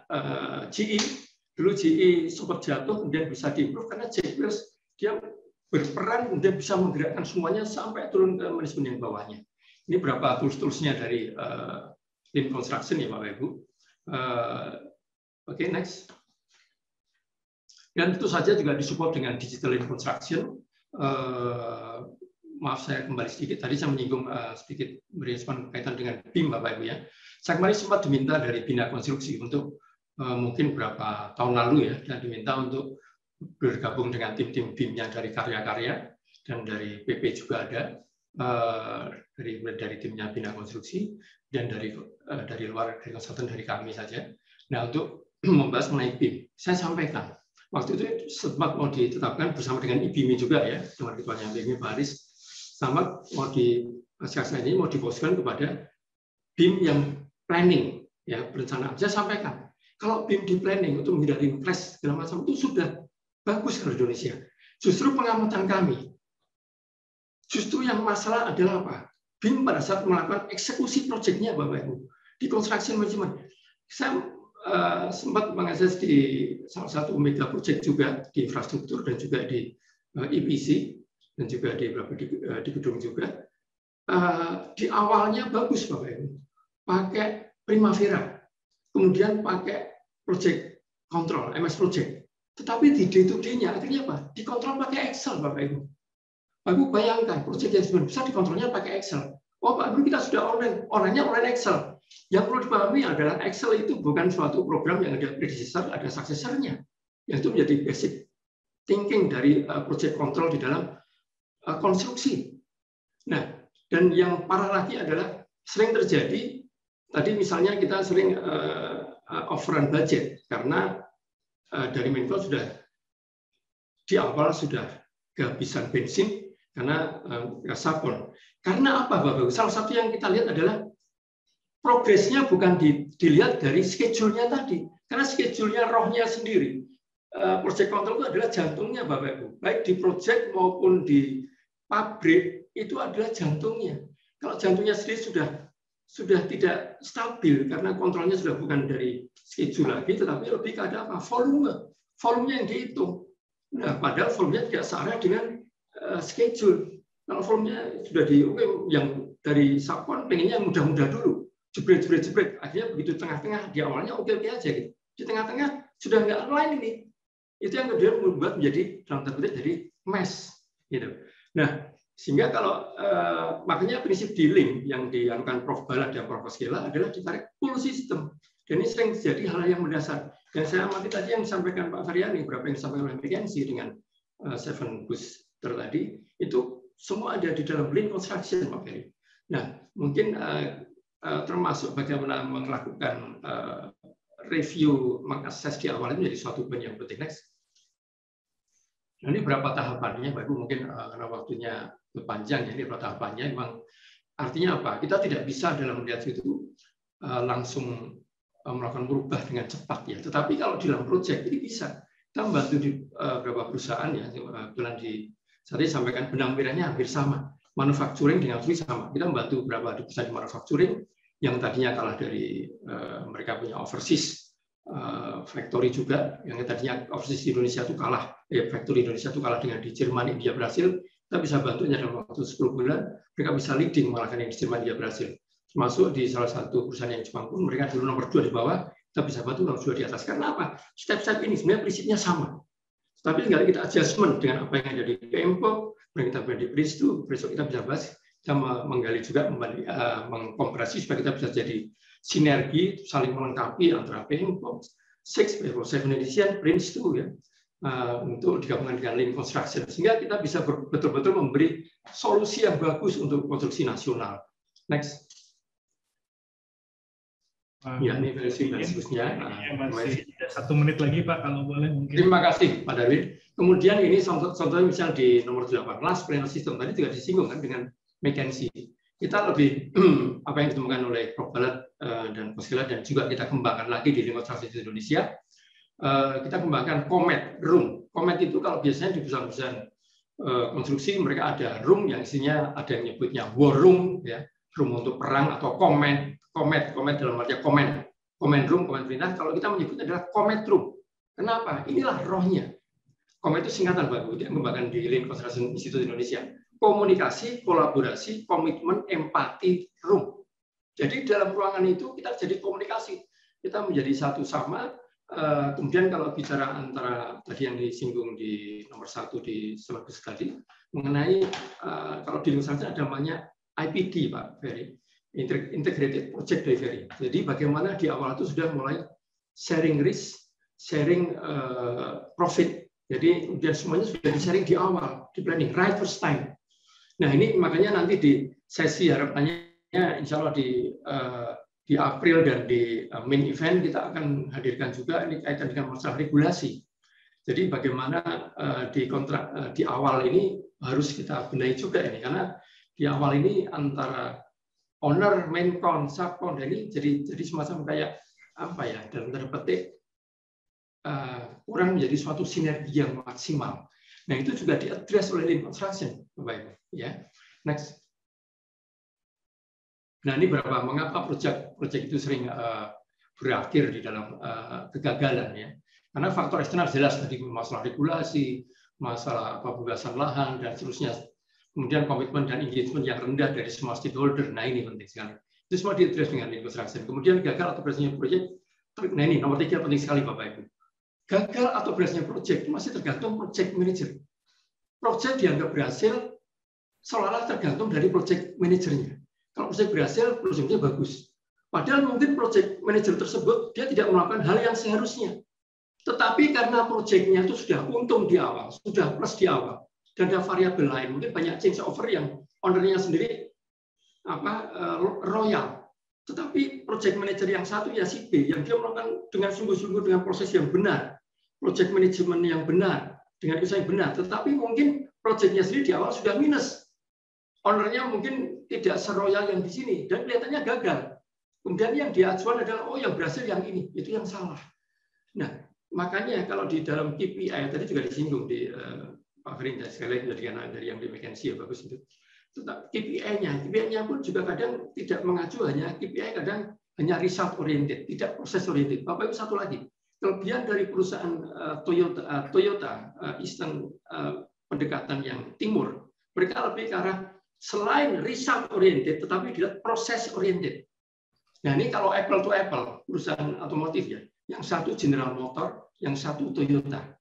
[SPEAKER 4] uh, G E. Dulu G E sempat jatuh, kemudian bisa diimprove karena Jack Welch dia berperan, kemudian bisa menggerakkan semuanya sampai turun ke manajemen yang bawahnya. Ini berapa tools-toolsnya dari uh, Lean Construction ya, Bapak Ibu. Uh, Oke, okay, next. Dan tentu saja juga disupport dengan digital Lean Construction. Uh, maaf saya kembali sedikit. Tadi saya menyinggung uh, sedikit berespon berkaitan dengan B I M, Bapak Ibu ya. Saya kemarin sempat diminta dari Bina Konstruksi untuk uh, mungkin berapa tahun lalu ya, dan diminta untuk bergabung dengan tim-tim B I M-nya dari karya-karya dan dari P P juga ada, uh, dari dari timnya Bina Konstruksi dan dari uh, dari luar dari konsultan dari kami saja. Nah, untuk membahas mengenai B I M, saya sampaikan waktu itu sempat mau ditetapkan bersama dengan I B M I juga ya, dengan ketuanya I B M I Pak Haris, sama mau di siasat ini mau diposisikan kepada B I M yang planning ya, perencanaan. Saya sampaikan kalau B I M di planning untuk menghindari crash segala macam itu sudah bagus kalau Indonesia. Justru pengamatan kami, justru yang masalah adalah apa? B I M pada saat melakukan eksekusi proyeknya Bapak Ibu di construction management. Saya Uh, sempat mengakses di salah satu mega project juga di infrastruktur dan juga di uh, I P C dan juga di beberapa di, uh, di gedung juga. Uh, di awalnya bagus Bapak Ibu, pakai Primavera, kemudian pakai project control M S project. Tetapi di day to day-nya akhirnya apa? Dikontrol pakai Excel Bapak Ibu. Bapak Ibu bayangkan project yang sebenarnya besar dikontrolnya pakai Excel. Oh Pak Ibu, kita sudah online, orangnya online Excel. Yang perlu dipahami adalah Excel itu bukan suatu program yang ada predecessor, ada successor-nya. Yang itu menjadi basic thinking dari uh, project control di dalam uh, konstruksi. Nah, dan yang parah lagi adalah sering terjadi, tadi misalnya kita sering uh, uh, overrun budget, karena uh, dari Menko sudah, di awal sudah kehabisan bensin, karena uh, sabun. Karena apa Bapak? Salah satu yang kita lihat adalah progresnya bukan di, dilihat dari schedule-nya tadi, karena schedule-nya rohnya sendiri. Uh, project control itu adalah jantungnya Bapak Ibu, baik di project maupun di pabrik itu adalah jantungnya. Kalau jantungnya sendiri sudah sudah tidak stabil karena kontrolnya sudah bukan dari schedule lagi, tetapi lebih kepada apa? Volume, volume yang dihitung. Nah, padahal volumenya tidak searah dengan uh, schedule. Kalau volumenya sudah di, oke, okay, yang dari subkon pengennya yang mudah-mudah dulu. Jebret, jebret, jebret. Akhirnya begitu tengah-tengah, di awalnya oke-oke aja. Gitu. Di tengah-tengah sudah nggak online ini. Itu yang kemudian membuat menjadi, dalam tanda kutip, jadi mess. Gitu. Nah, sehingga kalau, eh, makanya prinsip dealing yang dilakukan Prof Bala dan Prof Skela adalah ditarik full system. Dan ini sering terjadi hal yang mendasar. Dan saya amati tadi yang disampaikan Pak Feryani, beberapa yang disampaikan oleh McKinsey dengan uh, Seven Booster tadi, itu semua ada di dalam lean construction, Pak Ferry. Nah, mungkin uh, uh, termasuk bagaimana melakukan uh, review, mengakses di awal itu menjadi suatu poin yang penting. Next. Nah, ini berapa tahapannya, Pak Ibu, mungkin uh, karena waktunya panjang, ya, ini berapa tahapannya. Memang artinya apa? Kita tidak bisa dalam melihat itu uh, langsung uh, melakukan berubah dengan cepat, ya. Tetapi kalau di dalam proyek ini bisa. Kita membantu di uh, beberapa perusahaan, ya, kebetulan di tadi sampaikan benang merahnya hampir sama. Manufacturing dengan free sama. Kita membantu beberapa perusahaan di manufacturing yang tadinya kalah dari uh, mereka punya overseas uh, factory juga, yang tadinya overseas di Indonesia itu kalah, eh, factory Indonesia itu kalah dengan di Jerman, India, Brasil. Kita bisa bantunya dalam waktu sepuluh bulan, mereka bisa leading mengalahkan yang di Jerman, India, Brasil. Termasuk di salah satu perusahaan yang Jepang pun mereka dulu nomor dua di bawah, kita bisa bantu nomor dua di atas. Karena apa? Step-step ini sebenarnya prinsipnya sama. Tapi tinggal kita adjustment dengan apa yang ada di P M P O, yang kita beri di Prince itu, besok kita bisa bahas, kita menggali juga, kembali, uh, mengkompresi supaya kita bisa jadi sinergi, saling melengkapi antara P M P O, six, P M P O seven edition, Prince itu, ya, uh, untuk digabungkan dengan lean construction, sehingga kita bisa betul-betul memberi solusi yang bagus untuk konstruksi nasional. Next. Ya, ini versi khususnya.
[SPEAKER 2] Ya, masih satu menit lagi Pak, kalau boleh mungkin.
[SPEAKER 4] Terima kasih Pak Darwin. Kemudian ini contoh-contohnya misal di nomor delapan belas planner system tadi juga disinggung kan dengan McKinsey. Kita lebih apa yang ditemukan oleh Prof Balat dan Prof Skela dan juga kita kembangkan lagi di lingkungan transportasi Indonesia. Kita kembangkan Comet Room. Comet itu kalau biasanya di perusahaan-perusahaan konstruksi mereka ada room yang isinya ada yang nyebutnya war room, ya, room untuk perang atau comment. Comment, comment dalam artinya comment, comment room, comment perintah. Kalau kita menyebutnya adalah comment room. Kenapa? Inilah rohnya. Comment itu singkatan Pak, yang mengembangkan di Lean Construction Institute Indonesia. Komunikasi, kolaborasi, komitmen, empati room. Jadi dalam ruangan itu kita jadi komunikasi. Kita menjadi satu sama, Uh, kemudian kalau bicara antara tadi yang disinggung di nomor satu di syllabus tadi mengenai uh, kalau di Nusantara ada namanya I P D, Pak Ferry, Integrated Project Delivery. Jadi bagaimana di awal itu sudah mulai sharing risk, sharing uh, profit. Jadi udah semuanya sudah di-sharing di awal, di planning, right first time. Nah ini makanya nanti di sesi harapannya insya Allah di uh, di April dan di main event kita akan hadirkan juga ini kaitan dengan masalah regulasi. Jadi bagaimana uh, di kontrak uh, di awal ini harus kita benahi juga ini karena di awal ini antara owner, main con, subcon ini jadi jadi semacam kayak apa ya dalam tanda petik uh, kurang menjadi suatu sinergi yang maksimal. Nah itu juga diadres oleh Lean Construction, Bapak Ibu. Ya, next. Nah ini berapa? Mengapa proyek-proyek itu sering uh, berakhir di dalam uh, kegagalan ya? Karena faktor eksternal jelas tadi masalah regulasi, masalah pembebasan lahan dan seterusnya. Kemudian komitmen dan engagement yang rendah dari semua stakeholder. Nah ini penting sekali. Itu semua diadres dengan Lean Construction. Kemudian gagal atau berhasilnya proyek. Nah ini nomor tiga penting sekali Bapak Ibu. Gagal atau berhasilnya proyek masih tergantung project manager. Proyek dianggap berhasil seolah-olah tergantung dari project manajernya. Kalau proyek berhasil, proyeknya bagus. Padahal mungkin proyek manajer tersebut dia tidak melakukan hal yang seharusnya. Tetapi karena proyeknya itu sudah untung di awal, sudah plus di awal, dan ada variabel lain, mungkin banyak change over yang ownernya sendiri apa royal. Tetapi proyek manajer yang satu ya si B, yang dia melakukan dengan sungguh-sungguh dengan proses yang benar, proyek manajemen yang benar, dengan usaha yang benar. Tetapi mungkin proyeknya sendiri di awal sudah minus. Ownernya mungkin tidak seroyal yang di sini dan kelihatannya gagal. Kemudian yang diajukan adalah oh yang berhasil yang ini, itu yang salah. Nah makanya kalau di dalam K P I tadi juga disinggung di uh, Pak Ferin sekali lagi dari dari yang di McKinsey ya bagus itu. Tetap K P I-nya, K P I-nya pun juga kadang tidak mengacu hanya K P I kadang hanya result oriented, tidak proses oriented. Bapak Ibu satu lagi kelebihan dari perusahaan uh, Toyota, uh, Toyota uh, Eastern uh, pendekatan yang timur, mereka lebih ke arah selain result oriented, tetapi juga proses oriented. Nah ini kalau apple to apple perusahaan otomotif ya, yang satu General Motor, yang satu Toyota.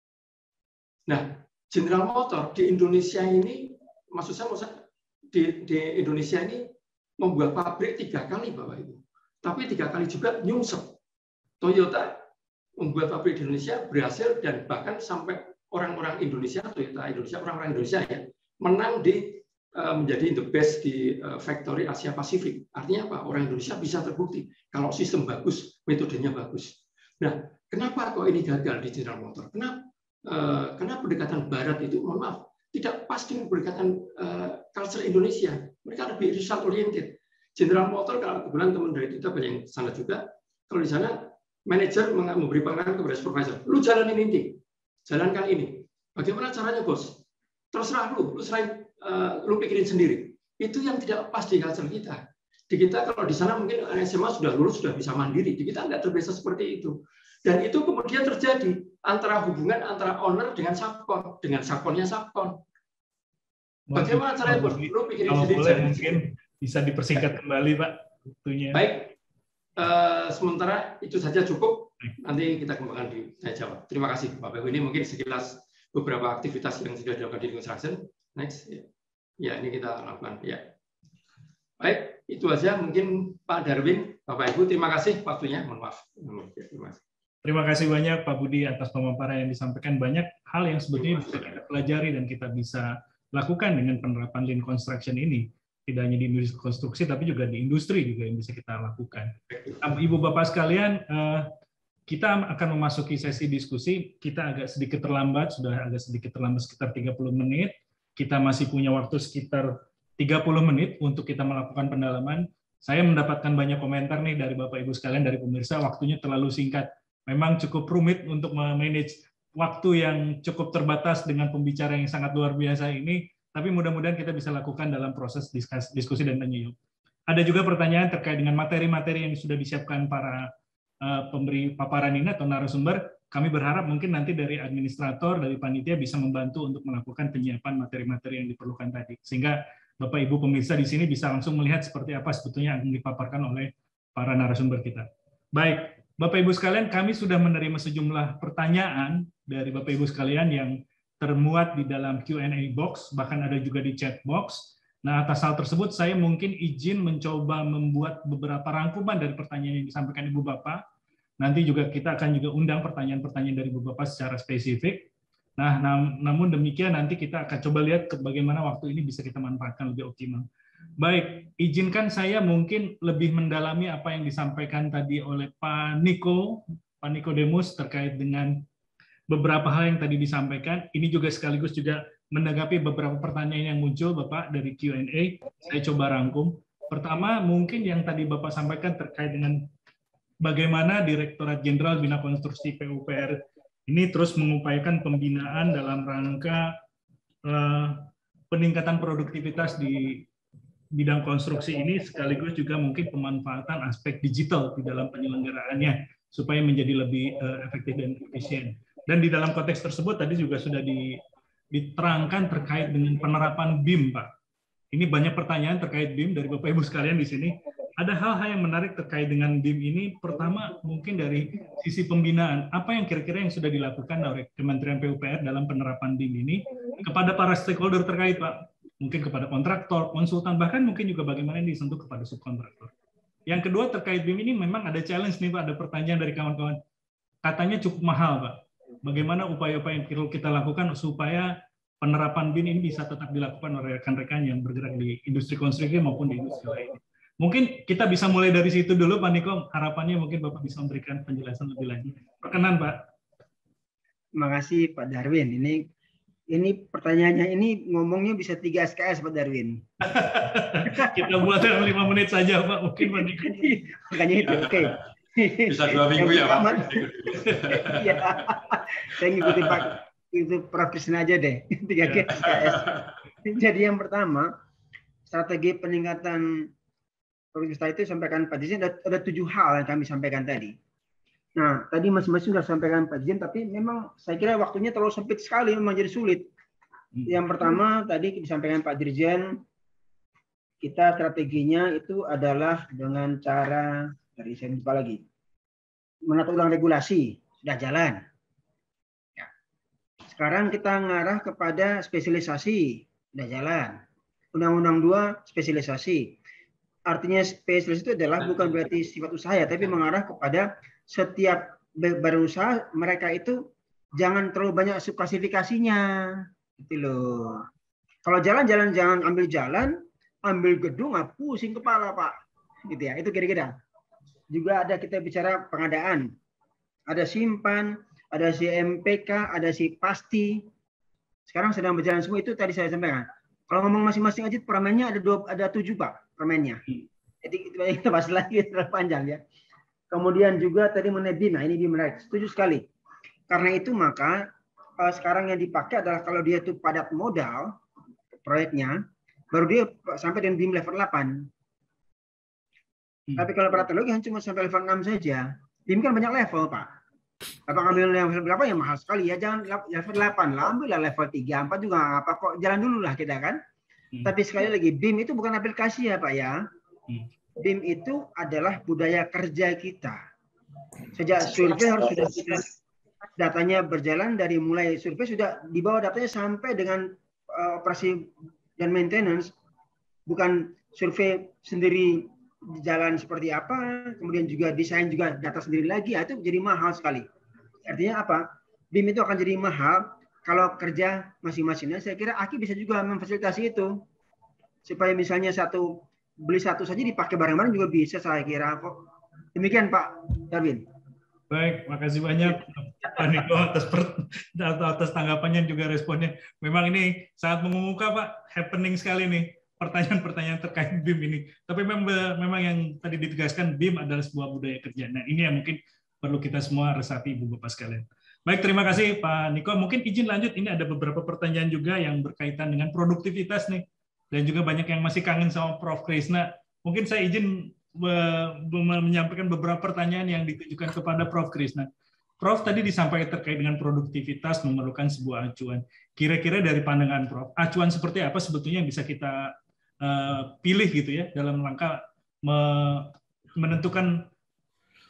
[SPEAKER 4] Nah General Motor di Indonesia ini, maksud saya, maksud di, di Indonesia ini membuat pabrik tiga kali Bapak Ibu, tapi tiga kali juga nyungsep. Toyota membuat pabrik di Indonesia berhasil dan bahkan sampai orang-orang Indonesia, Toyota Indonesia, orang-orang Indonesia ya menang di menjadi the best di factory Asia Pasifik. Artinya apa? Orang Indonesia bisa terbukti kalau sistem bagus, metodenya bagus. Nah, kenapa kok ini gagal di General Motor? Kenapa? Karena pendekatan Barat itu, mohon maaf, tidak pas dengan pendekatan culture Indonesia. Mereka lebih result oriented. General Motor, kalau kebetulan teman dari kita banyak yang sana juga, kalau di sana manajer memberi pengarahan kepada supervisor, lu jalanin ini, jalankan ini. Bagaimana caranya bos? Terserah lu, lu selain Uh, lu pikirin sendiri. Itu yang tidak pas di culture kita. Di kita kalau di sana mungkin S M A sudah lulus sudah bisa mandiri. Di kita nggak terbiasa seperti itu. Dan itu kemudian terjadi antara hubungan antara owner dengan subcon, dengan subconnya subcon. Bagaimana caranya lu pikirin
[SPEAKER 2] kalau
[SPEAKER 4] sendiri?
[SPEAKER 2] Boleh, mungkin bisa dipersingkat kembali Pak waktunya.
[SPEAKER 4] Baik. Uh, sementara itu saja cukup. Nanti kita kembangkan di saya jawab. Terima kasih Bapak Ibu. Ini mungkin sekilas beberapa aktivitas yang sudah dilakukan di Construction. Next. Ya, ini kita lakukan. Ya. Baik, itu aja mungkin Pak Darwin, Bapak Ibu, terima kasih waktunya. Mohon maaf. Terima kasih.
[SPEAKER 2] Terima kasih banyak Pak Budi atas pemaparan yang disampaikan. Banyak hal yang sebetulnya bisa kita pelajari dan kita bisa lakukan dengan penerapan Lean Construction ini. Tidak hanya di industri konstruksi, tapi juga di industri juga yang bisa kita lakukan. Ibu Bapak sekalian, kita akan memasuki sesi diskusi. Kita agak sedikit terlambat, sudah agak sedikit terlambat sekitar tiga puluh menit. Kita masih punya waktu sekitar tiga puluh menit untuk kita melakukan pendalaman. Saya mendapatkan banyak komentar nih dari Bapak Ibu sekalian, dari pemirsa, waktunya terlalu singkat. Memang cukup rumit untuk memanage waktu yang cukup terbatas dengan pembicara yang sangat luar biasa ini, tapi mudah-mudahan kita bisa lakukan dalam proses diskusi dan tanya jawab. Ada juga pertanyaan terkait dengan materi-materi yang sudah disiapkan para uh, pemberi paparan ini atau narasumber. Kami berharap mungkin nanti dari administrator, dari panitia bisa membantu untuk melakukan penyiapan materi-materi yang diperlukan tadi. Sehingga Bapak Ibu pemirsa di sini bisa langsung melihat seperti apa sebetulnya yang dipaparkan oleh para narasumber kita. Baik, Bapak Ibu sekalian, kami sudah menerima sejumlah pertanyaan dari Bapak Ibu sekalian yang termuat di dalam Q and A box, bahkan ada juga di chat box. Nah, atas hal tersebut saya mungkin izin mencoba membuat beberapa rangkuman dari pertanyaan yang disampaikan Ibu Bapak. Nanti juga kita akan juga undang pertanyaan-pertanyaan dari Ibu Bapak secara spesifik. Nah, nam namun demikian nanti kita akan coba lihat ke bagaimana waktu ini bisa kita manfaatkan lebih optimal. Baik, izinkan saya mungkin lebih mendalami apa yang disampaikan tadi oleh Pak Niko, Pak Nikodemus terkait dengan beberapa hal yang tadi disampaikan. Ini juga sekaligus juga menanggapi beberapa pertanyaan yang muncul Bapak dari Q and A. Saya coba rangkum. Pertama, mungkin yang tadi Bapak sampaikan terkait dengan bagaimana Direktorat Jenderal Bina Konstruksi P U P R ini terus mengupayakan pembinaan dalam rangka uh, peningkatan produktivitas di bidang konstruksi ini, sekaligus juga mungkin pemanfaatan aspek digital di dalam penyelenggaraannya supaya menjadi lebih uh, efektif dan efisien. Dan di dalam konteks tersebut tadi juga sudah di, diterangkan terkait dengan penerapan B I M, Pak. Ini banyak pertanyaan terkait B I M dari Bapak Ibu sekalian di sini. Ada hal-hal yang menarik terkait dengan B I M ini. Pertama, mungkin dari sisi pembinaan. Apa yang kira-kira yang sudah dilakukan oleh Kementerian P U P R dalam penerapan B I M ini kepada para stakeholder terkait, Pak? Mungkin kepada kontraktor, konsultan, bahkan mungkin juga bagaimana yang disentuh kepada subkontraktor. Yang kedua, terkait B I M ini memang ada challenge nih, Pak. Ada pertanyaan dari kawan-kawan. Katanya cukup mahal, Pak. Bagaimana upaya-upaya yang perlu kita lakukan supaya penerapan B I M ini bisa tetap dilakukan oleh rekan-rekan yang bergerak di industri konstruksi maupun di industri lainnya. Mungkin kita bisa mulai dari situ dulu, Pak Niko. Harapannya mungkin Bapak bisa memberikan penjelasan lebih lanjut. Perkenan, Pak.
[SPEAKER 3] Terima kasih, Pak Darwin. Ini ini pertanyaannya ini ngomongnya bisa tiga S K S, Pak Darwin.
[SPEAKER 2] Kita buat yang lima menit saja, Pak. Mungkin Pak Niko.
[SPEAKER 3] Makanya itu, oke. Okay.
[SPEAKER 4] Bisa dua minggu ya, Pak.
[SPEAKER 3] Iya. Saya ngikuti Pak itu Prof Krisna aja deh. Tiga S K S. Jadi yang pertama, strategi peningkatan produktivitas itu sampaikan Pak Dirjen, ada, ada tujuh hal yang kami sampaikan tadi. Nah, tadi masing-masing sudah sampaikan Pak Dirjen, tapi memang saya kira waktunya terlalu sempit sekali, memang jadi sulit. Yang pertama tadi disampaikan Pak Dirjen, kita strateginya itu adalah dengan cara, dari saya lupa lagi, menata ulang regulasi, sudah jalan. Ya. Sekarang kita ngarah kepada spesialisasi, sudah jalan. Undang-Undang dua spesialisasi. Artinya spesialis itu adalah bukan berarti sifat usaha ya, tapi mengarah kepada setiap badan usaha mereka itu jangan terlalu banyak subklasifikasinya, gitu loh. Kalau jalan-jalan jangan ambil jalan, ambil gedung, ah, pusing kepala Pak, gitu ya. Itu kira-kira. Juga ada kita bicara pengadaan, ada simpan, ada si M P K, ada si pasti. Sekarang sedang berjalan semua itu tadi saya sampaikan. Kalau ngomong masing-masing aja permennya ada dua, ada tujuh Pak permennya. Jadi kita bahas lagi terlalu panjang ya. Kemudian juga tadi mengenai B I M, nah ini B I M menarik, setuju sekali. Karena itu maka eh, sekarang yang dipakai adalah kalau dia itu padat modal proyeknya, baru dia sampai dengan B I M level delapan. Hmm. Tapi kalau para teknologi hanya cuma sampai level enam saja. B I M kan banyak level Pak. Apa ngambil level berapa ya mahal sekali ya, jangan level delapan lah, ambillah level tiga, empat juga apa kok, jalan dulu lah kita kan. Hmm. Tapi sekali lagi B I M itu bukan aplikasi ya Pak ya. Hmm. B I M itu adalah budaya kerja kita. Sejak survei harus sudah, sudah datanya berjalan, dari mulai survei sudah dibawa datanya sampai dengan uh, operasi dan maintenance. Bukan survei sendiri jalan seperti apa, kemudian juga desain juga data sendiri lagi, ya, itu jadi mahal sekali. Artinya apa? B I M itu akan jadi mahal kalau kerja masing-masingnya. Saya kira A K I bisa juga memfasilitasi itu. Supaya misalnya satu beli satu saja dipakai bareng-bareng juga bisa, saya kira kok. Demikian Pak Darwin.
[SPEAKER 2] Baik, makasih banyak Pak Niko atas per, atas tanggapannya juga responnya. Memang ini sangat mengemuka Pak, happening sekali nih pertanyaan-pertanyaan terkait B I M ini. Tapi memang, memang yang tadi ditegaskan B I M adalah sebuah budaya kerja. Nah ini yang mungkin perlu kita semua resapi Ibu Bapak sekalian. Baik, terima kasih Pak Niko. Mungkin izin lanjut, ini ada beberapa pertanyaan juga yang berkaitan dengan produktivitas nih. Dan juga banyak yang masih kangen sama Prof Krisna. Mungkin saya izin menyampaikan beberapa pertanyaan yang ditujukan kepada Prof Krisna. Prof tadi disampaikan terkait dengan produktivitas memerlukan sebuah acuan. Kira-kira dari pandangan Prof, acuan seperti apa sebetulnya yang bisa kita uh, pilih gitu ya dalam rangka me menentukan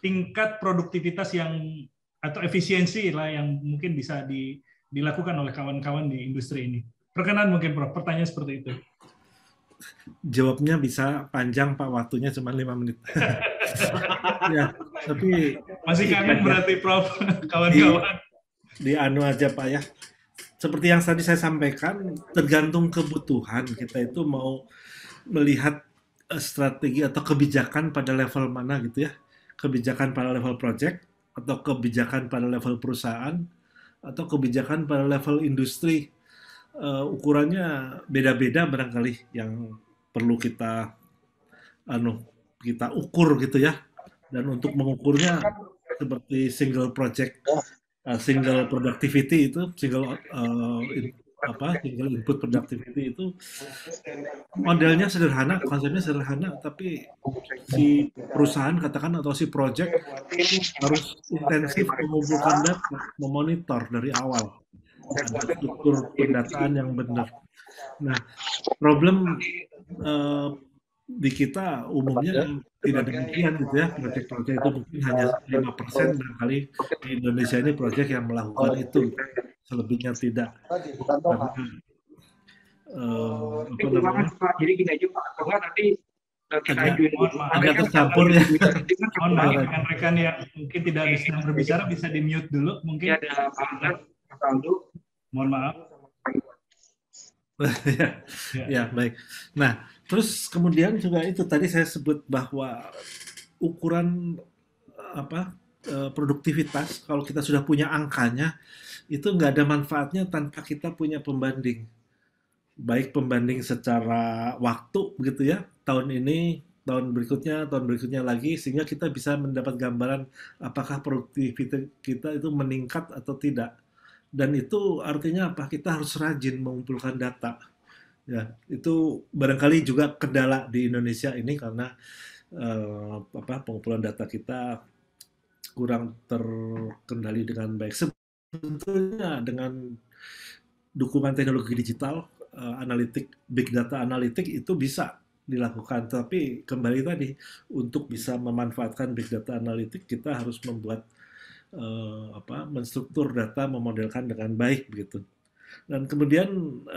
[SPEAKER 2] tingkat produktivitas yang atau efisiensi lah yang mungkin bisa di, dilakukan oleh kawan-kawan di industri ini? Perkenan mungkin Prof, pertanyaan seperti itu.
[SPEAKER 5] Jawabnya bisa panjang Pak, waktunya cuma lima menit. Ya, tapi
[SPEAKER 2] masih kangen berarti Prof, kawan-kawan.
[SPEAKER 5] Di, di anu aja Pak ya. Seperti yang tadi saya sampaikan, tergantung kebutuhan kita itu mau melihat strategi atau kebijakan pada level mana gitu ya. Kebijakan pada level project, atau kebijakan pada level perusahaan, atau kebijakan pada level industri. Uh, ukurannya beda-beda barangkali yang perlu kita anu kita ukur gitu ya. Dan untuk mengukurnya seperti single project, uh, single productivity itu, single uh, in, apa, single input productivity itu modelnya sederhana, konsepnya sederhana, tapi si perusahaan katakan atau si project harus intensif mengumpulkan data, memonitor dari awal. Ada struktur pendataan yang benar. Nah, problem uh, di kita umumnya tidak demikian gitu ya. Proyek-proyek itu mungkin hanya lima persen barangkali di Indonesia ini proyek yang melakukan itu. Selebihnya tidak. Karena, uh, apa namanya?
[SPEAKER 4] Jadi gini aja Pak, karena nanti
[SPEAKER 5] agak tercampur ya.
[SPEAKER 2] Mohon maaf rekan-rekan yang mungkin tidak bisa berbicara bisa di mute dulu mungkin.
[SPEAKER 4] Ada Pak Aldo.
[SPEAKER 2] Mohon maaf.
[SPEAKER 5] ya, ya. ya, baik. Nah, terus kemudian juga itu tadi saya sebut bahwa ukuran apa produktivitas kalau kita sudah punya angkanya itu nggak ada manfaatnya tanpa kita punya pembanding. Baik pembanding secara waktu begitu ya, tahun ini, tahun berikutnya, tahun berikutnya lagi, sehingga kita bisa mendapat gambaran apakah produktivitas kita itu meningkat atau tidak. Dan itu artinya apa? Kita harus rajin mengumpulkan data. Ya, itu barangkali juga kendala di Indonesia ini karena eh, apa, pengumpulan data kita kurang terkendali dengan baik. Sebetulnya dengan dukungan teknologi digital, uh, analitik, big data analitik itu bisa dilakukan. Tapi kembali tadi, untuk bisa memanfaatkan big data analitik, kita harus membuat uh, apa, menstruktur data, memodelkan dengan baik begitu. Dan kemudian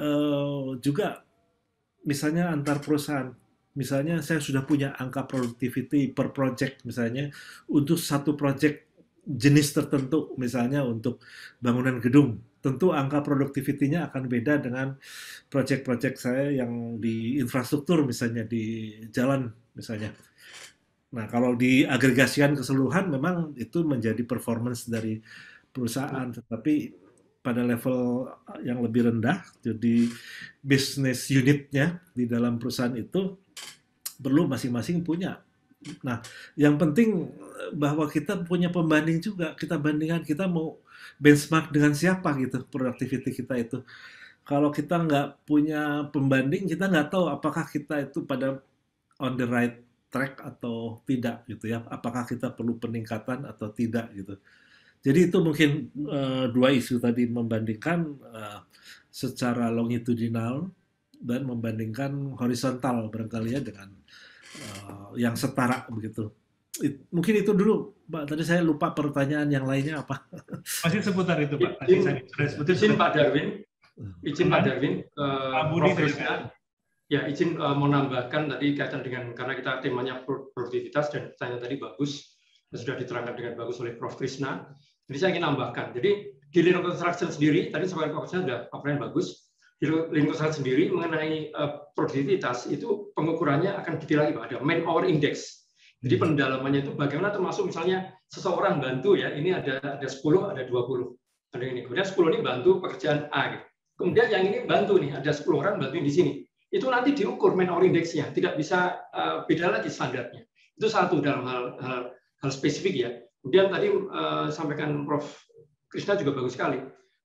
[SPEAKER 5] uh, juga misalnya antar perusahaan, misalnya saya sudah punya angka productivity per project misalnya untuk satu project jenis tertentu, misalnya untuk bangunan gedung, tentu angka produktivitinya akan beda dengan project-project saya yang di infrastruktur, misalnya di jalan misalnya. Nah, kalau diagregasikan keseluruhan memang itu menjadi performance dari perusahaan, tetapi pada level yang lebih rendah, jadi business unitnya di dalam perusahaan itu perlu masing-masing punya. Nah, yang penting bahwa kita punya pembanding juga, kita bandingkan, kita mau benchmark dengan siapa gitu, productivity kita itu. Kalau kita nggak punya pembanding, kita nggak tahu apakah kita itu pada on the right track atau tidak gitu ya, apakah kita perlu peningkatan atau tidak gitu. Jadi itu mungkin uh, dua isu tadi, membandingkan uh, secara longitudinal dan membandingkan horizontal barangkali ya dengan uh, yang setara begitu. It, mungkin itu dulu, Pak. Tadi saya lupa pertanyaan yang lainnya apa.
[SPEAKER 2] Masih seputar itu, Pak.
[SPEAKER 4] Tadi saya sudah izin Pak Darwin, izin Pak Darwin, uh, Prof Krishna, ya izin uh, mau nambahkan tadi kaitan dengan, karena kita temanya produktivitas dan pertanyaan tadi bagus, sudah diterangkan dengan bagus oleh Prof Krishna. Jadi saya ingin nambahkan. Jadi di Lean Construction sendiri, tadi sebagai Prof Krishna sudah paparan bagus. Di Lean Construction sendiri mengenai uh, produktivitas itu pengukurannya akan detail lagi, Pak. Ada man hour index. Jadi pendalamannya itu bagaimana, termasuk misalnya seseorang bantu ya, ini ada ada sepuluh, ada dua puluh. Ada ini. Kemudian sepuluh ini bantu pekerjaan A gitu. Kemudian yang ini bantu nih, ada sepuluh orang bantuin di sini. Itu nanti diukur man hour index-nya, tidak bisa uh, beda lagi standarnya. Itu satu dalam hal hal, hal spesifik ya. Kemudian tadi uh, sampaikan Prof Krishna juga bagus sekali.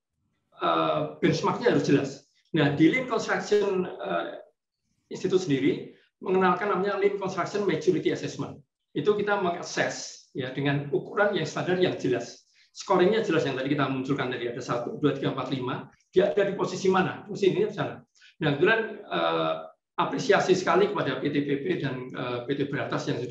[SPEAKER 4] Uh, benchmark-nya harus jelas. Nah, di Lean Construction uh, Institute sendiri mengenalkan namanya Lean Construction Maturity Assessment. Itu kita mengakses ya dengan ukuran yang standar yang jelas. Scoringnya jelas yang tadi kita munculkan tadi, ada satu, dua, tiga, empat, lima. Dia ada di posisi mana? Posisi ini di sana. Nah, kemudian uh, apresiasi sekali kepada P T P P dan uh, P T Beratas yang sudah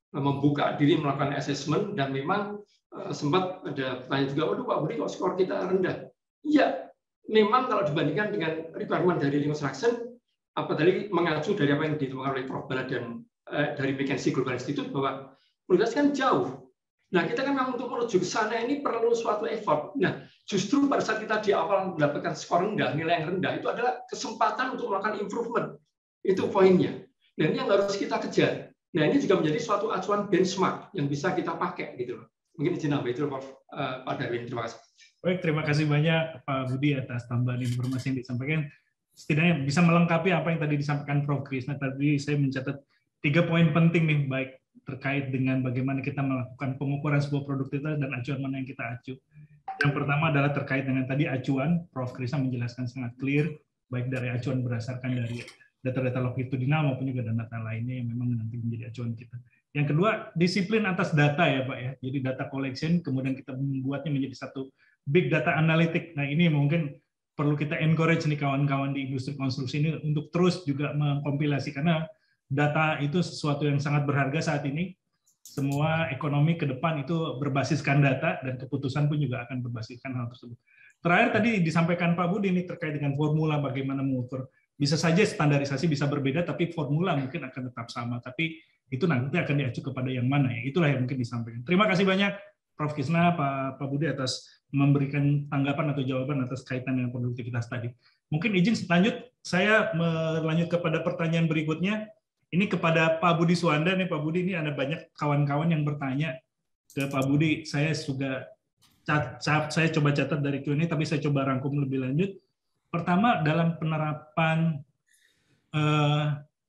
[SPEAKER 4] membuka diri melakukan assessment, dan memang uh, sempat ada pertanyaan juga, waduh Pak Budi kok skor kita rendah. Iya, memang kalau dibandingkan dengan requirement dari Lean Construction, apa tadi mengacu dari apa yang ditemukan oleh Prof Bala dan uh, dari McKinsey Global Institute bahwa kualitas kan jauh. Nah, kita kan memang untuk menuju ke sana ini perlu suatu effort. Nah, justru pada saat kita di awal mendapatkan skor rendah, nilai yang rendah, itu adalah kesempatan untuk melakukan improvement. Itu poinnya. Dan ini yang harus kita kejar. Nah, ini juga menjadi suatu acuan benchmark yang bisa kita pakai gitu loh. Mungkin izin nambah itu Prof Uh, Pak Darwin. Terima kasih.
[SPEAKER 2] Baik, terima kasih banyak Pak Budi atas tambahan informasi yang disampaikan. Setidaknya bisa melengkapi apa yang tadi disampaikan Prof Krisna. Tadi saya mencatat tiga poin penting nih, baik terkait dengan bagaimana kita melakukan pengukuran sebuah produktivitas dan acuan mana yang kita acu. Yang pertama adalah terkait dengan tadi acuan, Prof Krisna menjelaskan sangat clear, baik dari acuan berdasarkan dari data-data longitudinal maupun juga data lainnya yang memang nanti menjadi acuan kita. Yang kedua, disiplin atas data ya Pak ya. Jadi data collection, kemudian kita membuatnya menjadi satu big data analytic. Nah ini mungkin perlu kita encourage nih kawan-kawan di industri konstruksi ini untuk terus juga mengkompilasi, karena data itu sesuatu yang sangat berharga saat ini. Semua ekonomi ke depan itu berbasiskan data, dan keputusan pun juga akan berbasiskan hal tersebut. Terakhir tadi disampaikan Pak Budi ini terkait dengan formula bagaimana mengukur. Bisa saja standarisasi bisa berbeda, tapi formula mungkin akan tetap sama. Tapi itu nanti akan diacu kepada yang mana ya. Itulah yang mungkin disampaikan. Terima kasih banyak Prof Krisna, Pak, Pak Budi atas memberikan tanggapan atau jawaban atas kaitan dengan produktivitas tadi. Mungkin izin lanjut, saya melanjut kepada pertanyaan berikutnya. Ini kepada Pak Budi Suwanda nih, Pak Budi, ini ada banyak kawan-kawan yang bertanya ke Pak Budi. Saya juga saya coba catat dari Q and A, tapi saya coba rangkum lebih lanjut. Pertama, dalam penerapan eh,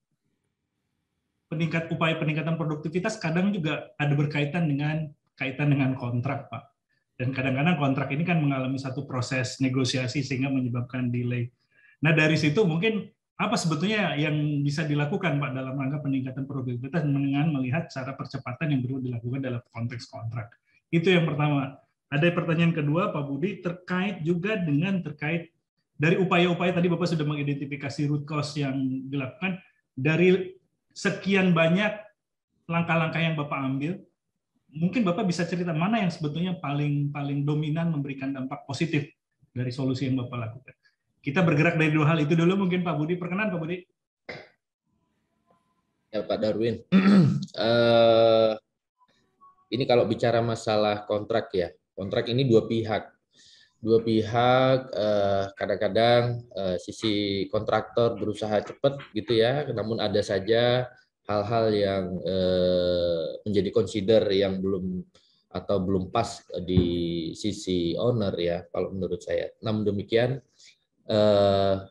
[SPEAKER 2] peningkat upaya peningkatan produktivitas kadang juga ada berkaitan dengan kaitan dengan kontrak, Pak. Dan kadang-kadang kontrak ini kan mengalami satu proses negosiasi sehingga menyebabkan delay. Nah, dari situ mungkin apa sebetulnya yang bisa dilakukan Pak dalam rangka peningkatan produktivitas dengan melihat cara percepatan yang perlu dilakukan dalam konteks kontrak. Itu yang pertama. Ada pertanyaan kedua Pak Budi terkait juga dengan terkait dari upaya-upaya tadi Bapak sudah mengidentifikasi root cause yang dilakukan. Dari sekian banyak langkah-langkah yang Bapak ambil, mungkin Bapak bisa cerita mana yang sebetulnya paling paling dominan memberikan dampak positif dari solusi yang Bapak lakukan. Kita bergerak dari dua hal itu dulu, mungkin Pak Budi. Perkenan Pak Budi.
[SPEAKER 6] Ya Pak Darwin, uh, ini kalau bicara masalah kontrak ya, kontrak ini dua pihak. Dua pihak kadang-kadang uh, uh, sisi kontraktor berusaha cepat gitu ya, namun ada saja hal-hal yang uh, menjadi consider yang belum atau belum pas di sisi owner ya, kalau menurut saya. Namun demikian, Uh,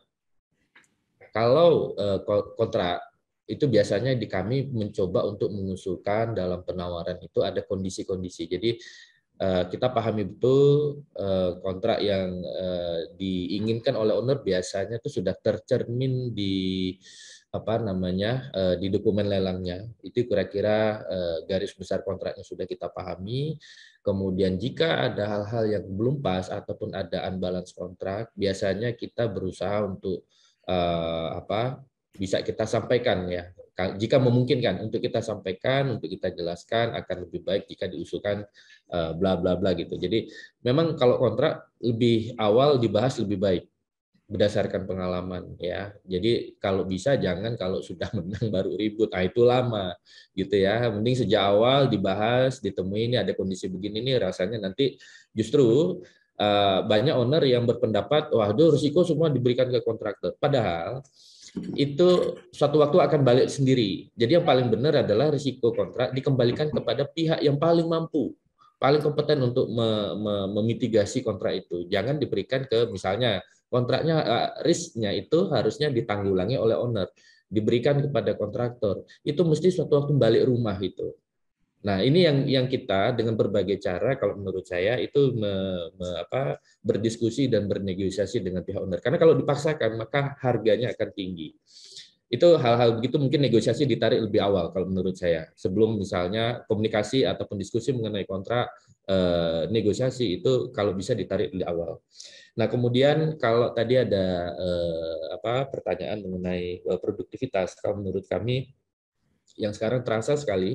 [SPEAKER 6] kalau uh, kontrak itu biasanya di kami mencoba untuk mengusulkan dalam penawaran itu ada kondisi-kondisi. Jadi uh, kita pahami betul uh, kontrak yang uh, diinginkan oleh owner biasanya itu sudah tercermin di apa namanya uh, di dokumen lelangnya. Itu kira-kira uh, garis besar kontraknya sudah kita pahami. Kemudian jika ada hal-hal yang belum pas ataupun ada unbalance kontrak, biasanya kita berusaha untuk uh, apa bisa kita sampaikan ya. Jika memungkinkan untuk kita sampaikan, untuk kita jelaskan akan lebih baik jika diusulkan uh, bla bla bla gitu. Jadi memang kalau kontrak lebih awal dibahas lebih baik berdasarkan pengalaman ya. Jadi kalau bisa jangan kalau sudah menang baru ribut. Ah itu lama gitu ya. Mending sejak awal dibahas, ditemui ini ada kondisi begini nih rasanya nanti justru uh, banyak owner yang berpendapat wah itu risiko semua diberikan ke kontraktor. Padahal itu suatu waktu akan balik sendiri. Jadi yang paling benar adalah risiko kontrak dikembalikan kepada pihak yang paling mampu, paling kompeten untuk memitigasi kontrak itu. Jangan diberikan ke misalnya kontraknya risknya itu harusnya ditanggulangi oleh owner, diberikan kepada kontraktor. Itu mesti suatu waktu balik rumah itu. Nah ini yang yang kita dengan berbagai cara kalau menurut saya itu me, me, apa, berdiskusi dan bernegosiasi dengan pihak owner. Karena kalau dipaksakan maka harganya akan tinggi. Itu hal-hal begitu mungkin negosiasi ditarik lebih awal kalau menurut saya. Sebelum misalnya komunikasi ataupun diskusi mengenai kontrak, eh, negosiasi itu kalau bisa ditarik lebih awal. Nah kemudian kalau tadi ada eh, apa pertanyaan mengenai eh, produktivitas, kalau menurut kami yang sekarang terasa sekali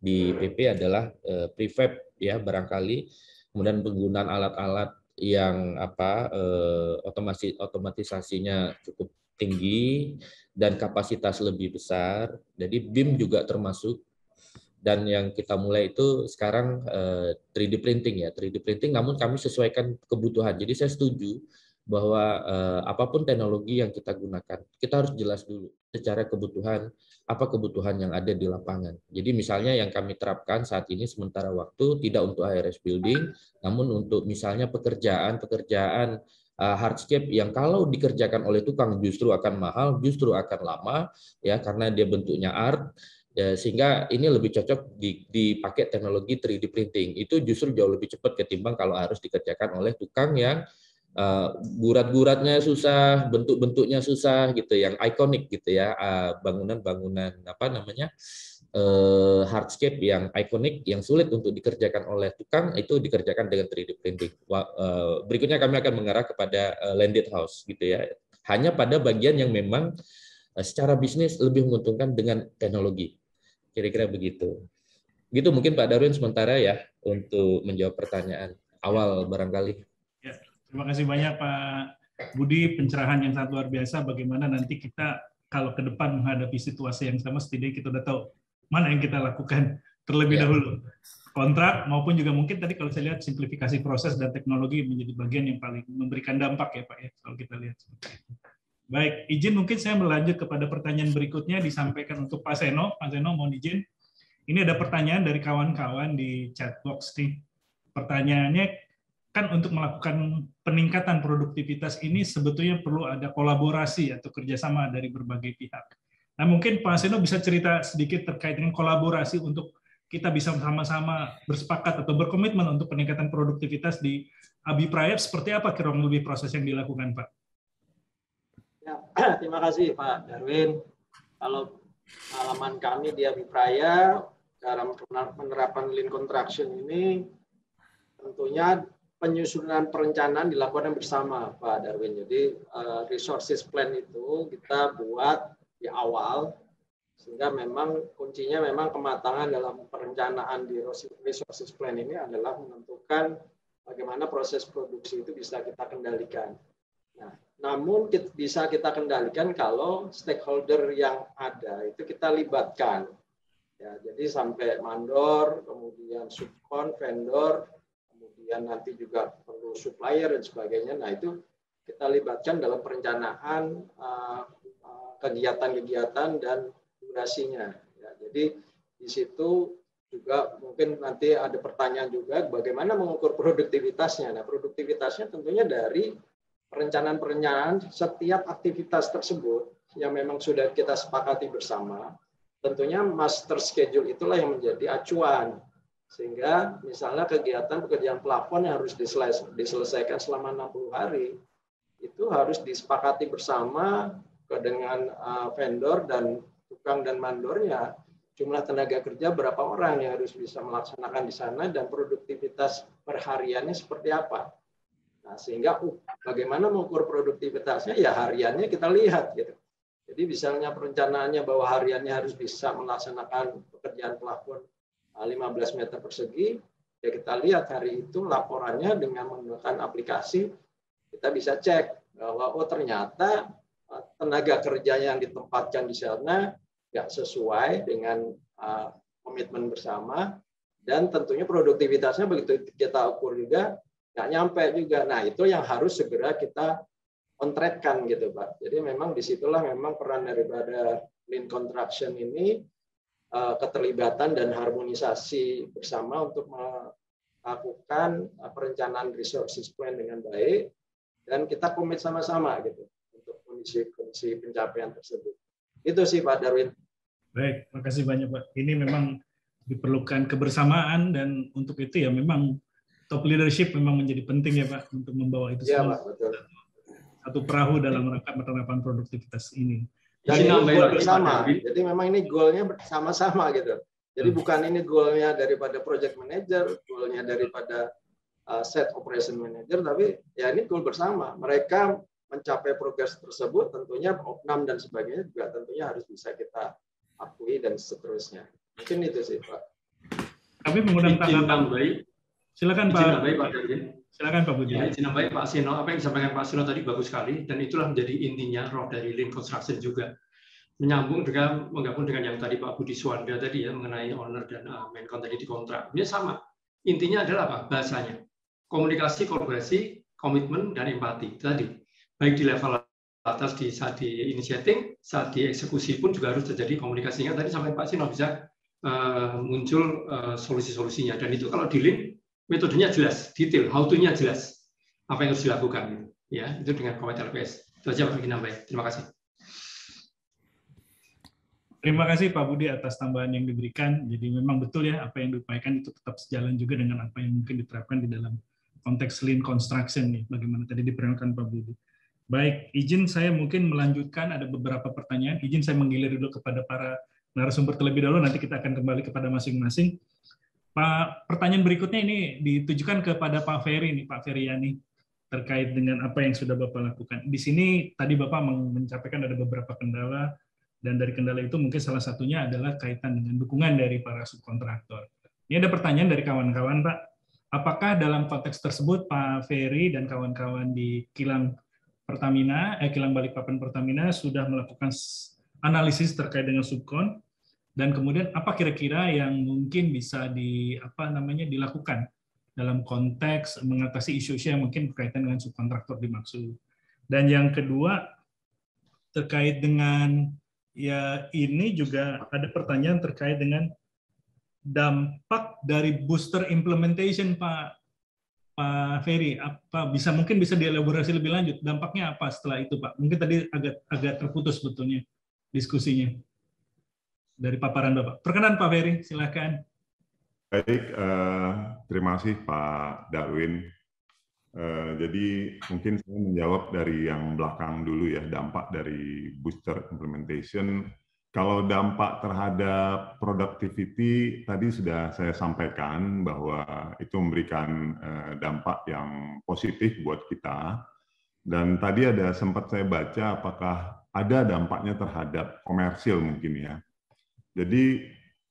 [SPEAKER 6] di P P adalah uh, prefab ya barangkali, kemudian penggunaan alat-alat yang apa uh, otomasi otomatisasinya cukup tinggi dan kapasitas lebih besar. Jadi B I M juga termasuk. Dan yang kita mulai itu sekarang uh, tiga D printing ya, tiga D printing namun kami sesuaikan kebutuhan. Jadi saya setuju bahwa uh, apapun teknologi yang kita gunakan, kita harus jelas dulu secara kebutuhan, apa kebutuhan yang ada di lapangan. Jadi misalnya yang kami terapkan saat ini sementara waktu tidak untuk H R S building, namun untuk misalnya pekerjaan-pekerjaan uh, hardscape yang kalau dikerjakan oleh tukang justru akan mahal, justru akan lama, ya karena dia bentuknya art. Ya, sehingga ini lebih cocok dipakai teknologi tiga D printing. Itu justru jauh lebih cepat ketimbang kalau harus dikerjakan oleh tukang yang uh, gurat-guratnya susah, bentuk-bentuknya susah gitu, yang ikonik gitu ya, bangunan-bangunan uh, apa namanya uh, hardscape yang ikonik, yang sulit untuk dikerjakan oleh tukang itu dikerjakan dengan tiga D printing. Uh, berikutnya kami akan mengarah kepada uh, landed house gitu ya. Hanya pada bagian yang memang uh, secara bisnis lebih menguntungkan dengan teknologi. Kira-kira begitu. Gitu mungkin Pak Darwin sementara ya untuk menjawab pertanyaan awal barangkali.
[SPEAKER 2] Ya, terima kasih banyak Pak Budi, pencerahan yang sangat luar biasa bagaimana nanti kita kalau ke depan menghadapi situasi yang sama setidaknya kita udah tahu mana yang kita lakukan terlebih ya. dahulu. Kontrak maupun juga mungkin tadi kalau saya lihat simplifikasi proses dan teknologi menjadi bagian yang paling memberikan dampak ya Pak ya kalau kita lihat seperti itu. Baik, izin mungkin saya melanjut kepada pertanyaan berikutnya disampaikan untuk Pak Seno. Pak Seno, mohon izin. Ini ada pertanyaan dari kawan-kawan di chat box nih. Pertanyaannya kan untuk melakukan peningkatan produktivitas ini sebetulnya perlu ada kolaborasi atau kerjasama dari berbagai pihak. Nah mungkin Pak Seno bisa cerita sedikit terkait dengan kolaborasi untuk kita bisa sama-sama bersepakat atau berkomitmen untuk peningkatan produktivitas di Abipraya. Seperti apa kurang lebih proses yang dilakukan Pak?
[SPEAKER 7] Ya, terima kasih Pak Darwin. Kalau pengalaman kami di Abipraya dalam penerapan lean construction ini tentunya penyusunan perencanaan dilakukan bersama Pak Darwin. Jadi uh, resources plan itu kita buat di awal sehingga memang kuncinya memang kematangan dalam perencanaan di resources plan ini adalah menentukan bagaimana proses produksi itu bisa kita kendalikan. Nah, namun bisa kita kendalikan kalau stakeholder yang ada itu kita libatkan. Ya, jadi sampai mandor, kemudian subkon, vendor, kemudian nanti juga perlu supplier dan sebagainya. Nah, itu kita libatkan dalam perencanaan kegiatan-kegiatan uh, uh, dan durasinya. Ya, jadi di situ juga mungkin nanti ada pertanyaan juga bagaimana mengukur produktivitasnya. Nah, produktivitasnya tentunya dari perencanaan-perencanaan setiap aktivitas tersebut yang memang sudah kita sepakati bersama, tentunya master schedule itulah yang menjadi acuan. Sehingga misalnya kegiatan pekerjaan plafon yang harus diselesaikan selama enam puluh hari, itu harus disepakati bersama dengan vendor dan tukang dan mandornya, jumlah tenaga kerja berapa orang yang harus bisa melaksanakan di sana dan produktivitas perhariannya seperti apa. Nah, sehingga uh, bagaimana mengukur produktivitasnya ya hariannya kita lihat gitu. Jadi misalnya perencanaannya bahwa hariannya harus bisa melaksanakan pekerjaan plafon lima belas meter persegi, ya kita lihat hari itu laporannya dengan menggunakan aplikasi kita bisa cek bahwa oh ternyata tenaga kerja yang ditempatkan di sana nggak sesuai dengan uh, komitmen bersama dan tentunya produktivitasnya begitu kita ukur juga nggak nyampe juga. Nah, itu yang harus segera kita on track-kan gitu, Pak. Jadi memang disitulah memang peran daripada lean construction ini uh, keterlibatan dan harmonisasi bersama untuk melakukan uh, perencanaan resources plan dengan baik dan kita komit sama-sama gitu untuk kondisi-kondisi pencapaian tersebut. Itu sih Pak Darwin. Baik, terima kasih banyak Pak. Ini memang diperlukan kebersamaan dan untuk itu ya memang top leadership memang menjadi penting ya Pak untuk membawa itu semua. Ya, Pak, betul. Satu perahu dalam rangka penerapan produktivitas ini. Dan ini goal bersama. Jadi memang ini goalnya bersama-sama gitu. Jadi hmm. bukan ini goalnya daripada project manager, goalnya daripada uh, set operation manager, tapi ya ini goal bersama. Mereka mencapai progres tersebut, tentunya opnam dan sebagainya juga tentunya harus bisa kita akui dan seterusnya. Mungkin itu sih Pak.
[SPEAKER 2] Kami mengundang
[SPEAKER 4] izin
[SPEAKER 2] tanggapan.
[SPEAKER 4] nambahi.
[SPEAKER 2] Silakan
[SPEAKER 4] izin
[SPEAKER 2] Pak.
[SPEAKER 4] Nambahi, Pak Darwin.
[SPEAKER 2] Silakan Pak Budi.
[SPEAKER 4] Ya, izin nambahi Pak Sino. Apa yang disampaikan Pak Sino tadi bagus sekali, dan itulah menjadi intinya roh dari Lean Construction juga. Menyambung dengan menggabung dengan yang tadi Pak Budi Suwanda tadi ya mengenai owner dan uh, Menkon tadi di kontrak. Ini sama. Intinya adalah apa? Bahasanya. Komunikasi, kolaborasi, komitmen, dan empati. Tadi. Baik di level atas di saat di initiating, saat di eksekusi pun juga harus terjadi komunikasinya. Tadi sampai Pak Sino bisa uh, muncul uh, solusi-solusinya. Dan itu kalau di Lean, metodenya jelas, detail, how to-nya jelas. Apa yang harus dilakukan. Ya, itu dengan komite L P S. Itu saja Pak Nambah. Terima kasih.
[SPEAKER 2] Terima kasih Pak Budi atas tambahan yang diberikan. Jadi memang betul ya, apa yang diupayakan itu tetap sejalan juga dengan apa yang mungkin diterapkan di dalam konteks Lean Construction nih, bagaimana tadi diperkenalkan Pak Budi. Baik, izin saya mungkin melanjutkan, ada beberapa pertanyaan. Izin saya menggilir dulu kepada para narasumber terlebih dahulu, nanti kita akan kembali kepada masing-masing. Pak, pertanyaan berikutnya ini ditujukan kepada Pak Ferry nih, Pak Feryani, terkait dengan apa yang sudah Bapak lakukan. Di sini tadi Bapak menyampaikan ada beberapa kendala, dan dari kendala itu mungkin salah satunya adalah kaitan dengan dukungan dari para subkontraktor. Ini ada pertanyaan dari kawan-kawan, Pak. Apakah dalam konteks tersebut Pak Ferry dan kawan-kawan di Kilang Pertamina, eh, Kilang Balikpapan Pertamina sudah melakukan analisis terkait dengan subkon, dan kemudian apa kira-kira yang mungkin bisa di apa namanya dilakukan dalam konteks mengatasi isu-isu yang mungkin berkaitan dengan subkontraktor dimaksud. Dan yang kedua terkait dengan ya ini juga ada pertanyaan terkait dengan dampak dari booster implementation Pak Pak Ferry, apa bisa mungkin bisa dielaborasi lebih lanjut dampaknya apa setelah itu Pak? Mungkin tadi agak agak terputus sebetulnya diskusinya dari paparan Bapak. Perkenan Pak Ferry, silakan.
[SPEAKER 8] Baik, eh, terima kasih Pak Darwin. Eh, jadi mungkin saya menjawab dari yang belakang dulu ya, dampak dari booster implementation. Kalau dampak terhadap productivity tadi sudah saya sampaikan bahwa itu memberikan eh, dampak yang positif buat kita. Dan tadi ada sempat saya baca apakah ada dampaknya terhadap komersil mungkin ya. Jadi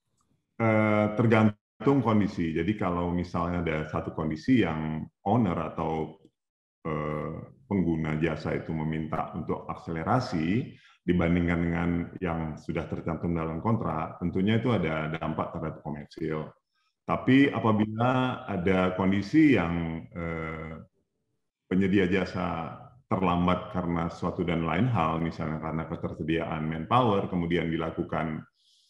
[SPEAKER 8] eh, tergantung kondisi. Jadi kalau misalnya ada satu kondisi yang owner atau eh, pengguna jasa itu meminta untuk akselerasi dibandingkan dengan yang sudah tercantum dalam kontrak, tentunya itu ada dampak terhadap komersil. Tapi apabila ada kondisi yang eh, penyedia jasa terlambat karena suatu dan lain hal, misalnya karena ketersediaan manpower, kemudian dilakukan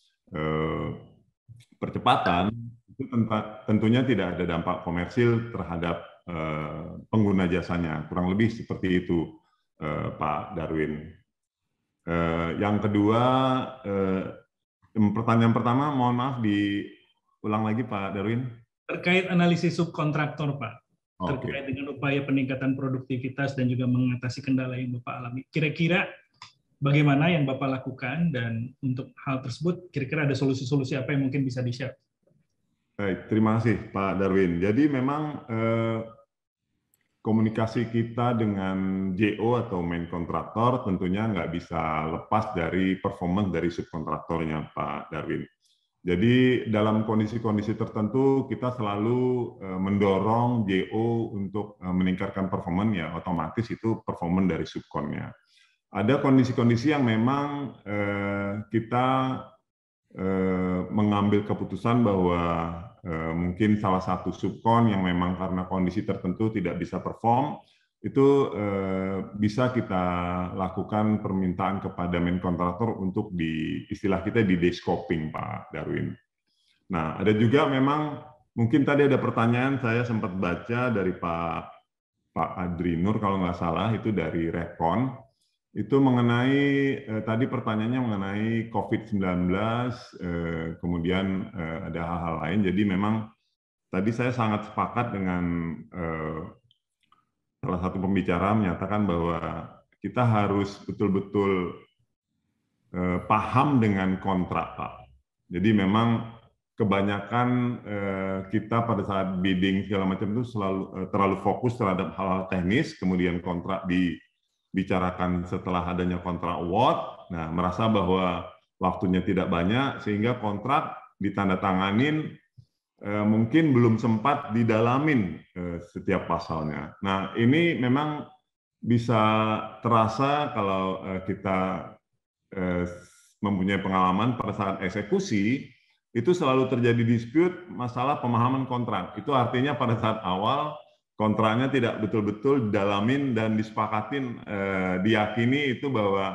[SPEAKER 8] eh, percepatan, itu tentunya tidak ada dampak komersil terhadap eh, pengguna jasanya. Kurang lebih seperti itu, eh, Pak Darwin. Uh, yang kedua, uh, pertanyaan pertama, mohon maaf diulang lagi Pak Darwin.
[SPEAKER 2] Terkait analisis subkontraktor Pak,
[SPEAKER 8] okay.
[SPEAKER 2] terkait dengan upaya peningkatan produktivitas dan juga mengatasi kendala yang Bapak alami. Kira-kira bagaimana yang Bapak lakukan dan untuk hal tersebut, kira-kira ada solusi-solusi apa yang mungkin bisa di-share?
[SPEAKER 8] Baik, terima kasih Pak Darwin. Jadi memang uh, komunikasi kita dengan J O atau main kontraktor tentunya nggak bisa lepas dari performance dari subkontraktornya, Pak Darwin. Jadi dalam kondisi-kondisi tertentu kita selalu mendorong J O untuk meningkatkan performance, ya otomatis itu performance dari subkonnya. Ada kondisi-kondisi yang memang kita mengambil keputusan bahwa mungkin salah satu subkon yang memang karena kondisi tertentu tidak bisa perform, itu bisa kita lakukan permintaan kepada main kontraktor untuk di istilah kita di descoping, Pak Darwin. Nah, ada juga memang mungkin tadi ada pertanyaan saya sempat baca dari Pak Pak Adri Nur kalau nggak salah itu dari Rekon. Itu mengenai, eh, tadi pertanyaannya mengenai COVID sembilan belas, eh, kemudian eh, ada hal-hal lain. Jadi memang tadi saya sangat sepakat dengan eh, salah satu pembicara menyatakan bahwa kita harus betul-betul eh, paham dengan kontrak, Pak. Jadi memang kebanyakan eh, kita pada saat bidding segala macam itu selalu eh, terlalu fokus terhadap hal-hal teknis, kemudian kontrak di bicarakan setelah adanya kontrak award, nah merasa bahwa waktunya tidak banyak sehingga kontrak ditandatanganin eh, mungkin belum sempat didalamin eh, setiap pasalnya. Nah, ini memang bisa terasa kalau eh, kita eh, mempunyai pengalaman pada saat eksekusi, itu selalu terjadi dispute masalah pemahaman kontrak. Itu artinya pada saat awal kontraknya tidak betul-betul didalamin dan disepakatin, eh, diyakini itu bahwa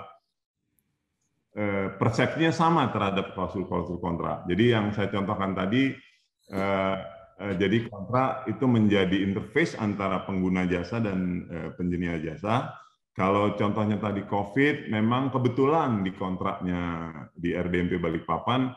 [SPEAKER 8] eh, persepsinya sama terhadap klausul-klausul kontrak. Jadi yang saya contohkan tadi, eh, eh, jadi kontrak itu menjadi interface antara pengguna jasa dan eh, penyedia jasa. Kalau contohnya tadi COVID, memang kebetulan di kontraknya di R D M P Balikpapan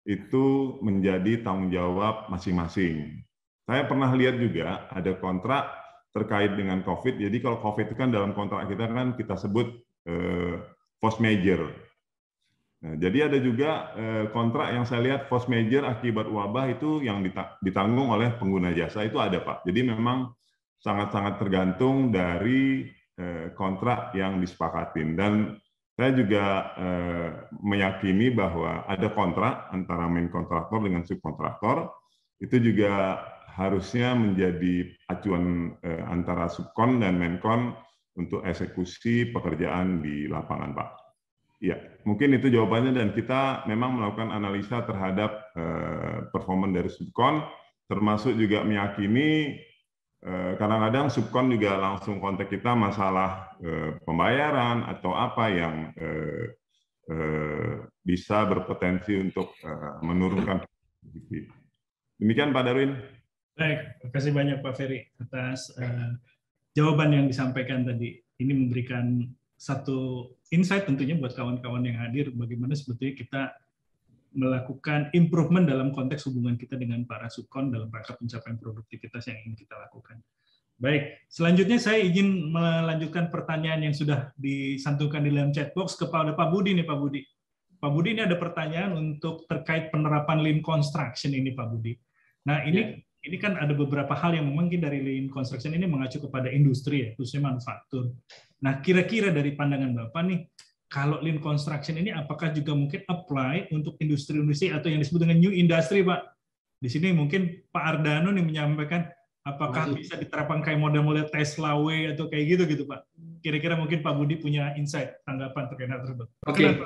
[SPEAKER 8] itu menjadi tanggung jawab masing-masing. Saya pernah lihat juga ada kontrak terkait dengan COVID. Jadi kalau COVID itu kan dalam kontrak kita kan kita sebut eh, force major. Nah, jadi ada juga eh, kontrak yang saya lihat force major akibat wabah itu yang ditanggung oleh pengguna jasa itu ada, Pak. Jadi memang sangat-sangat tergantung dari eh, kontrak yang disepakatin. Dan saya juga eh, meyakini bahwa ada kontrak antara main kontraktor dengan subkontraktor, itu juga harusnya menjadi acuan eh, antara subkon dan menkon untuk eksekusi pekerjaan di lapangan, Pak. Ya, mungkin itu jawabannya, dan kita memang melakukan analisa terhadap eh, performa dari subkon, termasuk juga meyakini kadang-kadang subkon juga langsung kontak kita masalah eh, pembayaran atau apa yang eh, eh, bisa berpotensi untuk eh, menurunkan. Demikian Pak Darwin.
[SPEAKER 2] Baik, terima kasih banyak Pak Ferry atas eh, jawaban yang disampaikan tadi. Ini memberikan satu insight tentunya buat kawan-kawan yang hadir, bagaimana sebetulnya kita melakukan improvement dalam konteks hubungan kita dengan para subkon dalam rangka pencapaian produktivitas yang ingin kita lakukan. Baik, selanjutnya saya ingin melanjutkan pertanyaan yang sudah disantumkan di dalam chat box kepada Pak Budi nih Pak Budi. Pak Budi, ini ada pertanyaan untuk terkait penerapan lean construction ini Pak Budi. Nah ini ya. Ini kan ada beberapa hal yang mungkin dari lean construction ini mengacu kepada industri ya, khususnya manufaktur. Nah kira-kira dari pandangan Bapak nih, kalau lean construction ini apakah juga mungkin apply untuk industri-industri atau yang disebut dengan new industry, Pak? Di sini mungkin Pak Ardano nih menyampaikan apakah bisa diterapkan kayak model-model Tesla Way atau kayak gitu gitu, Pak. Kira-kira mungkin Pak Budi punya insight tanggapan terkait hal tersebut.
[SPEAKER 4] Oke. Okay.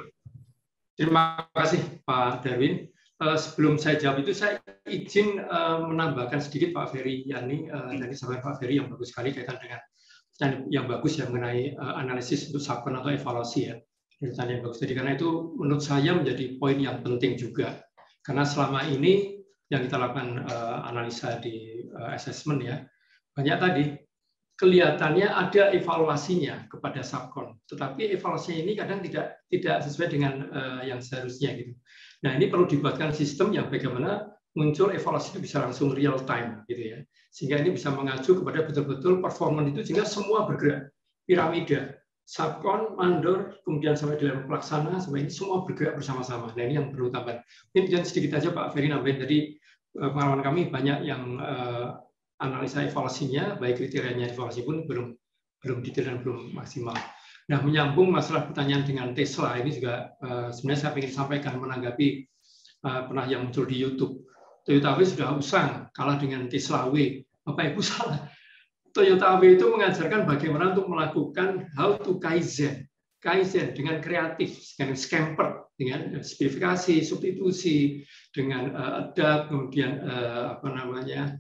[SPEAKER 4] Terima kasih Pak Darwin. Sebelum saya jawab itu saya izin menambahkan sedikit Pak Ferry Yani dari sahabat Pak Ferry yang bagus sekali kaitan dengan yang bagus yang mengenai analisis untuk subkon atau evaluasi ya. Yang bagus tadi, karena itu menurut saya menjadi poin yang penting juga, karena selama ini yang kita lakukan uh, analisa di uh, assessment ya, banyak tadi kelihatannya ada evaluasinya kepada subkon, tetapi evaluasinya ini kadang tidak tidak sesuai dengan uh, yang seharusnya gitu. Nah ini perlu dibuatkan sistem yang bagaimana muncul evaluasi itu bisa langsung real time gitu ya, sehingga ini bisa mengacu kepada betul-betul performance itu sehingga semua bergerak piramida. Subkon, mandor, kemudian sampai di level pelaksana, sampai ini semua bergerak bersama-sama. Nah ini yang perlu tambah. Ini sedikit aja Pak Ferry nambahin tadi, pengalaman kami banyak yang uh, analisa evaluasinya, baik kriterianya evaluasi pun belum belum detail dan belum maksimal. Nah menyambung masalah pertanyaan dengan Tesla ini juga uh, sebenarnya saya ingin sampaikan menanggapi uh, pernah yang muncul di YouTube. Toyota W sudah usang kalah dengan Tesla W. Bapak Ibu salah. Toyota W itu mengajarkan bagaimana untuk melakukan how to kaizen, kaizen dengan kreatif, dengan scamper, dengan spesifikasi, substitusi, dengan uh, adapt, kemudian uh, apa namanya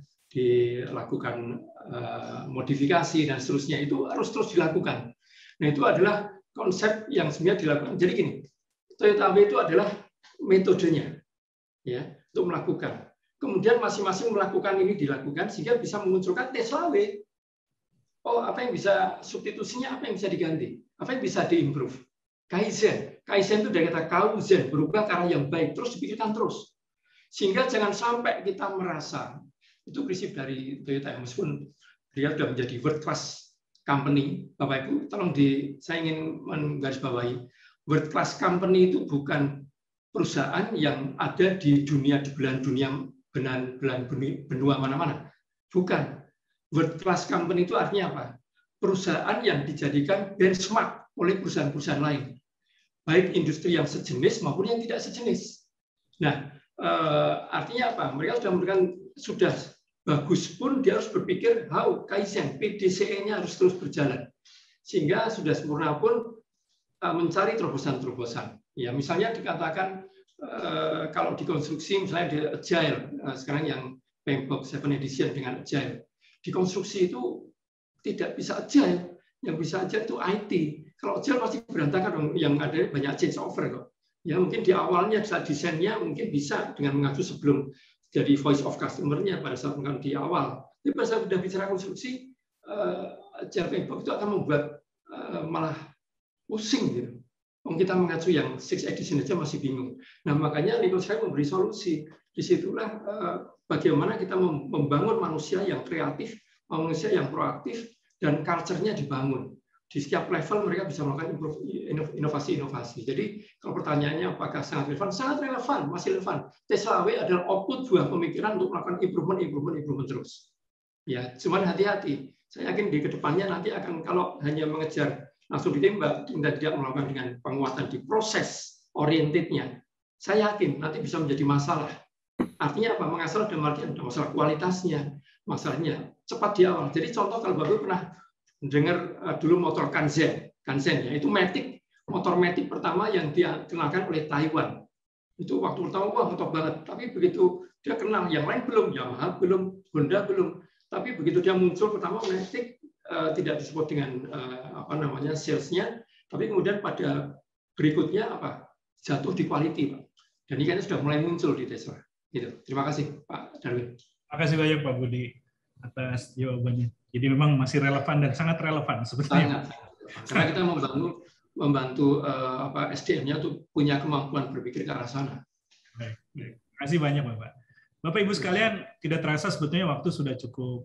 [SPEAKER 4] dilakukan uh, modifikasi dan seterusnya, itu harus terus dilakukan. Nah itu adalah konsep yang sebenarnya dilakukan. Jadi gini, Toyota W itu adalah metodenya, ya, untuk melakukan. Kemudian masing-masing melakukan ini dilakukan sehingga bisa memunculkan Tesla W. Oh, apa yang bisa substitusinya, apa yang bisa diganti, apa yang bisa diimprove. Kaizen, kaizen itu dari kata kauzen, berubah ke arah yang baik, terus dipikirkan terus. Sehingga jangan sampai kita merasa, itu prinsip dari Toyota, meskipun dia sudah menjadi world class company, Bapak Ibu, tolong di, saya ingin menggarisbawahi, world class company itu bukan perusahaan yang ada di dunia, di belahan dunia, belahan benua mana-mana. Bukan. World class company itu artinya apa? Perusahaan yang dijadikan benchmark oleh perusahaan-perusahaan lain, baik industri yang sejenis maupun yang tidak sejenis. Nah, Uh, artinya apa? Mereka sudah memberikan sudah bagus pun dia harus berpikir how Kaizen P D C E-nya harus terus berjalan sehingga sudah sempurna pun uh, mencari terobosan-terobosan. Ya misalnya dikatakan uh, kalau di konstruksi misalnya di Agile uh, sekarang yang PMBOK tujuh edition dengan Agile di konstruksi itu tidak bisa Agile, yang bisa Agile itu I T. Kalau Agile pasti berantakan dong, yang ada banyak change over kok. Ya mungkin di awalnya saat desainnya mungkin bisa dengan mengacu sebelum jadi voice of customer-nya pada saat di awal. Tapi pada saat sudah bicara konstruksi, uh, Agile PMBOK itu akan membuat uh, malah pusing gitu. Kalau kita mengacu yang six edition aja masih bingung. Nah makanya Nico saya memberi solusi. Disitulah uh, bagaimana kita membangun manusia yang kreatif, manusia yang proaktif, dan culture-nya dibangun. Di setiap level mereka bisa melakukan inovasi-inovasi. Jadi kalau pertanyaannya apakah sangat relevan? Sangat relevan, masih relevan. Tesla W adalah output buah pemikiran untuk melakukan improvement, improvement, improvement terus. Ya, cuman hati-hati. Saya yakin di kedepannya nanti akan kalau hanya mengejar langsung ditembak, kita tidak melakukan dengan penguatan di proses orientednya. Saya yakin nanti bisa menjadi masalah. Artinya apa? Masalah dalam artian masalah kualitasnya, masalahnya cepat di awal. Jadi contoh kalau Bapak pernah dengar dulu motor Kanzen, Kanzen ya itu Matic, motor Matic pertama yang dikenalkan oleh Taiwan. Itu waktu pertama wah mantap banget. Tapi begitu dia kenal, yang lain belum, Yamaha belum, Honda belum. Tapi begitu dia muncul pertama Matic uh, tidak disebut dengan uh, apa namanya salesnya, tapi kemudian pada berikutnya apa jatuh di quality, Pak. Dan ini kan sudah mulai muncul di Tesla. Gitu. Terima kasih Pak Darwin.
[SPEAKER 2] Terima kasih banyak Pak Budi atas jawabannya. Jadi memang masih relevan dan sangat relevan sebetulnya.
[SPEAKER 4] Sangat. Karena kita membantu membantu uh, apa S D M-nya untuk punya kemampuan berpikir ke arah sana.
[SPEAKER 2] Baik, baik. Terima kasih banyak Bapak. Bapak Ibu sekalian, tidak terasa sebetulnya waktu sudah cukup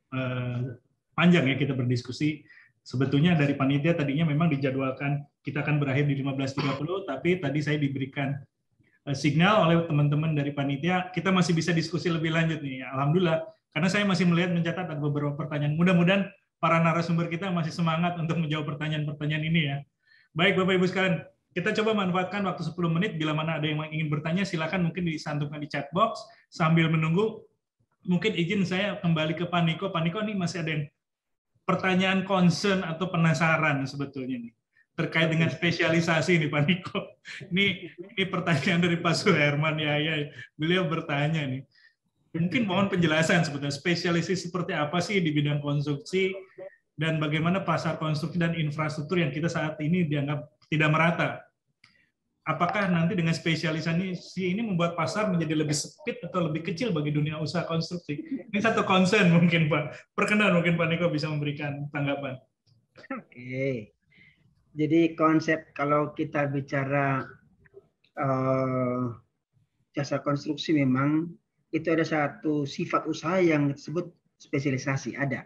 [SPEAKER 2] uh, panjang ya kita berdiskusi. Sebetulnya dari panitia tadinya memang dijadwalkan kita akan berakhir di lima belas tiga puluh, tapi tadi saya diberikan uh, signal oleh teman-teman dari panitia kita masih bisa diskusi lebih lanjut nih. Alhamdulillah. Karena saya masih melihat mencatat ada beberapa pertanyaan. Mudah-mudahan para narasumber kita masih semangat untuk menjawab pertanyaan-pertanyaan ini ya. Baik Bapak Ibu sekalian, kita coba manfaatkan waktu sepuluh menit. Bila mana ada yang ingin bertanya, silakan mungkin disantumkan di chat box. Sambil menunggu, mungkin izin saya kembali ke Pak Niko. Pak Niko, ini masih ada yang pertanyaan concern atau penasaran sebetulnya nih terkait dengan spesialisasi nih Pak Niko. Ini, ini pertanyaan dari Pak Suherman ya, ya. Beliau bertanya nih. Mungkin mohon penjelasan sebetulnya spesialisasi seperti apa sih di bidang konstruksi dan bagaimana pasar konstruksi dan infrastruktur yang kita saat ini dianggap tidak merata. Apakah nanti dengan spesialisasi ini membuat pasar menjadi lebih sempit atau lebih kecil bagi dunia usaha konstruksi? Ini satu concern mungkin Pak. Perkenan mungkin Pak Niko bisa memberikan tanggapan.
[SPEAKER 3] Oke. Jadi konsep kalau kita bicara uh, jasa konstruksi memang itu ada satu sifat usaha yang disebut spesialisasi, ada.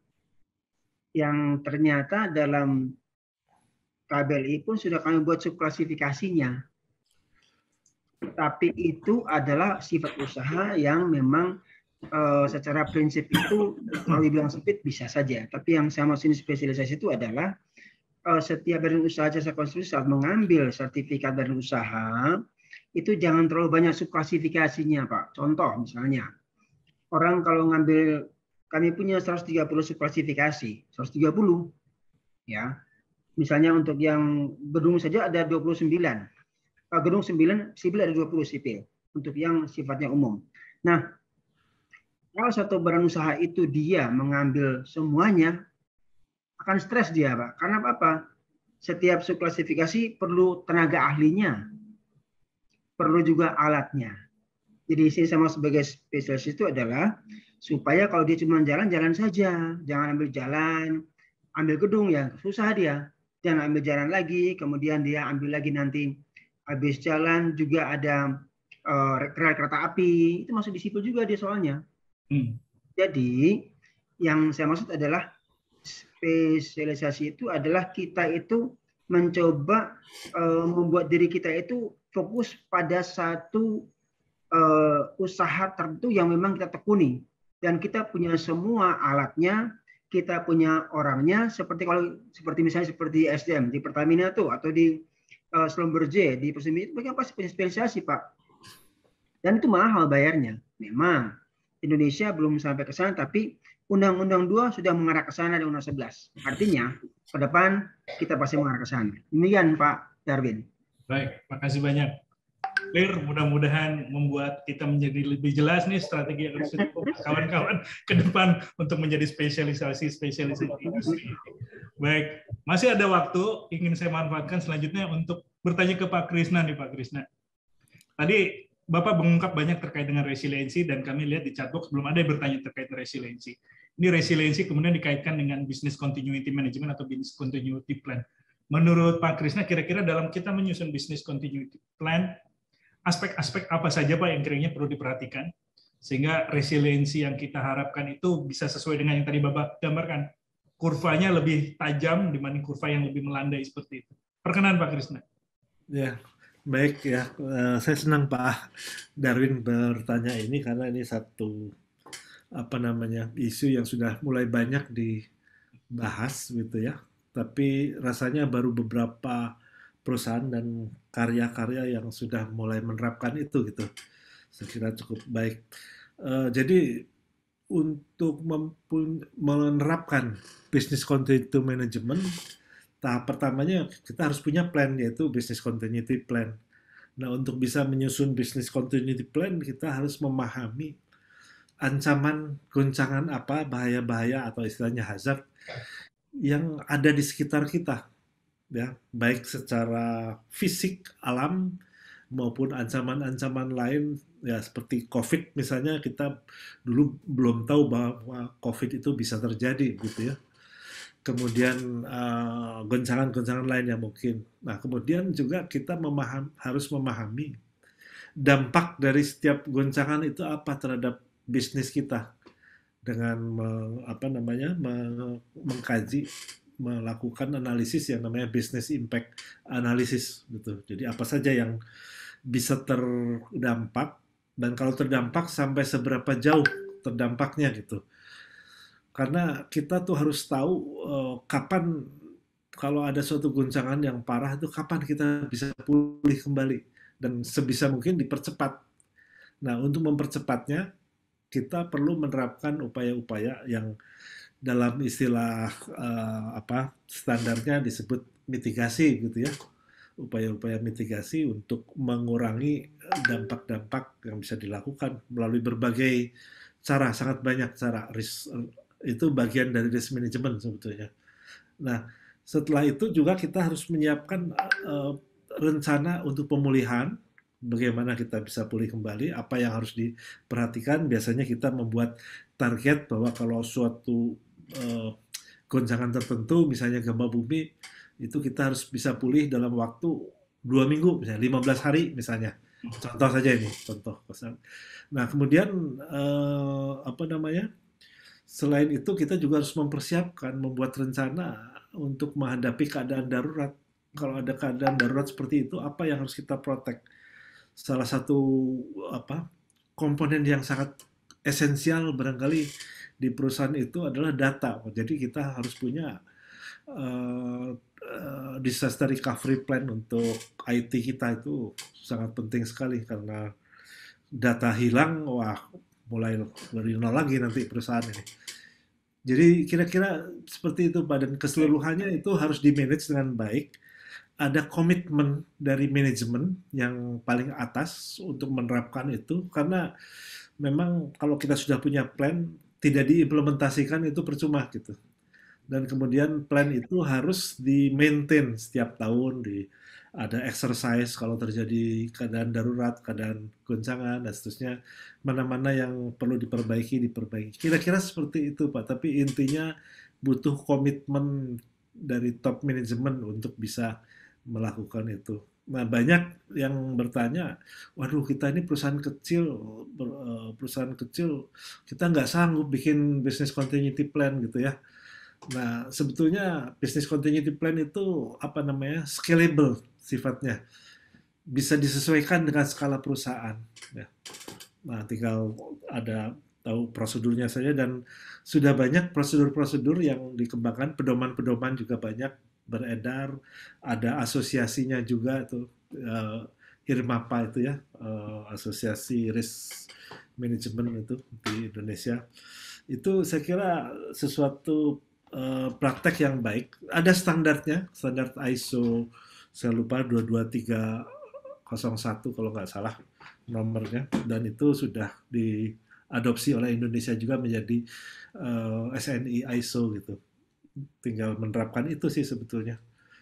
[SPEAKER 3] Yang ternyata dalam K B L I pun sudah kami buat subklasifikasinya. Tapi itu adalah sifat usaha yang memang uh, secara prinsip itu kalau dibilang sempit bisa saja. Tapi yang saya maksud spesialisasi itu adalah uh, setiap badan usaha jasa konstruksi saat mengambil sertifikat badan usaha, itu jangan terlalu banyak subklasifikasinya, Pak. Contoh misalnya, orang kalau ngambil, kami punya seratus tiga puluh subklasifikasi, seratus tiga puluh, ya. Misalnya untuk yang gedung saja ada dua puluh sembilan, gedung sembilan, sipil ada dua puluh sipil, untuk yang sifatnya umum. Nah, kalau satu badan usaha itu dia mengambil semuanya, akan stres dia, Pak. Karena apa? Setiap subklasifikasi perlu tenaga ahlinya, perlu juga alatnya. Jadi sini sama sebagai spesialis itu adalah supaya kalau dia cuma jalan, jalan saja. Jangan ambil jalan, ambil gedung ya susah dia. Jangan ambil jalan lagi, kemudian dia ambil lagi nanti habis jalan juga ada uh, rel kereta api. Itu masuk di sipil juga dia soalnya. Hmm. Jadi yang saya maksud adalah spesialisasi itu adalah kita itu mencoba uh, membuat diri kita itu fokus pada satu uh, usaha tertentu yang memang kita tekuni dan kita punya semua alatnya, kita punya orangnya seperti kalau seperti misalnya seperti S D M di Pertamina tuh atau di uh, Schlumberger di Pertamina itu mereka pasti punya spesialisasi Pak. Dan itu mahal bayarnya. Memang Indonesia belum sampai ke sana, tapi Undang-Undang dua sudah mengarah ke sana di Undang sebelas. Artinya, ke depan kita pasti mengarah ke sana. Demikian Pak Darwin.
[SPEAKER 2] Baik, makasih banyak. Clear, mudah-mudahan membuat kita menjadi lebih jelas nih strategi yang harus dilakukan kawan-kawan ke depan untuk menjadi spesialisasi-spesialisasi industri. Baik, masih ada waktu, ingin saya manfaatkan selanjutnya untuk bertanya ke Pak Krisna nih, Pak Krisna. Tadi Bapak mengungkap banyak terkait dengan resiliensi, dan kami lihat di chatbox belum ada yang bertanya terkait resiliensi. Ini resiliensi kemudian dikaitkan dengan business continuity management atau business continuity plan. Menurut Pak Krisna, kira-kira dalam kita menyusun business continuity plan, aspek-aspek apa saja Pak yang kira-kira perlu diperhatikan, sehingga resiliensi yang kita harapkan itu bisa sesuai dengan yang tadi Bapak gambarkan, kurvanya lebih tajam dibanding kurva yang lebih melandai seperti itu. Perkenan Pak Krisna.
[SPEAKER 5] Ya, baik ya. Uh, saya senang Pak Darwin bertanya ini karena ini satu apa namanya isu yang sudah mulai banyak dibahas gitu ya. Tapi rasanya baru beberapa perusahaan dan karya-karya yang sudah mulai menerapkan itu gitu. Saya kira cukup baik. Uh, jadi untuk menerapkan business continuity management, tahap pertamanya kita harus punya plan, yaitu business continuity plan. Nah, untuk bisa menyusun business continuity plan, kita harus memahami ancaman, goncangan apa, bahaya-bahaya atau istilahnya hazard yang ada di sekitar kita, ya, baik secara fisik alam maupun ancaman-ancaman lain, ya seperti COVID misalnya, kita dulu belum tahu bahwa COVID itu bisa terjadi gitu ya. Kemudian uh, goncangan-goncangan lain yang mungkin. Nah, kemudian juga kita memaham, harus memahami dampak dari setiap goncangan itu apa terhadap bisnis kita, dengan me, apa namanya me, mengkaji, melakukan analisis yang namanya business impact analysis gitu. Jadi apa saja yang bisa terdampak, dan kalau terdampak sampai seberapa jauh terdampaknya gitu. Karena kita tuh harus tahu uh, kapan, kalau ada suatu goncangan yang parah itu kapan kita bisa pulih kembali, dan sebisa mungkin dipercepat. Nah, untuk mempercepatnya kita perlu menerapkan upaya-upaya yang dalam istilah uh, apa standarnya disebut mitigasi gitu ya. Upaya-upaya mitigasi untuk mengurangi dampak-dampak yang bisa dilakukan melalui berbagai cara, sangat banyak cara. Risk, itu bagian dari risk management sebetulnya. Nah, setelah itu juga kita harus menyiapkan uh, rencana untuk pemulihan, bagaimana kita bisa pulih kembali, apa yang harus diperhatikan. Biasanya kita membuat target bahwa kalau suatu uh, goncangan tertentu, misalnya gempa bumi, itu kita harus bisa pulih dalam waktu dua minggu, misalnya lima belas hari misalnya. Contoh saja ini, contoh. Nah, kemudian eh, apa namanya? Selain itu kita juga harus mempersiapkan, membuat rencana untuk menghadapi keadaan darurat. Kalau ada keadaan darurat seperti itu, apa yang harus kita protect? Salah satu apa komponen yang sangat esensial barangkali di perusahaan itu adalah data. Jadi kita harus punya Uh, uh, disaster recovery plan untuk I T kita, itu sangat penting sekali, karena data hilang, wah mulai dari nol lagi nanti perusahaan ini. Jadi kira-kira seperti itu Pak, dan keseluruhannya itu harus di-manage dengan baik. Ada komitmen dari manajemen yang paling atas untuk menerapkan itu, karena memang kalau kita sudah punya plan, tidak diimplementasikan itu percuma gitu. Dan kemudian plan itu harus di-maintain setiap tahun, di, ada exercise kalau terjadi keadaan darurat, keadaan goncangan, dan seterusnya, mana-mana yang perlu diperbaiki, diperbaiki. Kira-kira seperti itu Pak, tapi intinya butuh komitmen dari top manajemen untuk bisa melakukan itu. Nah, banyak yang bertanya, waduh kita ini perusahaan kecil, perusahaan kecil, kita nggak sanggup bikin business continuity plan gitu ya. Nah, sebetulnya business continuity plan itu apa namanya scalable sifatnya, bisa disesuaikan dengan skala perusahaan. Ya. Nah, tinggal ada tahu prosedurnya saja, dan sudah banyak prosedur-prosedur yang dikembangkan, pedoman-pedoman juga banyak beredar, ada asosiasinya juga tuh. IRMAPA itu ya, uh, Asosiasi Risk Management itu di Indonesia. Itu saya kira sesuatu uh, praktek yang baik. Ada standarnya, standar I S O, saya lupa dua dua tiga nol satu kalau nggak salah nomornya, dan itu sudah diadopsi oleh Indonesia juga menjadi uh, S N I I S O gitu. Tinggal menerapkan itu sih sebetulnya.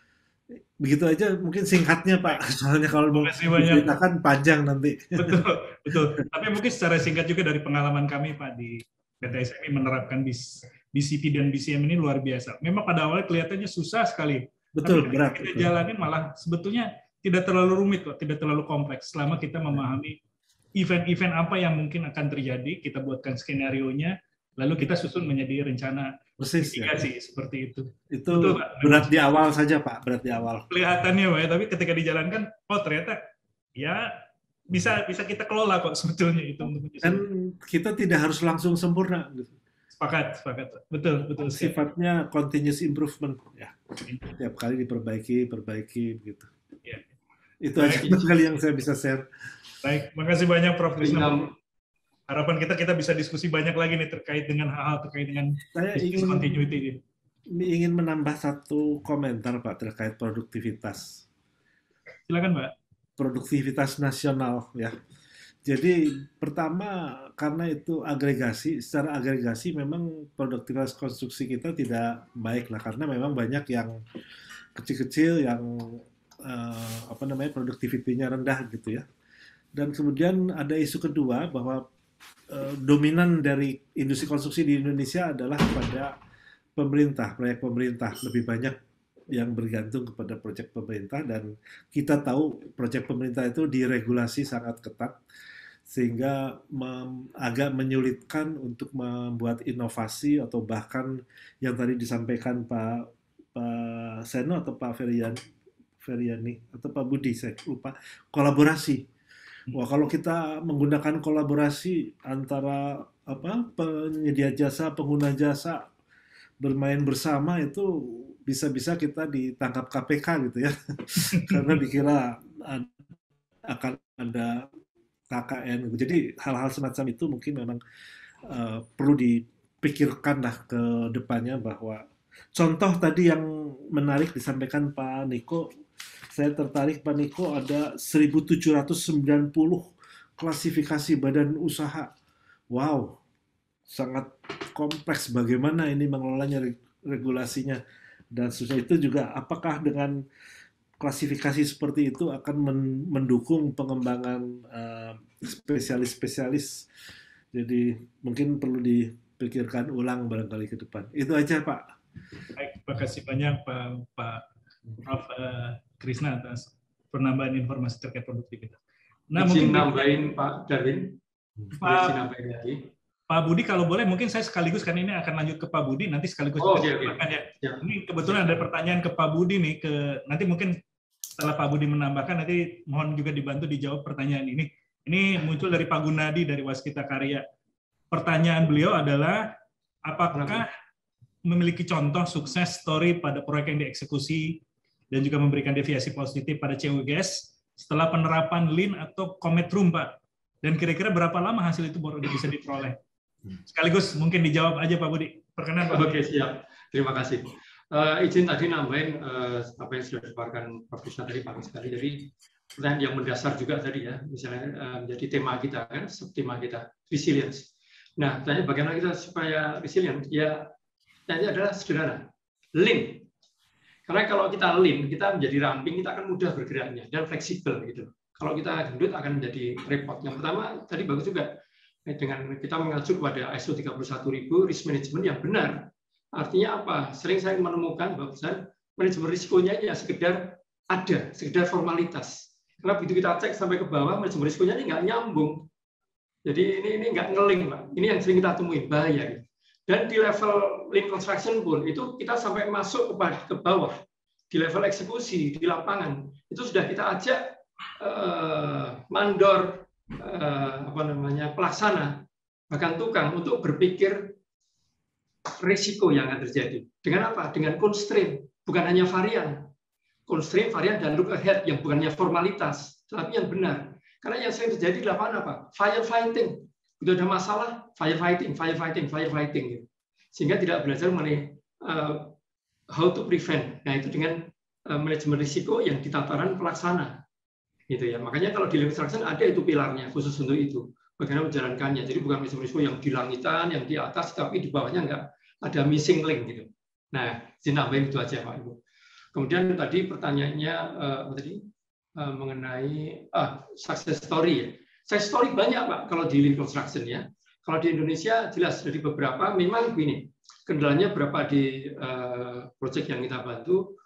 [SPEAKER 5] Begitu aja mungkin singkatnya Pak, soalnya kalau mau diceritakan panjang nanti.
[SPEAKER 2] Betul, betul. Tapi mungkin secara singkat juga dari pengalaman kami Pak di P T S M I menerapkan B C P dan B C M ini luar biasa. Memang pada awalnya kelihatannya susah sekali.
[SPEAKER 5] Betul,
[SPEAKER 2] tapi
[SPEAKER 5] berat.
[SPEAKER 2] Kita
[SPEAKER 5] betul.
[SPEAKER 2] jalanin malah sebetulnya tidak terlalu rumit kok, tidak terlalu kompleks. Selama kita memahami event-event apa yang mungkin akan terjadi, kita buatkan skenario-nya, lalu kita susun menjadi rencana mitigasi ya. Seperti itu.
[SPEAKER 5] Itu
[SPEAKER 2] betul,
[SPEAKER 5] berat di awal saja Pak, berat di awal.
[SPEAKER 2] Kelihatannya Pak, ya, tapi ketika dijalankan, oh ternyata ya bisa bisa kita kelola kok sebetulnya itu.
[SPEAKER 5] Dan kita tidak harus langsung sempurna.
[SPEAKER 2] Sepakat, sepakat. Betul, betul.
[SPEAKER 5] Sifatnya continuous improvement ya. Setiap kali diperbaiki, perbaiki begitu.
[SPEAKER 2] Ya.
[SPEAKER 5] Itu aja sekali yang saya bisa share.
[SPEAKER 2] Baik, makasih banyak Prof Krisna. Harapan kita kita bisa diskusi banyak lagi nih terkait dengan hal-hal terkait dengan
[SPEAKER 5] saya ingin
[SPEAKER 2] continuity.
[SPEAKER 5] ingin menambah satu komentar Pak terkait produktivitas.
[SPEAKER 2] Silakan Pak.
[SPEAKER 5] Produktivitas nasional ya. Jadi pertama karena itu agregasi, secara agregasi memang produktivitas konstruksi kita tidak baik lah karena memang banyak yang kecil-kecil yang uh, apa namanya produktivitinya rendah gitu ya. Dan kemudian ada isu kedua bahwa uh, dominan dari industri konstruksi di Indonesia adalah pada pemerintah, proyek pemerintah lebih banyak yang bergantung kepada proyek pemerintah dan kita tahu proyek pemerintah itu diregulasi sangat ketat sehingga mem, agak menyulitkan untuk membuat inovasi atau bahkan yang tadi disampaikan Pak Pak Seno atau Pak Ferian, Feriani atau Pak Budi saya lupa kolaborasi. Wah kalau kita menggunakan kolaborasi antara apa penyedia jasa pengguna jasa bermain bersama itu bisa-bisa kita ditangkap K P K gitu ya karena dikira akan ada K K N. Jadi hal-hal semacam itu mungkin memang uh, perlu dipikirkan lah ke depannya bahwa contoh tadi yang menarik disampaikan Pak Niko, saya tertarik Pak Niko ada seribu tujuh ratus sembilan puluh klasifikasi badan usaha. Wow, sangat kompleks bagaimana ini mengelolanya regulasinya. Dan sesudah itu juga apakah dengan klasifikasi seperti itu akan mendukung pengembangan uh, spesialis-spesialis. Jadi mungkin perlu dipikirkan ulang barangkali ke depan. Itu aja Pak.
[SPEAKER 2] Baik, terima kasih banyak Pak Pak Prof Uh, Krisna atas penambahan informasi terkait produktivitas.
[SPEAKER 4] Nah, mungkin nambahin Pak Darwin.
[SPEAKER 2] Pak
[SPEAKER 4] nambahin lagi.
[SPEAKER 2] Pak Budi kalau boleh mungkin saya sekaligus kan ini akan lanjut ke Pak Budi nanti sekaligus
[SPEAKER 4] oh, okay, okay.
[SPEAKER 2] ya.
[SPEAKER 4] Ya.
[SPEAKER 2] Ini kebetulan ada pertanyaan ke Pak Budi nih ke nanti mungkin setelah Pak Budi menambahkan nanti mohon juga dibantu dijawab pertanyaan ini. Ini muncul dari Pak Gunadi dari Waskita Karya. Pertanyaan beliau adalah apakah memiliki contoh sukses story pada proyek yang dieksekusi dan juga memberikan deviasi positif pada C U G S setelah penerapan Lean atau Comet Room Pak? Dan kira-kira berapa lama hasil itu baru bisa diperoleh? Sekaligus mungkin dijawab aja Pak Budi. Perkenan Pak.
[SPEAKER 4] Oke, siap. Terima kasih. Uh, izin tadi nambahin uh, apa yang sudah dipaparkan Prof Krisna tadi pagi sekali. Jadi pertanyaan yang mendasar juga tadi ya, misalnya uh, menjadi tema kita kan, subtema kita resilience. Nah, tanya bagaimana kita supaya resilient? Ya, tanya adalah sederhana, lean. Karena kalau kita lean, kita menjadi ramping, kita akan mudah bergeraknya dan fleksibel gitu. Kalau kita gendut akan menjadi repot. Yang pertama tadi bagus juga. Dengan kita mengacu kepada I S O tiga puluh satu ribu risk management yang benar. Artinya apa? Sering saya menemukan bahwa manajemen risikonya ya sekedar ada, sekedar formalitas. Karena begitu kita cek sampai ke bawah, manajemen risikonya ini nggak nyambung. Jadi ini ini nggak ngeling, Pak. Ini yang sering kita temui, bahaya. Dan di level lean construction pun itu kita sampai masuk kepada ke bawah di level eksekusi di lapangan itu sudah kita ajak eh, mandor Uh, apa namanya pelaksana bahkan tukang untuk berpikir risiko yang akan terjadi dengan apa? Dengan constraint, bukan hanya varian, constraint, varian dan look ahead yang bukannya formalitas. tetapi yang benar. Karena yang sering terjadi adalah apa? Firefighting. Itu ada masalah, firefighting, firefighting, firefighting. Gitu. Sehingga tidak belajar mengenai uh, how to prevent. Nah itu dengan uh, manajemen risiko yang di tataran pelaksana. Gitu ya. Makanya kalau di lean construction ada itu pilarnya khusus untuk itu. Bagaimana menjalankannya. Jadi bukan manajemen risiko yang di langitan, yang di atas, tapi di bawahnya enggak ada missing link gitu. Nah, izin nambahin itu aja Pak Ibu. Kemudian tadi pertanyaannya uh, tadi uh, mengenai uh, success story ya. Success story banyak Pak kalau di lean construction ya. Kalau di Indonesia jelas dari beberapa memang begini. Kendalanya berapa di uh, proyek yang kita bantu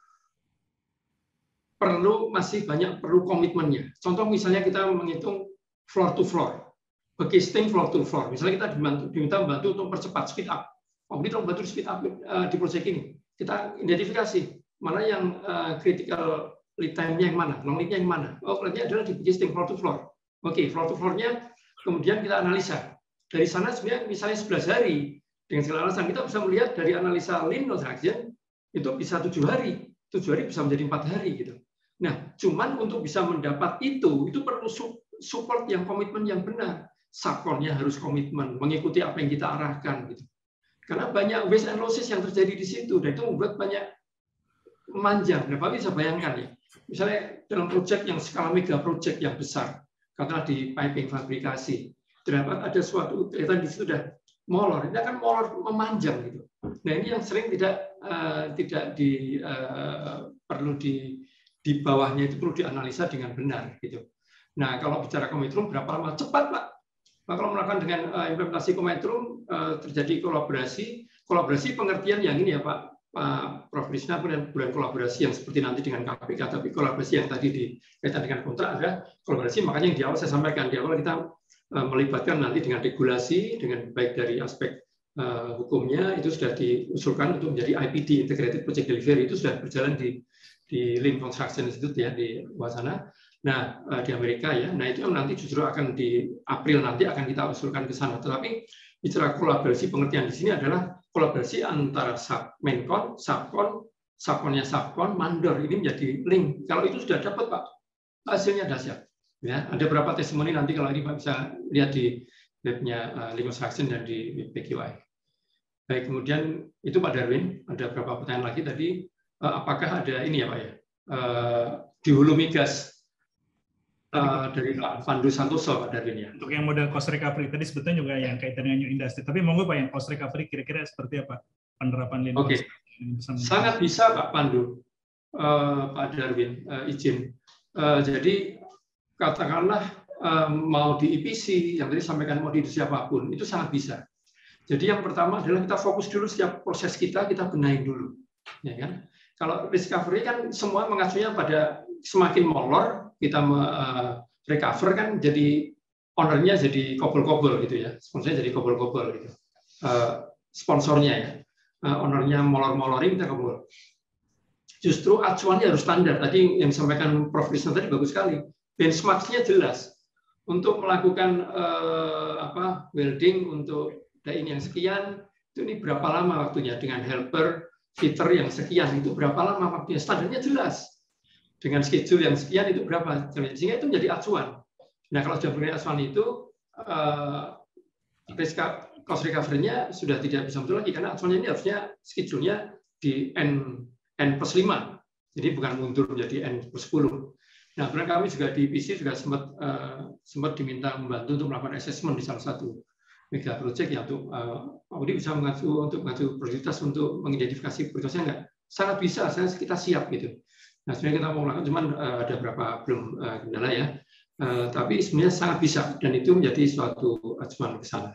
[SPEAKER 4] perlu masih banyak perlu komitmennya. Contoh misalnya kita menghitung floor to floor, backcasting floor to floor. Misalnya kita dibantu, diminta membantu untuk percepat speed up. Oh, ini tolong bantu speed up uh, di proyek ini. Kita identifikasi mana yang uh, critical lead time-nya yang mana, long lead-nya yang mana. Oh, lead-nya adalah di backcasting floor to floor. Oke, okay, floor to floor-nya kemudian kita analisa. Dari sana sebenarnya misalnya sebelas hari dengan segala alasan kita bisa melihat dari analisa lean construction itu bisa tujuh hari, tujuh hari bisa menjadi empat hari gitu. Nah, cuman untuk bisa mendapat itu itu perlu support yang komitmen yang benar. Subkonnya harus komitmen mengikuti apa yang kita arahkan gitu. Karena banyak waste and losses yang terjadi di situ, dan itu membuat banyak memanjang. Nah, Pak bisa bayangkan ya, misalnya dalam proyek yang skala mega proyek yang besar, katakanlah di piping fabrikasi, terdapat ada suatu kelihatan di situ sudah molor, ini akan molor memanjang gitu. Nah ini yang sering tidak uh, tidak di uh, perlu di di bawahnya itu perlu dianalisa dengan benar gitu. Nah kalau bicara Kometrum berapa lama? Cepat Pak. Nah, kalau melakukan dengan uh, implementasi Kometrum uh, terjadi kolaborasi, kolaborasi pengertian yang ini ya Pak, Pak Prof Krisna bukan bukan kolaborasi yang seperti nanti dengan K P K, tapi kolaborasi yang tadi dikaitan dengan kontrak adalah kolaborasi. Makanya yang di awal saya sampaikan di awal kita uh, melibatkan nanti dengan regulasi, dengan baik dari aspek uh, hukumnya itu sudah diusulkan untuk menjadi I P D Integrated Project Delivery, itu sudah berjalan di di Lean Construction Institute ya di luar sana. Nah, di Amerika ya. Nah, itu yang nanti justru akan di April nanti akan kita usulkan ke sana. Tetapi bicara kolaborasi pengertian di sini adalah kolaborasi antara sub menkon, subkon, subkonnya subkon, mandor ini menjadi link. Kalau itu sudah dapat Pak, hasilnya dahsyat. Ya, ada berapa testimoni nanti kalau ini Pak bisa lihat di webnya uh, Lean Construction dan di P Q I. Baik, kemudian itu Pak Darwin, ada berapa pertanyaan lagi tadi? Uh, apakah ada ini ya Pak ya? Uh, di hulu migas Uh, dari Pak Pandu Santoso Pak Darwin ya.
[SPEAKER 2] Untuk yang model cost recovery tadi sebetulnya juga yang kaitan dengan new industry. Tapi monggo Pak yang cost recovery kira-kira seperti apa penerapan Lean?
[SPEAKER 4] Oke. Okay. Sangat bisa Pak Pandu, uh, Pak Darwin uh, izin. Uh, jadi katakanlah uh, mau di I P C yang tadi sampaikan mau di siapapun itu sangat bisa. Jadi yang pertama adalah kita fokus dulu setiap proses kita kita benahin dulu, ya kan? Kalau recovery kan semua mengacunya pada semakin molor kita uh, recover kan jadi ownernya jadi kobol-kobol gitu ya, sponsornya jadi kobol-kobol gitu, uh, sponsornya ya, uh, ownernya molor-molorin kita kobol. Justru acuannya harus standar. Tadi yang disampaikan Prof Krisna tadi bagus sekali. Benchmark-nya jelas untuk melakukan uh, apa welding untuk dain yang sekian itu ini berapa lama waktunya dengan helper fitter yang sekian itu berapa lama waktunya, standarnya jelas. Dengan schedule yang sekian itu berapa, sehingga itu menjadi acuan. Nah kalau sudah punya acuan itu, uh, cost recovery-nya sudah tidak bisa betul lagi karena acuannya ini harusnya schedule-nya di N N plus lima, jadi bukan mundur menjadi N plus sepuluh. Nah kemudian kami juga di I P C juga sempat uh, sempat diminta membantu untuk melakukan assessment di salah satu mega project ya untuk uh, Pak Budi bisa mengacu untuk mengacu prioritas untuk mengidentifikasi prioritasnya enggak, sangat bisa, saya kita siap gitu. Nah, sebenarnya kita mau melakukan, cuman uh, ada beberapa belum uh, kendala ya. Uh, tapi sebenarnya sangat bisa dan itu menjadi suatu acuan ke sana.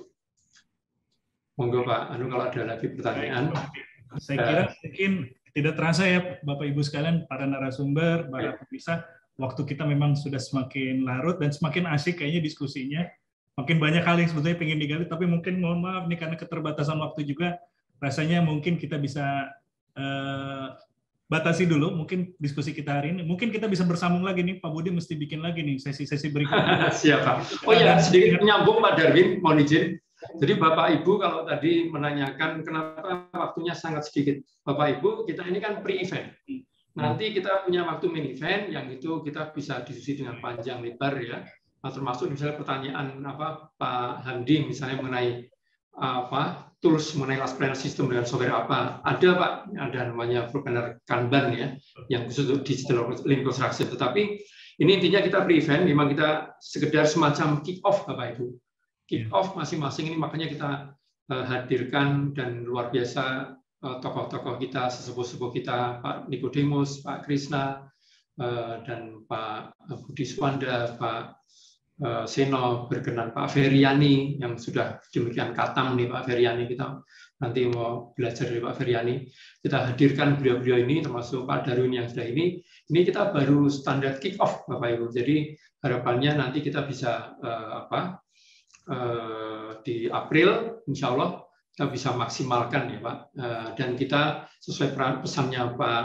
[SPEAKER 4] Monggo Pak Anu kalau ada lagi pertanyaan.
[SPEAKER 2] Saya kira uh, mungkin tidak terasa ya Bapak Ibu sekalian, para narasumber, para pemirsa, waktu kita memang sudah semakin larut dan semakin asik kayaknya diskusinya. Makin banyak hal yang sebetulnya pengen digali, tapi mungkin mohon maaf nih karena keterbatasan waktu juga, rasanya mungkin kita bisa uh, batasi dulu mungkin diskusi kita hari ini. Mungkin kita bisa bersambung lagi nih, Pak Budi mesti bikin lagi nih sesi-sesi berikutnya.
[SPEAKER 4] Siap Pak. Oh ya, sedikit menyambung Pak Darwin, mohon izin. Jadi Bapak Ibu kalau tadi menanyakan kenapa waktunya sangat sedikit. Bapak Ibu, kita ini kan pre-event. Nanti kita punya waktu mini event yang itu kita bisa diskusi dengan panjang lebar ya. Nah, termasuk misalnya pertanyaan apa Pak Hamdi misalnya mengenai apa tools mengenai last planner system dengan software apa. Ada Pak, ada namanya Planner Kanban ya yang khusus untuk digital link construction. Tetapi ini intinya kita pre-event, memang kita sekedar semacam kick off Bapak Ibu. Kick off masing-masing ini makanya kita uh, hadirkan dan luar biasa tokoh-tokoh kita, sesepuh-sepuh kita, Pak Nikodemus, Pak Krisna, dan Pak Budi Suwanda, Pak Seno, berkenan Pak Feryani, yang sudah demikian katam nih Pak Feryani, kita nanti mau belajar dari Pak Feryani. Kita hadirkan beliau-beliau ini, termasuk Pak Darwin yang sudah ini, ini kita baru standar kick off Bapak Ibu, jadi harapannya nanti kita bisa uh, apa uh, di April, insya Allah, kita bisa maksimalkan ya Pak, dan kita sesuai pesannya Pak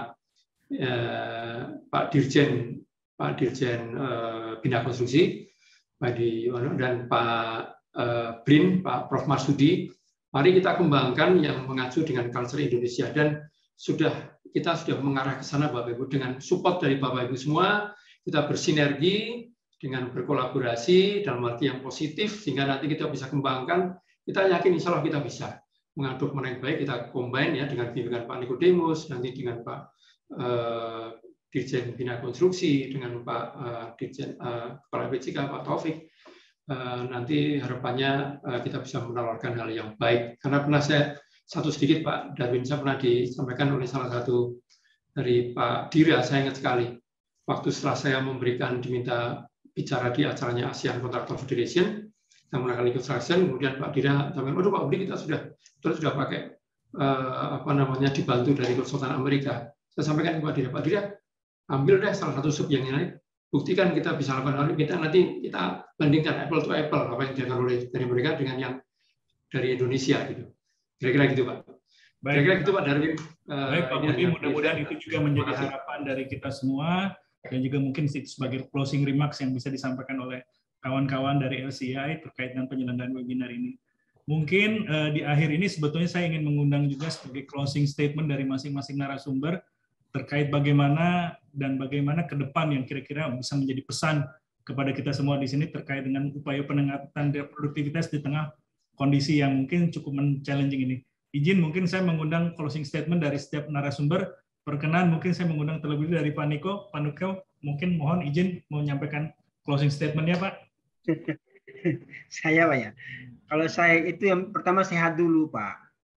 [SPEAKER 4] eh, Pak Dirjen Pak Dirjen eh, Bina Konstruksi Pak Diono dan Pak eh, Brin Pak Prof Marsudi, mari kita kembangkan yang mengacu dengan culture Indonesia dan sudah kita sudah mengarah ke sana Bapak Ibu dengan support dari Bapak Ibu semua, kita bersinergi dengan berkolaborasi dalam arti yang positif sehingga nanti kita bisa kembangkan. Kita yakin insya Allah kita bisa mengaduk mana yang baik, kita combine ya dengan bimbingan Pak Nikodemus, nanti dengan Pak uh, Dirjen Bina Konstruksi, dengan Pak uh, Dirjen uh, Kepala B C K Pak Taufik. Uh, nanti harapannya uh, kita bisa menawarkan hal yang baik. Karena pernah saya satu sedikit Pak Darwin, saya pernah disampaikan oleh salah satu dari Pak Dira, saya ingat sekali. Waktu setelah saya memberikan diminta bicara di acaranya ASEAN Contractor Federation, yang menggunakan construction, kemudian Pak Dira sampaikan, "Waduh Pak Budi, kita sudah kita sudah pakai uh, apa namanya dibantu dari konsultan Amerika." Saya sampaikan ke Pak Dira, "Pak Dira, ambil deh salah satu sub yang ini, buktikan kita bisa lakukan hal ini, kita nanti kita bandingkan apple to apple apa yang dilakukan oleh dari mereka dengan yang dari Indonesia gitu." Kira-kira gitu Pak.
[SPEAKER 2] Baik.
[SPEAKER 4] Kira-kira gitu Pak Darwin.
[SPEAKER 2] Baik Pak Budi, mudah-mudahan itu juga menjadi harapan dari kita semua dan juga mungkin sebagai closing remarks yang bisa disampaikan oleh kawan-kawan dari L C I terkait dengan penyelenggaraan webinar ini. Mungkin uh, di akhir ini sebetulnya saya ingin mengundang juga sebagai closing statement dari masing-masing narasumber terkait bagaimana dan bagaimana ke depan yang kira-kira bisa menjadi pesan kepada kita semua di sini terkait dengan upaya peningkatan produktivitas di tengah kondisi yang mungkin cukup men-challenging ini. Izin mungkin saya mengundang closing statement dari setiap narasumber. Perkenan mungkin saya mengundang terlebih dahulu dari Pak Niko. Pak Niko, mungkin mohon izin mau menyampaikan closing statement-nya Pak.
[SPEAKER 3] Saya Pak ya. Kalau saya itu yang pertama sehat dulu Pak.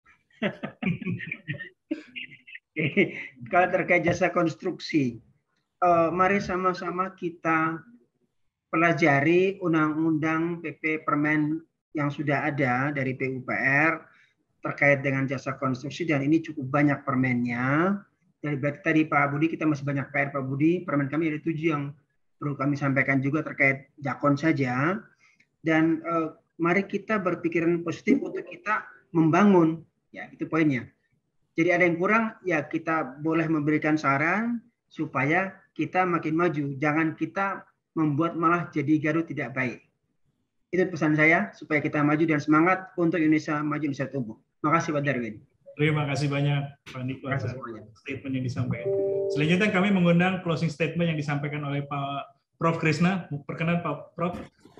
[SPEAKER 3] Kalau terkait jasa konstruksi, uh, mari sama-sama kita pelajari undang-undang P P Permen yang sudah ada dari P U P R terkait dengan jasa konstruksi dan ini cukup banyak permennya. Dari tadi Pak Budi kita masih banyak P R Pak Budi, permen kami ada tujuh yang perlu kami sampaikan juga terkait jakon saja. Dan eh, mari kita berpikiran positif untuk kita membangun, ya itu poinnya. Jadi ada yang kurang, ya kita boleh memberikan saran supaya kita makin maju. Jangan kita membuat malah jadi Garut tidak baik. Itu pesan saya supaya kita maju dan semangat untuk Indonesia maju, Indonesia tumbuh. Makasih Pak Darwin.
[SPEAKER 2] Terima kasih banyak Pak Niko atas statement yang disampaikan. Selanjutnya kami mengundang closing statement yang disampaikan oleh Pak Prof Krisna. Perkenan Pak Prof.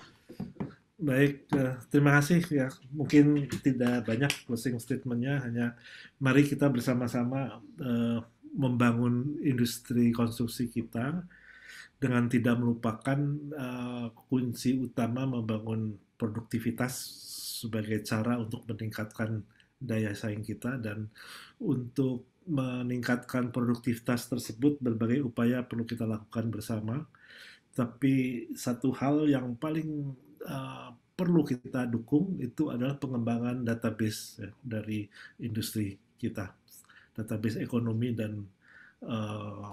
[SPEAKER 5] Baik, terima kasih ya. Mungkin tidak banyak closing statement-nya, hanya mari kita bersama-sama uh, membangun industri konstruksi kita dengan tidak melupakan uh, kunci utama membangun produktivitas sebagai cara untuk meningkatkan daya saing kita, dan untuk meningkatkan produktivitas tersebut berbagai upaya perlu kita lakukan bersama. Tapi satu hal yang paling Uh, perlu kita dukung itu adalah pengembangan database ya, dari industri kita, database ekonomi dan uh,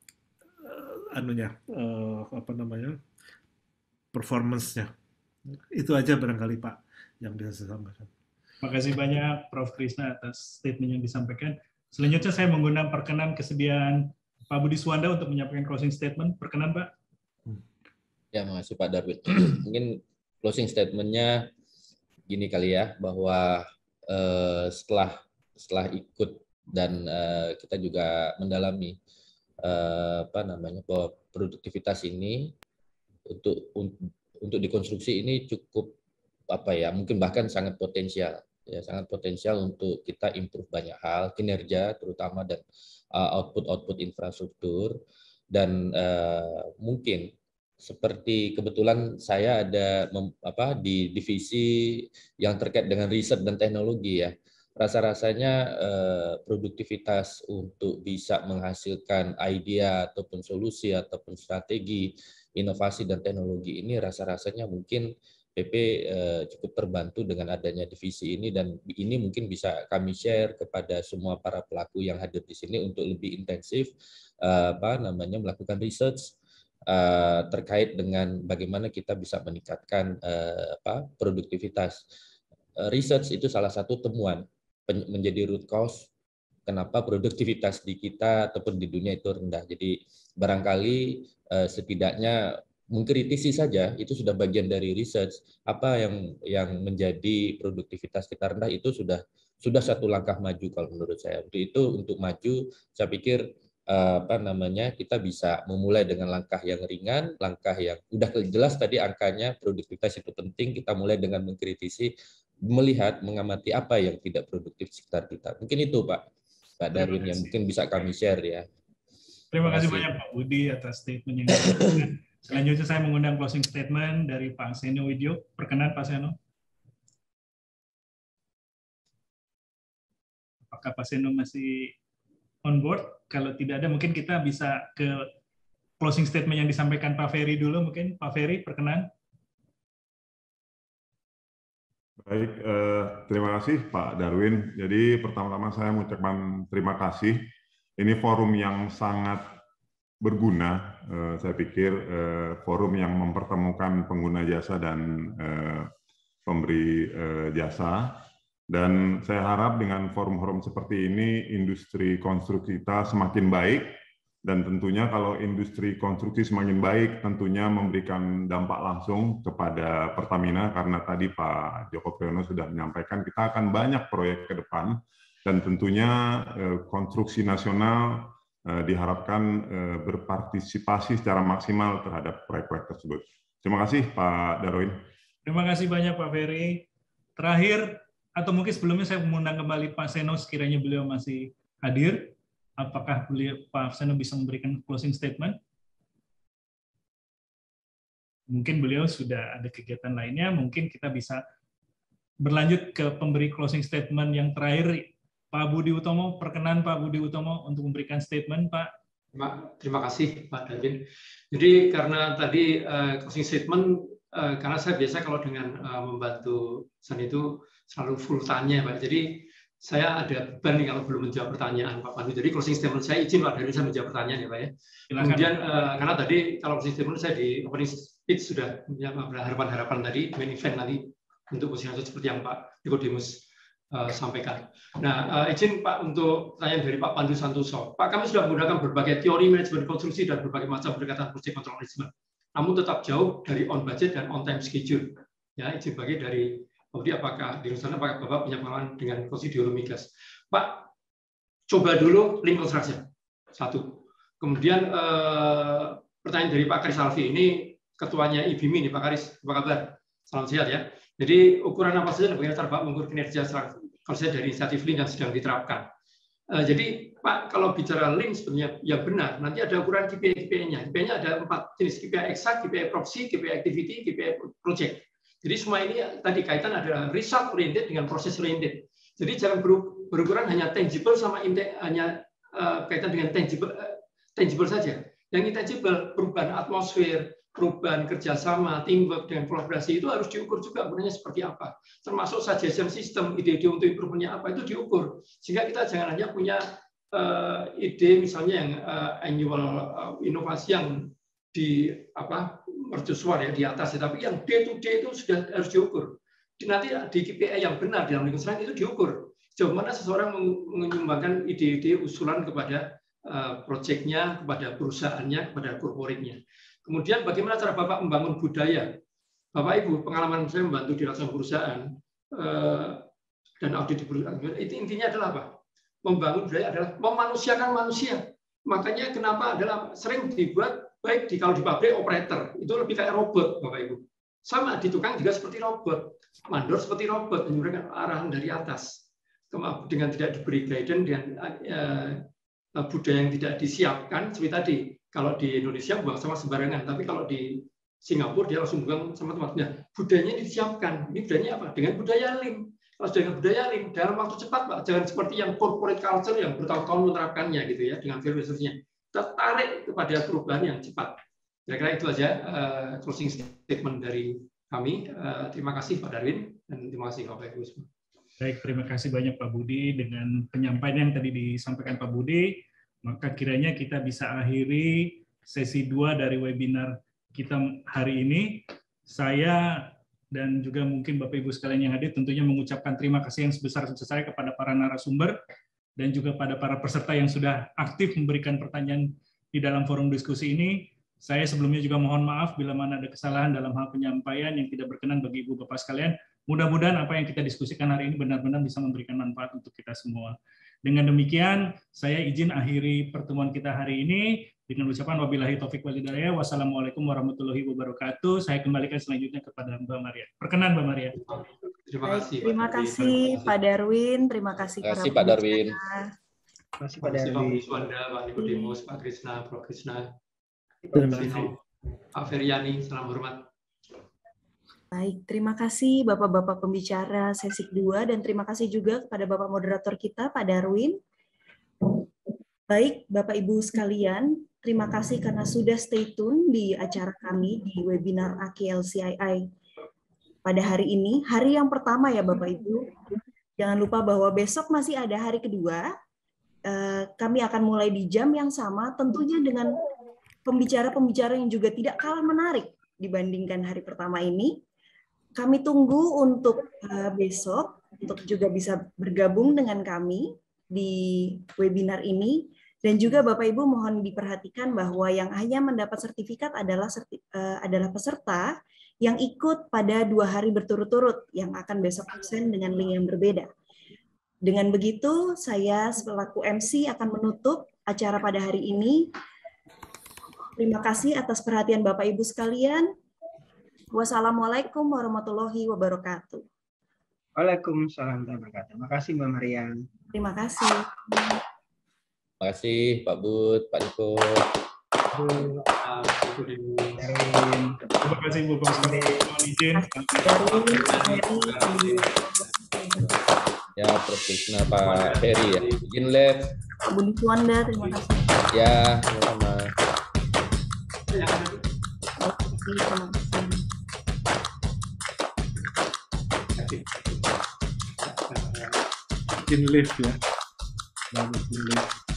[SPEAKER 5] uh, anunya uh, apa namanya performance-nya. Itu aja barangkali Pak yang bisa saya sampaikan.
[SPEAKER 2] Terima kasih banyak Prof Krisna atas statement yang disampaikan. Selanjutnya saya mengundang perkenan kesediaan Pak Budi Suwanda untuk menyampaikan closing statement. Perkenan Pak.
[SPEAKER 6] Ya, makasih Pak Darwin. Mungkin closing statement-nya gini kali ya, bahwa eh, setelah setelah ikut dan eh, kita juga mendalami uh, apa namanya bahwa produktivitas ini untuk untuk dikonstruksi ini cukup apa ya mungkin bahkan sangat potensial ya sangat potensial untuk kita improve banyak hal kinerja terutama dan uh, output-output infrastruktur dan uh, mungkin seperti kebetulan saya ada mem, apa di divisi yang terkait dengan riset dan teknologi ya. Rasa-rasanya eh, produktivitas untuk bisa menghasilkan ide ataupun solusi ataupun strategi inovasi dan teknologi ini rasa-rasanya mungkin P P eh, cukup terbantu dengan adanya divisi ini dan ini mungkin bisa kami share kepada semua para pelaku yang hadir di sini untuk lebih intensif eh, apa namanya melakukan research Uh, terkait dengan bagaimana kita bisa meningkatkan uh, apa, produktivitas. Uh, research itu salah satu temuan menjadi root cause kenapa produktivitas di kita ataupun di dunia itu rendah. Jadi barangkali uh, setidaknya mengkritisi saja itu sudah bagian dari research apa yang yang menjadi produktivitas kita rendah itu sudah sudah satu langkah maju kalau menurut saya. Untuk itu untuk maju saya pikir apa namanya kita bisa memulai dengan langkah yang ringan, langkah yang udah jelas tadi angkanya produktivitas itu penting, kita mulai dengan mengkritisi, melihat, mengamati apa yang tidak produktif di sekitar kita. Mungkin itu Pak, Pak Darwin yang mungkin bisa kami share ya.
[SPEAKER 2] Terima kasih banyak Pak Budi atas statement yang diberikan. Selanjutnya saya mengundang closing statement dari Pak Seno Widyo. Perkenan Pak Seno. Apakah Pak Seno masih on board? Kalau tidak ada, mungkin kita bisa ke closing statement yang disampaikan Pak Ferry dulu. Mungkin Pak Ferry, perkenan.
[SPEAKER 8] Baik, eh, terima kasih Pak Darwin. Jadi pertama-tama saya mengucapkan terima kasih. Ini forum yang sangat berguna. Eh, saya pikir eh, forum yang mempertemukan pengguna jasa dan eh, pemberi eh, jasa. Dan saya harap dengan forum-forum seperti ini, industri konstruksi kita semakin baik, dan tentunya kalau industri konstruksi semakin baik, tentunya memberikan dampak langsung kepada Pertamina, karena tadi Pak Joko Priyono sudah menyampaikan, kita akan banyak proyek ke depan, dan tentunya konstruksi nasional diharapkan berpartisipasi secara maksimal terhadap proyek-proyek tersebut. Terima kasih Pak Darwin.
[SPEAKER 2] Terima kasih banyak Pak Ferry. Terakhir, atau mungkin sebelumnya saya mengundang kembali Pak Seno sekiranya beliau masih hadir. Apakah beliau, Pak Seno bisa memberikan closing statement? Mungkin beliau sudah ada kegiatan lainnya, mungkin kita bisa berlanjut ke pemberi closing statement yang terakhir. Pak Budi Utomo, perkenan Pak Budi Utomo untuk memberikan statement, Pak.
[SPEAKER 4] Terima, terima kasih Pak Darwin. Jadi karena tadi uh, closing statement, uh, karena saya biasa kalau dengan uh, membantu San itu selalu full tanya Pak. Jadi saya ada beban nih kalau belum menjawab pertanyaan Pak Pandu. Jadi closing statement saya izin Pak Darwin saya menjawab pertanyaan ya Pak ya. Silakan. Kemudian uh, karena tadi kalau closing statement saya di opening speech sudah punya harapan-harapan tadi main event nanti untuk posisi seperti yang Pak Nikodemus uh, sampaikan. Nah uh, izin Pak untuk pertanyaan dari Pak Pandu Santoso. Pak, kami sudah menggunakan berbagai teori manajemen konstruksi dan berbagai macam pendekatan project control management, namun tetap jauh dari on budget dan on time schedule. Ya izin bagi dari Jadi apakah di sana apakah Bapak punya pengalaman dengan konstruksi migas? Pak, coba dulu link construction satu. Kemudian eh, pertanyaan dari Pak Karis Alfi ini ketuanya I B M I nih Pak Karis, apa kabar? Salam sehat ya. Jadi ukuran apa saja bagaimana cara Bapak mengukur kinerja kerja dari inisiatif link yang sedang diterapkan? Eh, jadi Pak, kalau bicara link sebenarnya yang benar, nanti ada ukuran K P I K P I-nya. K P I-nya ada empat jenis, K P I eksak, K P I proxy, K P I activity, K P I project. Jadi semua ini tadi kaitan adalah result oriented dengan proses oriented. Jadi jangan berukuran hanya tangible sama hanya uh, kaitan dengan tangible uh, tangible saja. Yang intangible, perubahan atmosfer, perubahan kerjasama, teamwork dengan kolaborasi itu harus diukur juga ukurannya seperti apa. Termasuk suggestion system, ide-ide untuk improve-nya apa itu diukur. Sehingga kita jangan hanya punya uh, ide misalnya yang uh, annual uh, inovasi yang di apa mercusuar ya di atas, tapi yang day to day itu sudah harus diukur. Nanti di K P I yang benar dalam lingkungan itu diukur. Sejauh mana seseorang menyumbangkan ide-ide usulan kepada uh, proyeknya, kepada perusahaannya, kepada korporatnya. Kemudian bagaimana cara Bapak membangun budaya? Bapak Ibu, pengalaman saya membantu di ratusan perusahaan uh, dan audit di perusahaan itu intinya adalah apa? Membangun budaya adalah memanusiakan manusia. Makanya kenapa adalah sering dibuat baik di kalau di pabrik operator itu lebih kayak robot, Bapak Ibu. Sama di tukang juga seperti robot, mandor seperti robot memberikan arahan dari atas dengan tidak diberi guidance dengan uh, budaya yang tidak disiapkan. Seperti tadi kalau di Indonesia buang sama sembarangan, tapi kalau di Singapura dia langsung buang sama tempatnya. Budayanya disiapkan. Ini budayanya apa? Dengan budaya lean. Kalau dengan budaya lean dalam waktu cepat, Pak, jangan seperti yang corporate culture yang bertahun-tahun menerapkannya gitu ya dengan filosofinya. Tertarik kepada perubahan yang cepat. Kira-kira itu aja uh, closing statement dari kami. Uh, terima kasih Pak Darwin dan terima kasih Bapak Ibu semua.
[SPEAKER 2] Baik, terima kasih banyak Pak Budi dengan penyampaian yang tadi disampaikan Pak Budi. Maka kiranya kita bisa akhiri sesi dua dari webinar kita hari ini. Saya dan juga mungkin Bapak Ibu sekalian yang hadir tentunya mengucapkan terima kasih yang sebesar-besarnya kepada para narasumber dan juga pada para peserta yang sudah aktif memberikan pertanyaan di dalam forum diskusi ini. Saya sebelumnya juga mohon maaf bila mana ada kesalahan dalam hal penyampaian yang tidak berkenan bagi Ibu Bapak sekalian. Mudah-mudahan apa yang kita diskusikan hari ini benar-benar bisa memberikan manfaat untuk kita semua. Dengan demikian, saya izin akhiri pertemuan kita hari ini dengan ucapan wabillahi taufik wal hidayah. Wassalamualaikum warahmatullahi wabarakatuh. Saya kembalikan selanjutnya kepada Mbak Maria. Perkenan Mbak Maria.
[SPEAKER 4] Terima kasih.
[SPEAKER 1] Terima kasih Pak Darwin. Terima kasih
[SPEAKER 6] Terima kasih Pak Darwin.
[SPEAKER 3] Terima kasih Pak
[SPEAKER 4] Terima kasih Pak
[SPEAKER 3] Darwin.
[SPEAKER 4] Wiswanda, Pak Nikodemus, Pak Krisna, Prof Krisna,
[SPEAKER 5] Terima kasih.
[SPEAKER 4] Pak Feryani. Salam hormat.
[SPEAKER 1] Baik, terima kasih Bapak-Bapak pembicara sesi kedua dan terima kasih juga kepada Bapak moderator kita, Pak Darwin. Baik, Bapak Ibu sekalian, terima kasih karena sudah stay tune di acara kami di webinar A K L C I I pada hari ini, hari yang pertama ya Bapak Ibu. Jangan lupa bahwa besok masih ada hari kedua. Kami akan mulai di jam yang sama, tentunya dengan pembicara-pembicara yang juga tidak kalah menarik dibandingkan hari pertama ini. Kami tunggu untuk uh, besok, untuk juga bisa bergabung dengan kami di webinar ini. Dan juga Bapak Ibu mohon diperhatikan bahwa yang hanya mendapat sertifikat adalah uh, adalah peserta yang ikut pada dua hari berturut-turut, yang akan besok absen dengan link yang berbeda. Dengan begitu, saya selaku M C akan menutup acara pada hari ini. Terima kasih atas perhatian Bapak Ibu sekalian. Wassalamualaikum warahmatullahi wabarakatuh.
[SPEAKER 3] Waalaikumsalam warahmatullahi wabarakatuh. Terima kasih Mbak Marian.
[SPEAKER 1] Terima kasih.
[SPEAKER 6] Terima kasih Pak Bud, Pak Niko.
[SPEAKER 2] Terima kasih Bu Bapak sekalian. Mohon izin.
[SPEAKER 6] Ya, Prof Krisna, Pak Ferry ya. Izin live.
[SPEAKER 1] Pak Budi Suwanda, terima kasih.
[SPEAKER 6] Ya, sama-sama.
[SPEAKER 1] Terima kasih.
[SPEAKER 5] Bikin lift ya. Bagus lift.